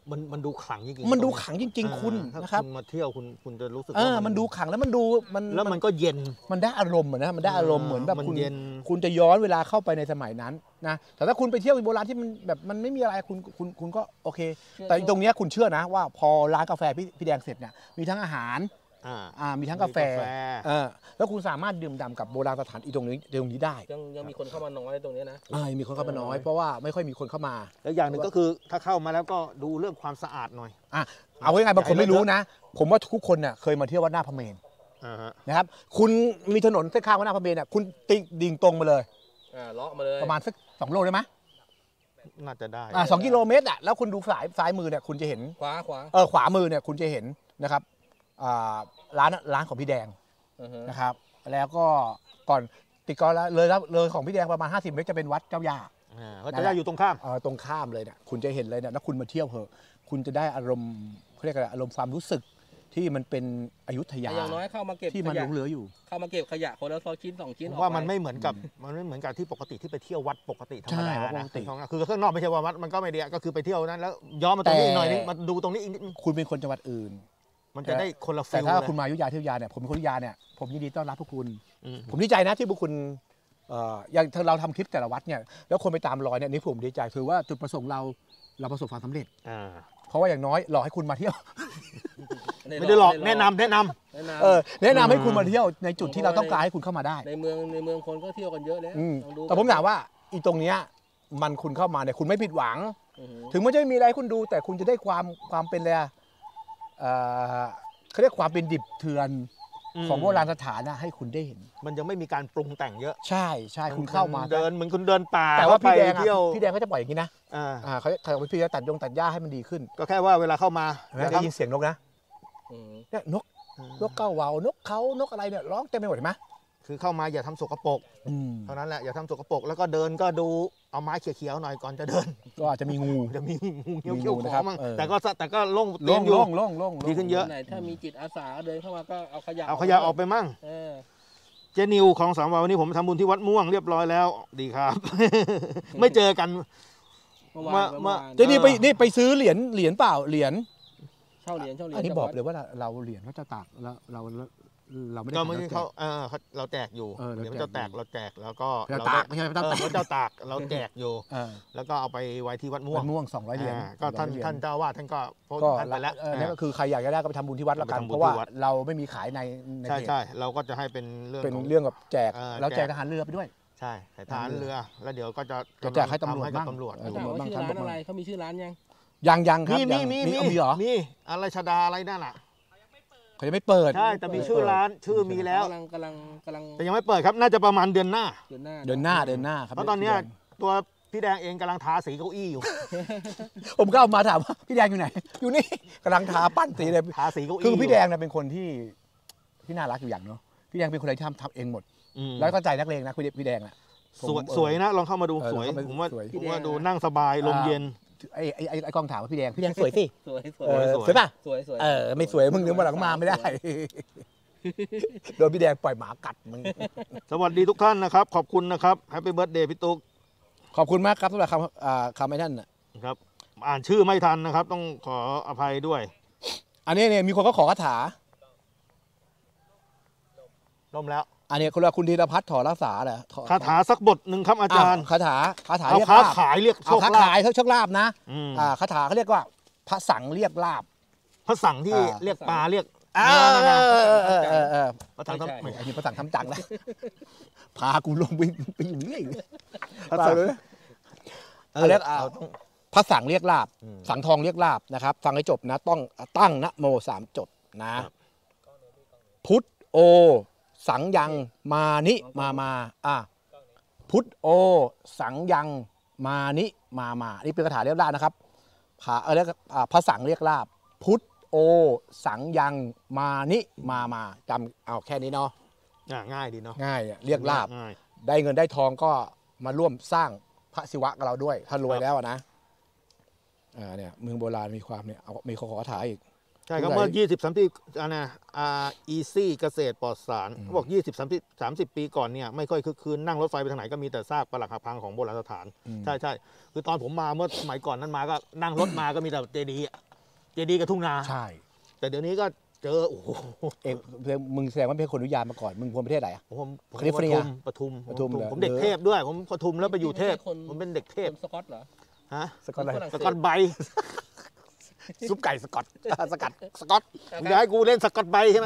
มันมันดูขลังจริงมันดูขลังจริง ๆ คุณถ้านะครับณมาเที่ยวคุณคุณจะรู้สึกเออว่ามันดูขลังแล้วมันดูมันแล้วมันก็เย็นมันได้อารมณ์อะนะมันได้อารมณ์เหมือนแบบมันคุณเย็นคุณจะย้อนเวลาเข้าไปในสมัยนั้นนะแต่ถ้าคุณไปเที่ยวโบราณที่มันแบบมันไม่มีอะไรคุณคุณคุณก็โอเค แต่ตรงเนี้ยคุณเชื่อนะว่าพอร้านกาแฟพี่พี่แดงเสร็จเนี่ยมีทั้งอาหารอ่าอ่ามีทั้งกาแฟมีกาแฟเออแล้วคุณสามารถดื่มด่ำกับโบราณสถานอีตรงนี้ตรงนี้ได้ยังยังมีคนเข้ามาน้อยตรงนี้นะอ่ามีคนเข้ามาน้อยเพราะว่าไม่ค่อยมีคนเข้ามาแล้วอย่างหนึ่งก็คือถ้าเข้ามาแล้วก็ดูเรื่องความสะอาดหน่อยอ่ะเอาไว้ไงบางคนไม่รู้นะ ผมว่าทุกคนเนี่ยเคยมาเที่ยววัดหน้าพระเมรุอ่าฮะนะครับคุณมีถนนเส้นข้างวัดหน้าพระเมรุเนี่ยคุณติดิ่งตรงมาเลยอ่าเลาะมาเลยประมาณสักสองโลได้ไหมน่าจะได้อ่าสองกิโลเมตรอ่ะแล้วคุณดูสายซ้ายมือเนี่ยคุณจะเห็นขวาขวาเออขวามือเนี่ยคุณจะเห็นนะครับอ่าร้านร้านของพี่แดงอือฮะนะครับแล้วก็ก่อนติดก่อนแล้วเลยแล้วเลยของพี่แดงประมาณห้าสิบเมตรจะเป็นวัดเจ้าย่าอ่าก็จะได้อยู่ตรงข้ามเออตรงข้ามเลยเนี่ยคุณจะเห็นเลยเนี่ยแล้วคุณมาเที่ยวเหอะคุณจะได้อารมณ์เขาเรียกอะไรอารมณ์ความรู้สึกที่มันเป็นอยุธยาแต่อย่างน้อยเข้ามาเก็บที่มันขหลยะงเหลืออยู่เข้ามาเก็บขยะคนละสองชิ้นสองชิ้นผมออกว่าไปมันไม่เหมือนกับมันไม่เหมือนกับที่ปกติที่ไปเที่ยววัดปกติธรรมดาใช่วัดปนะกติคือข้างนอกไม่ใช่ว่าวัดมันก็ไม่ดีอะก็คือไปเที่ยวนั้นแล้วย้อนมาตรงนี้อีกหน่อยนึงแต่มาดูตรงนี้อีกนิดนึงคุณเป็นคนจังหวัดอื่นมันจะได้คนละฟิแต่ลถ้าเลยคุณมาอยุธยาเที่ยวยาเนี่ยผมเป็นคนอยุธยาเนี่ยผมยินดีต้อนรับพวกคุณอืมผมดีใจนะที่พวกคุณเอ่ออย่างเราทำคลิปแต่ละวัดเนี่ยแล้วคนไปตามรอยเนี่ยนี่ผมดีใจคือว่าจุดประสงค์เราเราประสบความสำเร็จอ่าเพราะว่าอย่างน้อยหลอกให้คุณมาเที่ยวไม่ได้หลอกแนะนำแนะนำแนะนำเออแนะนำให้คุณมาเที่ยวในจุดที่เราต้องการให้คุณเข้ามาได้ในเมืองในเมืองคนก็เที่ยวกันเยอะแล้วอืมลองดูแต่ผมถามว่าอีตรงเนี้ยมันคุณเข้ามาเนี่ยคุณไม่ผิดหวังอือฮึถึงมันจะไม่มีอะไรให้คุณดู แต่คุณจะได้ความความเป็นอะไรอะเอ่อเขาเรียกความเป็นดิบเถื่อนอืมของโบราณสถานนะให้คุณได้เห็นมันยังไม่มีการปรุงแต่งเยอะใช่ใช่คุณเข้ามาเดินเหมือนคุณเดินป่าแต่ว่าเข้พี่แดงไปอะเที่ยวพี่แดงเขาจะปล่อยอย่างนี้นะอ่าอ่าเขาเขาพี่จะตัดยงตัดหญ้าให้มันดีขึ้นก็แค่ว่าเวลาเข้ามาเห็นไหมได้ยินเสียงนกนะอือฮึเนี่ยนกนกเก้าเหว่านกเขานกอะไรเนี่ยร้องเต็มไปหมดเห็นไหมคือเข้ามาอย่าทำสกปรกอืมเท่านั้นแหละอย่าทำสกปรกแล้วก็เดินก็ดูเอาไม้เขียวๆหน่อยก่อนจะเดินก็อาจจะมีงูจะมีงูเงี้ยวมีเขี้ยวงูขนะอครับมั่งเออแต่ก็แต่ก็โล่งเตีโล่ยงงอยู่โล่งโล่งโล่งดีขึ้นเยอะไหนถ้ามีจิตอาสาเดินเข้ามาก็เอาขยะเอาขยะออกไปมั่งเออเจนิวของสามวาวันนี้ผมทำบุญที่วัดม่วงเรียบร้อยแล้วดีครับ ไม่เจอกันเมื่อวานเมื่เมื่ออวานเดี๋ยวนี่ไปนี่ไปซื้อเหรียญเหรียญเปล่าเหรียญเช่าเหรียญเช่าเหรียญอันนี้จากบอกวัดเลยว่าเราเหรียญเขาจะตากแล้วเราเราไม่ได้ก็ขายไม่เราใช่แจเขากเออเขาเราแจกอยู่เออเราเดี๋ยวแจกเจ้าแตกเราแจกแล้วก็เราเราตากได้ไม่ใช่เอเราอตากเจ้าตากเราแจกอยู่เออแล้วก็เอาไปไว้ที่วัดม่ววังนม่วงสองร้อยเหรียญอ่าก็ท่านสองร้อยเหรียญท่านเจ้าอาวาสท่านก็โพสต์ก็ท่านไปแล้วเออเนี่ยก็คือใครอยากจะได้ก็ไปทำบุญที่วัดแล้วกันไปทำบุญเพราะว่าที่วัดเราไม่มีขายในในใช่เพจใช่เราก็จะให้เป็นเรื่องเป็นของเรื่องกับแจกเออแล้วแจแจกกทหารเรือไปด้วยใช่สายทหารเรือ แล้วเดี๋ยวก็จะจะแจกให้ตำรวจทำกับบ้างตำรวจเออถามว่าชื่อร้านอะไรเขามีชื่อร้านยังยังยังครับมียัมีงมีเอามีเหรอมีอะไรชดาอะไรนั่นแหละเขายังไม่เปิดใช่แต่มีชื่อร้านชื่อมีแล้วกำลังกำลังกำลังแต่ยังไม่เปิดครับน่าจะประมาณเดือนหน้าเดือนหน้าเดินหน้าเดินหน้าครับเพราะตอนเนี้ยตัวพี่แดงเองกำลังทาสีเก้าอี้อยู่ผมก็เอามาถามว่าพี่แดงอยู่ไหน อยู่นี่กำลังทาปั้นสีเลยทาสีเก้าอี้คือพี่ยู่แดงเนี่ยเป็นคนที่ที่น่ารักอยู่อย่างเนาะพี่แดงเป็นคนที่ทำทำเองหมดอืมแล้วก็ใจนักเลงนะพี่พี่แดงอ่ะผมสวยเออสวยนะลองเข้ามาดูเออสวยลองเข้าไปผมว่าสวยผมว่าดูนั่งสบายลมเย็นไอ้ไอ้ไอ้ไอ้กล้องถามว่าพี่แดงพี่แดงสวยสิสวยสวเอย อสวยสวยป่ะสวยสวยเออไม่สวยมึงนึกว่าหลังมาไม่ได้โดนพี่แดงปล่อยหมากัดมึงสวัสดีทุกท่านนะครับ ขอบคุณนะครับแฮปปี้เบิร์ดเดย์พี่ตุ๊กขอบคุณมากครับสำหรับคำอ่าคำไอ้นั่นน่ะครับอ่านชื่อไม่ทันนะครับ ต้องขออภัยด้วยอันนี้เนี่ยมีคนก็ขอคาถาล่มแล้วอันนี้คุณคุณธีรพัฒน์ถอรักษาเหรอถอคาถาสักบทหนึ่งครับอาจารย์คาถาคาถาเอาเรียกค้าลาบขายเรียกโชเอาคค้าลาขายภเขาโชคลาภนะอืมอ่าคาถาเขาเรียกว่าพระสังเรียกลาบพระสั่งที่อ่าเรียกปลาเรียกเออ่าอนั่นเอนะอเออเออเออพระสั่งทำใช่ไม่ไอ้นี่พระสังทำจังแล้วพากูลงไปไปอยู่เรื่อยพระสั่งเลยเออเรียกอ่าเราต้องพระสังเรียกลาบอืมสังทองเรียกลาบนะครับฟังให้จบนะต้องตั้งนะโมสามจบนะครับ พุทธโอ สังยังมานิมามาอ่ะพุทธโอ สังยังมานิมามานี่เป็นคาถาเรียกลาบนะครับผาเออเรียกอ่าพระสังเรียกลาบ พุทธโอ สังยังมานิมามาจำเอาแค่นี้เนาะอ่าง่ายดีเนาะง่ายอะเรียกลาบง่ายได้เงินได้ทองก็มาร่วมสร้างพระศิวะกับเราด้วย ถ้ารวยแล้วอะนะอ่าเนี่ยเมืองโบราณมีความเนี่ยเอามีขอคาถาอีกแช่ครับเมื่อยี่สิบ สามสิบอันนะอ่าอีซี่เกษตรปลอดสารเขาบอกยี่สิบ สามสิบ สามสิบปีก่อนเนี่ยไม่ค่อยคึกคืนนั่งรถไฟไปทางไหนก็มีแต่ซากปรักหักพังของโบราณสถานใช่ใช่คือตอนผมมาเมื่อสมัยก่อนนั้นมาก็นั่งรถมาก็มีแต่เจดีย์เจดีย์กับทุ่งนาใช่แต่เดี๋ยวนี้ก็เจอโอ้โหเองมึงแสดงว่าเป็นคนอนุญาตมาก่อนมึงคนประเทศไหนอะผมผมแคลิฟอร์เนียปทุมปทุมเหรอผมเด็กเทพด้วยผมปทุมแล้วไปอยู่เทพผมเป็นเด็กเทพคนสกอตเหรอฮะสกอตอะไรฝรั่งเศสกอตไบรท์ซุปไก่สกอตสกัดสกอตมึงจะให้กูเล่นสกอตไบรท์ใช่ไหม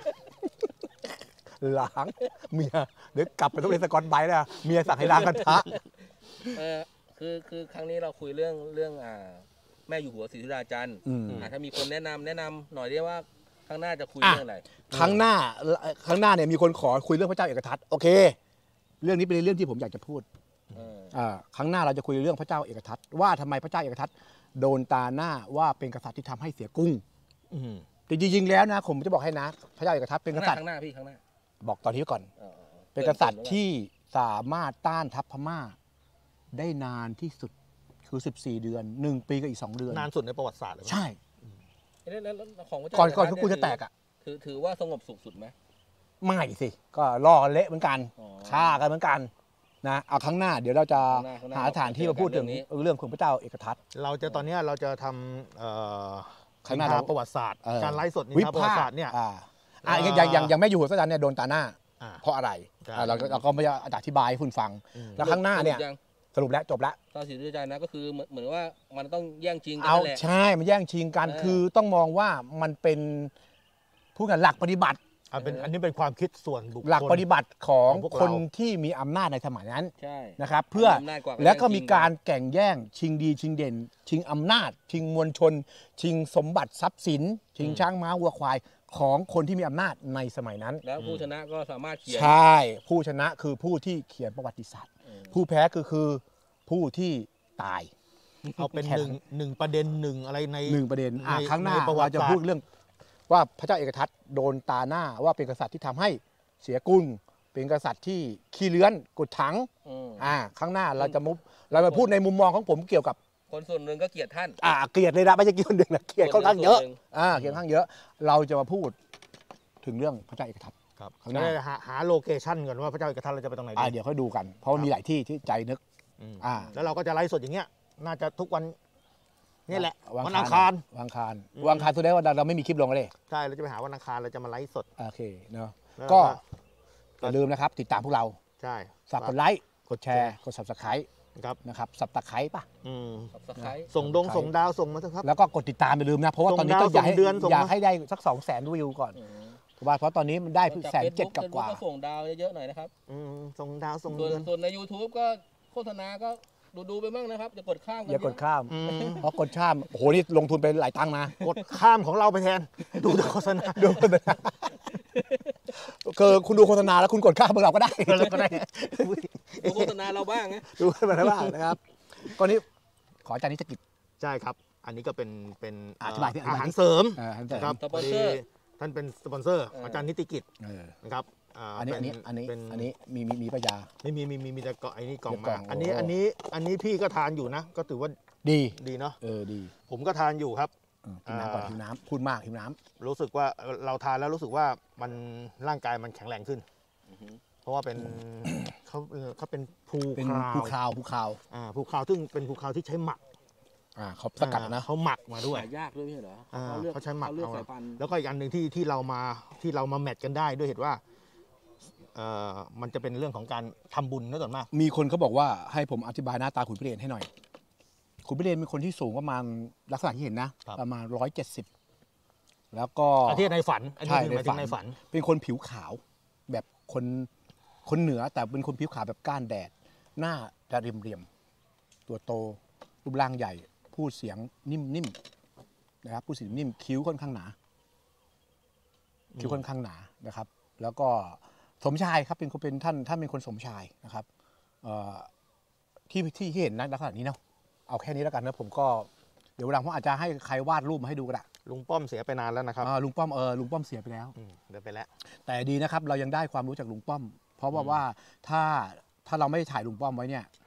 ล้างเมียเดี๋ยวกลับไปต้องเล่นสกอตไบรท์นะเมียสั่งให้ล้างกระทะเออคือคือครั้งนี้เราคุยเรื่องเรื่องอ่าแม่อยู่หัวศรีสุดาจันทร์อืมอ่าถ้ามีคนแนะนำแนะนำหน่อยได้ว่าข้างหน้าจะคุยอ่ะเรื่องอะไรครั้งหน้าครั้งหน้าเนี่ยมีคนขอคุยเรื่องพระเจ้าเอกทัตโอเค เรื่องนี้เป็นเรื่องที่ผมอยากจะพูดเอออ่าครั้งหน้าเราจะคุยเรื่องพระเจ้าเอกทัตว่าทำไมพระเจ้าเอกทัตโดนตาหน้าว่าเป็นกษัตริย์ที่ทำให้เสียกุ้งอืมแต่จริงๆแล้วนะผมจะบอกให้นะ พระเจ้าเอกทัตเป็นกข้างหษัน้าตริย์ข้างหน้าพี่ข้างหน้าบอกตอนนี้ก่อนเออเออเป็นกษัตริย์ที่สามารถต้านทัพพม่าได้นานที่สุดคือสิบสี่เดือนหนึ่งปีกับอีกสองเดือนนานสุดในประวัติศาสตร์เลยใช่แล้วแล้วแล้วของพระเจ้าก่อนก่อนเยที่กูจะแตกอ่ะถือถือว่าสงบสุขสุดไหมไม่สิก็ล่อกันเละเหมือนกันอ๋อฆ่ากันเหมือนกันนะเอาครั้งหน้าเดี๋ยวเราจะข้างหน้าข้างหน้าหาสถานที่มาพูดถึงเรื่องนี้เรื่องของพระเจ้าเอกทัตเราจะตอนเนี้ยเราจะทำเอ่อข้างหน้านิทเราประวัติศาสตร์เออการไลฟ์สดนิวิทานประวัพาติกศาสตษ์ร์เนี่ยอ่าอ่าเอ่ออย่างอย่างอย่างแม่อยู่หัวสันเนี่ยโดนตาหน้าอ่าเพราะอะไรใช่อ่าเราเราก็ไม่ได้อธิบายให้คุณฟังอืมแล้วข้างหน้าเนี่ยสรุปยังสรุปแล้วจบแล้วตอนศรีสุดาจันทร์นะก็คือเหมือนเหมือนว่ามันต้องแย่งชิงกันเอานั่นแหละใช่มันแย่งชิงกันเออคือต้องมองว่ามันเป็นพูดกันหลักปฏิบัติอ่ะเป็นอันนี้เป็นความคิดส่วนบุคคลหลักปฏิบัติของของพวกเราคนที่มีอำนาจในสมัยนั้นใช่นะครับ เพื่ออำนาจกว่าแล้วก็ย่งมีชิงการแข่งแย่ง ชิงดีชิงเด่น ชิงอำนาจ ชิงมวลชน ชิงสมบัติทรัพย์สิน ชิงช้างม้าวัวควายของคนที่มีอำนาจในสมัยนั้นแล้วผู้ชนะก็สามารถเขียนใช่ผู้ชนะคือผู้ที่เขียนประวัติศาสตร์เออผู้แพ้คือคือผู้ที่ตายเอาเป็นแข่งหนึ่งหนึ่งประเด็นหนึ่งอะไรในหนึ่งประเด็นอ่ะในครั้งหน้าในประวัเราติจะศาสตร์พูดเรื่องว่าพระเจ้าเอกทัตโดนตาหน้าว่าเป็นกษัตริย์ที่ทำให้เสียกุ้งเป็นกษัตริย์ที่ขี้เลื้อนกุดถังอืมอ่าข้างหน้าเราจะมุบเรามาพูดในมุมมองของผมเกี่ยวกับคนส่วนหนึ่งก็เกลียดท่านอ่าเกลียดเลยนะไม่ใช่เกลียดหนึ่งนะเกลียดค่อนข้างเยอะส่วนหนึ่งอ่าเกลียดค่อนข้างเยอะ เราจะมาพูดถึงเรื่องพระเจ้าเอกทัตครับข้างหน้าหาหาโลเคชั่นก่อนว่าพระเจ้าเอกทัตเราจะไปตรงไหนอ่าดีเดี๋ยวค่อยดูกัน เพราะมันมีหลายที่ที่ใจนึกอืมอ่าแล้วเราก็จะไลฟ์สดอย่างเงี้ยน่าจะทุกวันนี่แหละวันวันอัอังงคาคาร รวันอังคารอืมวันอังคารแสดงว่าเราไม่มีคลิปลงเลยใช่เราจะไปหาวันอังคารเราจะมาไลฟ์สดโอเคเนาะแล้วก็อย่าลืมนะครับ ติดตามพวกเราใช่ฝากกดไลค์กดแชร์กด subscribe ครับนะครับสับตะไคร้ป่ะอืมสับสไครส่งดงส่งดาวส่งมาเถอะครับแล้วก็กดติดตามอย่าลืมนะ เพราะว่าส่งตอนนี้ดาวต้องอยากให้ส่งเดือนส่งอยากมาให้ได้สักสองแสนวิวก่อนเพราะว่าเพราะตอนนี้มันได้เพิ่งแสนเจ็ดกับกว่าก็ส่งดาวเยอะๆหน่อยนะครับอืมส่งดาวส่งส่วนเดือนส่วนใน YouTube ก็โฆษณาก็ดูดูๆไปบ้างนะครับอย่ากดข้ามกันอย่ากดข้ามอืมเพราะกดข้ามโอ้โหนี่ลงทุนไปหลายตังค์นะกดข้ามของเราไปแทน ดูแต่โฆษณาดูโฆษณาคือคุณดูโฆษณาแล้วคุณกดข้ามพวกเราก็ได้ก็ได้ดูโฆษณาเราบ้างนะดูไปได้บ้างนะครับก็นี้ขออาจารย์นิจกิจใช่ครับ อันนี้ก็เป็นเป็นอธิบายที่อาหารอธิบายที่เสริมอ่าท่านนะครับสปอนเซอร์พดีท่านเป็นสปอนเซอร์เออออาจารย์นิติกิจเออนะครับาอันนี้อันนี้เป็อันนี้เป็นอันนี้มีมีมีปัญญาไม่มีมีมีมีแต่เกาะไอ้นี่กล่องเดี๋ยวกล่มาองอันนี้โอ้อันนี้อันนี้พี่ก็ทานอยู่นะ ก็ถือว่าดีดีเนาะเออดีผมก็ทานอยู่ครับเออกินน้ำก่อนอ่ากินน้ำพูดมากกินน้ำรู้สึกว่าเราทานแล้วรู้สึกว่ามันร่างกายมันแข็งแรงขึ้น เพราะว่าเป็นเขาเออเขาเป็นภูเป็นคราวภูคาวภูคาวอ่าภูคราวซึ่งเป็นภูคราวที่ใช้หมักอ่าเขาสกัดนะอ่าเขาหมักมาด้วยหายากด้วยไม่ใช่เหรออ่าเขาเลือกเขาใช้หมักเขาเลือกเอาสายพันธุ์แล้วก็อีกอันหนึ่งที่ที่เรามาที่เรามาแมทกันได้ด้วยเหตุว่าเอ่อมันจะเป็นเรื่องของการทำบุญนะส่วนมากมีคนเขาบอกว่าให้ผมอธิบายหน้าตาขุนพิเรนให้หน่อย ขุนพิเรนเป็นคนที่สูงประมาณลักษณะที่เห็นนะ ประมาณร้อยเจ็ดสิบแล้วก็อันที่ในฝัน อันนี้ใช่คือหมายถึงในฝันเป็นคนผิวขาว แบบคนคนเหนือแต่เป็นคนผิวขาวแบบก้านแดด หน้าจะเรียมๆตัวโตรูปร่างใหญ่ พูดเสียงนิ่มๆนะครับพูดเสียงนิ่มคิ้วค่อนข้างหนาคิ้วค่อนข้างหนานะครับ แล้วก็สมชายครับเป็นคนเป็นท่านท่านเป็นคนสมชายนะครับเอ่อที่ที่เห็นนะลักษณะนี้เนาะเอาแค่นี้แล้วกันนะผมก็เดี๋ยววันหลังผมอาจจะให้ใครวาดรูปมาให้ดูก็ได้ลุงป้อมเสียไปนานแล้วนะครับอ่าลุงป้อมเออลุงป้อมเสียไปแล้วอืมเดินไปแล้วแต่ดีนะครับเรายังได้ความรู้จากลุงป้อม เพราะว่าว่าถ้าถ้าเราไม่ถ่ายลุงป้อมไว้เนี่ย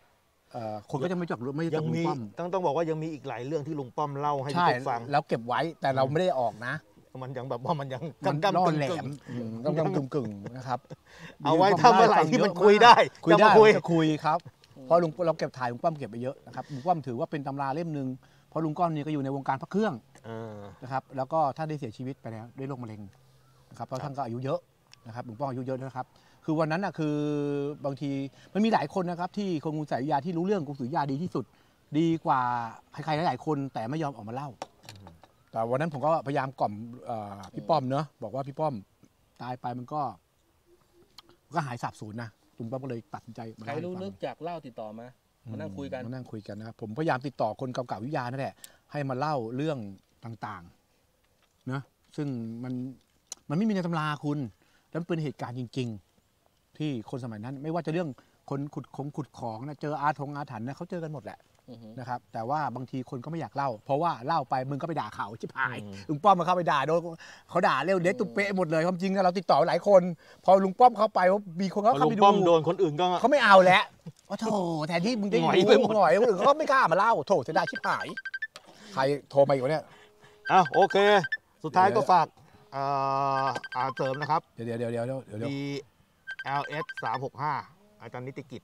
เอ่อคนก็จะไม่รู้จักไม่รู้จัยักงลุงมีป้อมต้องต้องบอกว่ายังมีอีกหลายเรื่องที่ลุงป้อมเล่าให้ใช่ทุกฟังแล้วเก็บไว้แต่เราไม่ได้ออกนะมันยังแบบว่ามันยังมันกำร่กำอนแหลกึ่งมต้องกำกึ่งๆนะครับเอาไว้ถ้าเมื่อไหร่ที่มันคุยได้คุยจะได้มาคุยจะคุยครับเพราะลุงเราเก็บถ่ายลุงป้อมเก็บไปเยอะนะครับลุงป้อมถือว่าเป็นตำราเล่มหนึ่งเพราะลุงก้อนนี่ก็อยู่ในวงการพระเครื่องเออนะครับแล้วก็ท่านได้เสียชีวิตไปแล้วด้วยโรคมะเร็งนะครับเพราะท่านก็อายุเยอะนะครับลุงป้อมอายุเยอะนะครับคือวันนั้นอ่ะคือบางทีมันมีหลายคนนะครับที่คนกรุงศรีอยุธยาที่รู้เรื่องกรุงศรีอยุธยาดีที่สุด ดีกว่าใครๆหลายๆคนแต่ไม่ยอมออกมาเล่า แต่วันนั้นผมก็พยายามกล่อมเอ่อพี่ป้อมเนอะบอกว่าพี่ป้อมตายไปมันก็มันก็หายสาบสูญนะลุงป้อมก็เลยตัดสินใจมาใครเล่าให้รู้ฟังนึกจากเล่าติดต่อมามานั่งคุยกันมานั่งคุยกันนะครับผมพยายามติดต่อคนเก่าๆวิทยานั่นแหละให้มาเล่าเรื่องต่างๆนะซึ่งมันมันไม่มีในตำราคุณแล้วมันเป็นเหตุการณ์จริง ๆ ที่คนสมัยนั้น ไม่ว่าจะเรื่องคนขุดของขุดของนะเจออาถงอาถรรพ์นะเขาเจอกันหมดแหละอือฮึนะครับแต่ว่าบางทีคนก็ไม่อยากเล่า เพราะว่าเล่าไปมึงก็ไปด่าเขาชิบหายอืมลุงป้อมมาเข้าไปด่าโดนเขาด่าเร็วเด็ดตุ๊เป๊ะหมดเลยความจริงนะเราติดต่อหลายคน พอลุงป้อมเข้าไปว่ามีคนเขาพอเข้าลุงไปป้อมดูโดนคนอื่นก็เขาไม่เอาแล้วว่าโถแทนที่มึงจะหงอยไปหมดหน่อยคนอื่นเขาก็ไม่กล้ามาเล่าโถจะได้ชิบหายใครโทรมาอีกวะเนี่ยอ่ะโอเค สุดท้ายก็ฝากเอ่ออ่าเสริมนะครับเดี๋ยวเดี๋ยวเดี๋ยวเดี๋ยวเดี๋ยวเดี๋ยวดี แอล เอส สามหกห้าอาจารย์นิติกิจ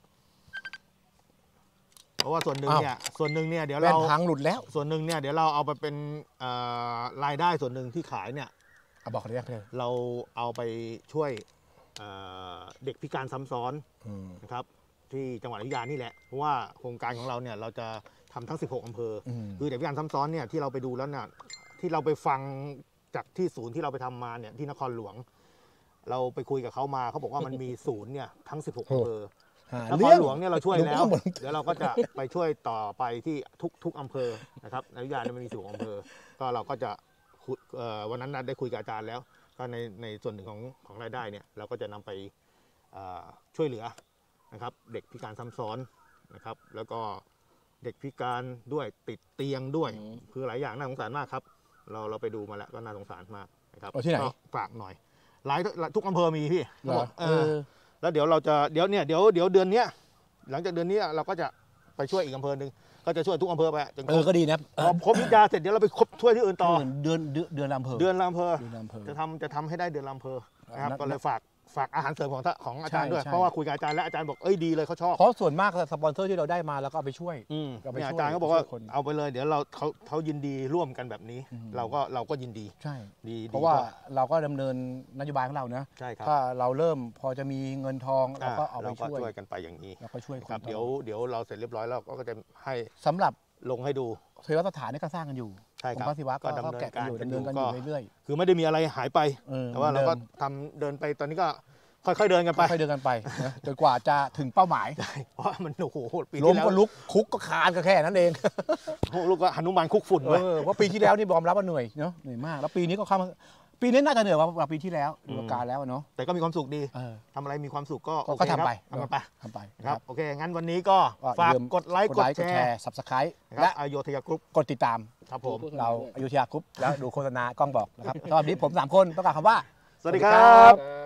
เพราะว่าส่วนหนึ่งเนี่ยส่วนหนึ่งเนี่ยเดี๋ยวแว่นเราพังหลุดแล้วส่วนหนึ่งเนี่ยเดี๋ยวเราเอาไปเป็นเอ่อรายได้ส่วนหนึ่งที่ขายเนี่ยเอาบอกเขาเรียกเลยเราเอาไปช่วยเอ่อเด็กพิการซ้ำซ้อนอืมนะครับที่จังหวัดอยุธยานี่แหละเพราะว่าโครงการของเราเนี่ยเราจะทำทั้งสิบหกอำเภออมคือเด็กพิการซ้ำซ้อนเนี่ยที่เราไปดูแล้วเนี่ยที่เราไปฟังจากที่ศูนย์ที่เราไปทำมาเนี่ยที่นครหลวง เราไปคุยกับเขามาเขาบอกว่ามันมีศูนย์เนี่ยทั้งสิบหกอำเภอหานคเรื่รองหลวงเนี่ยเราช่วยแล้วลุงป้อมเดี๋ยวเราก็จะไปช่วยต่อไปที่ทุกทุกอำเภอนะครับในอยุธยาเนี่ยมันมีสิบหกอำเภอก็เราก็จะคุยเอ่อวันนั้นน่ะได้คุยกับอาจารย์แล้ว ก็ในในส่วนหนึ่งของของรายได้เนี่ยเราก็จะนำไปเอ่อช่วยเหลือนะครับเด็กพิการซ้ำซ้อนนะครับแล้วก็เด็กพิการด้วยติดเตียงด้วยอืมคือหลายอย่างน่าสงสารมากครับ เราเราไปดูมาแล้วก็น่าสงสารมากนะครับเอาที่ไหนก็ฝากหน่อยหลายทุกอำเภอมีพี่เหรอเอเอออแล้วเดี๋ยวเราจะเดี๋ยวเนี่ยเดี๋ยวเดี๋ยวเดือนเนี้ยหลังจากเดือนนี้เราก็จะไปช่วยอีกอำเภอหนึ่งก็จะช่วยทุกอำเภอไปจนคเอรอบ ก็ดีนะพอครบวิทยาเสร็จเดี๋ยวเราไปครบช่วยที่อื่นต่อเดือนเดือนเดือนละอำเภอเดือนละอำเภอเดือนละอำเภอจะทำจะทำให้ได้เดือนละอำเภอนะครับแล้วก็เลยฝากฝากอาหารเสริมของท่าของอาจารย์ใช่ด้วยใช่เพราะว่าคุยกับอาจารย์แล้วอาจารย์บอกเอ้ยดีเลยเขาชอบเพราะส่วนมากสปอนเซอร์ที่เราได้มาแล้วก็เอาไปช่วยอืมเราไปเนี่ยช่วยอาจารย์ก็บอกว่าช่วยคนเอาไปเลยเดี๋ยวเราเขาเขายินดีร่วมกันแบบนี้อืมเราก็เราก็ยินดีใช่ดีเพราะว่าดีกเราก็ดำเนินนโยบายของเรานะใช่ครับถ้าเราเริ่มพอจะมีเงินทองเราก็อ่าเอาไปเราก็ช่วยช่วยกันไปอย่างนี้เราก็ช่วยคนครับต่อเดี๋ยวเดี๋ยวเราเสร็จเรียบร้อยแล้วก็จะให้สำหรับลงให้ดูเทวสถานนี่ก็สร้างกันอยู่ใช่ครับองพระศิวะก็ก็ดำเนินก็แกะกันอยู่การกันดำเนินกันอยู่อยู่ก็เรื่อยคือไม่ได้มีอะไรหายไปๆเออแต่ว่าเราก็หมือนทำเดินไปตอนนี้ก็ค่อยๆเดินกันเดิไปมค่อยๆเดินกันไปนะจนกว่าจะถึงเป้าหมายเพราะมันโอ้โหปีล้ที่มแล้วก็ลุกคุกก็คานก็แค่นั้นเองโอ้โหลูกก็หนุมานคุกฝุ่นเอไว้อเพราะปีที่แล้วนี่บอมรับว่าเหนื่อยเนาะเหนื่อยมากแล้วปีนี้ก็เข้ามาปีนี้น่าจะเหนื่อยกว่าปีที่แล้วดูอาการแล้วอะเนาะแต่ก็มีความสุขดีเออทำอะไรมีความสุขก็ก็โอเคก็ทำไปครับทำกันไปทำไปนะครับโอเคงั้นวันนี้ก็ก็ฝากอย่าลืมกดไลค์กกดดไลค์กแชดแชร์ร์ subscribe และและอโยธยากรุ๊ปกดติดตามครับผมเราอยุธยากรุ๊ปแล้วดูโฆษณากล้องบอกนะครับตอนนี้ผมสามคนต้องการคำว่าสวัสดีครับครับ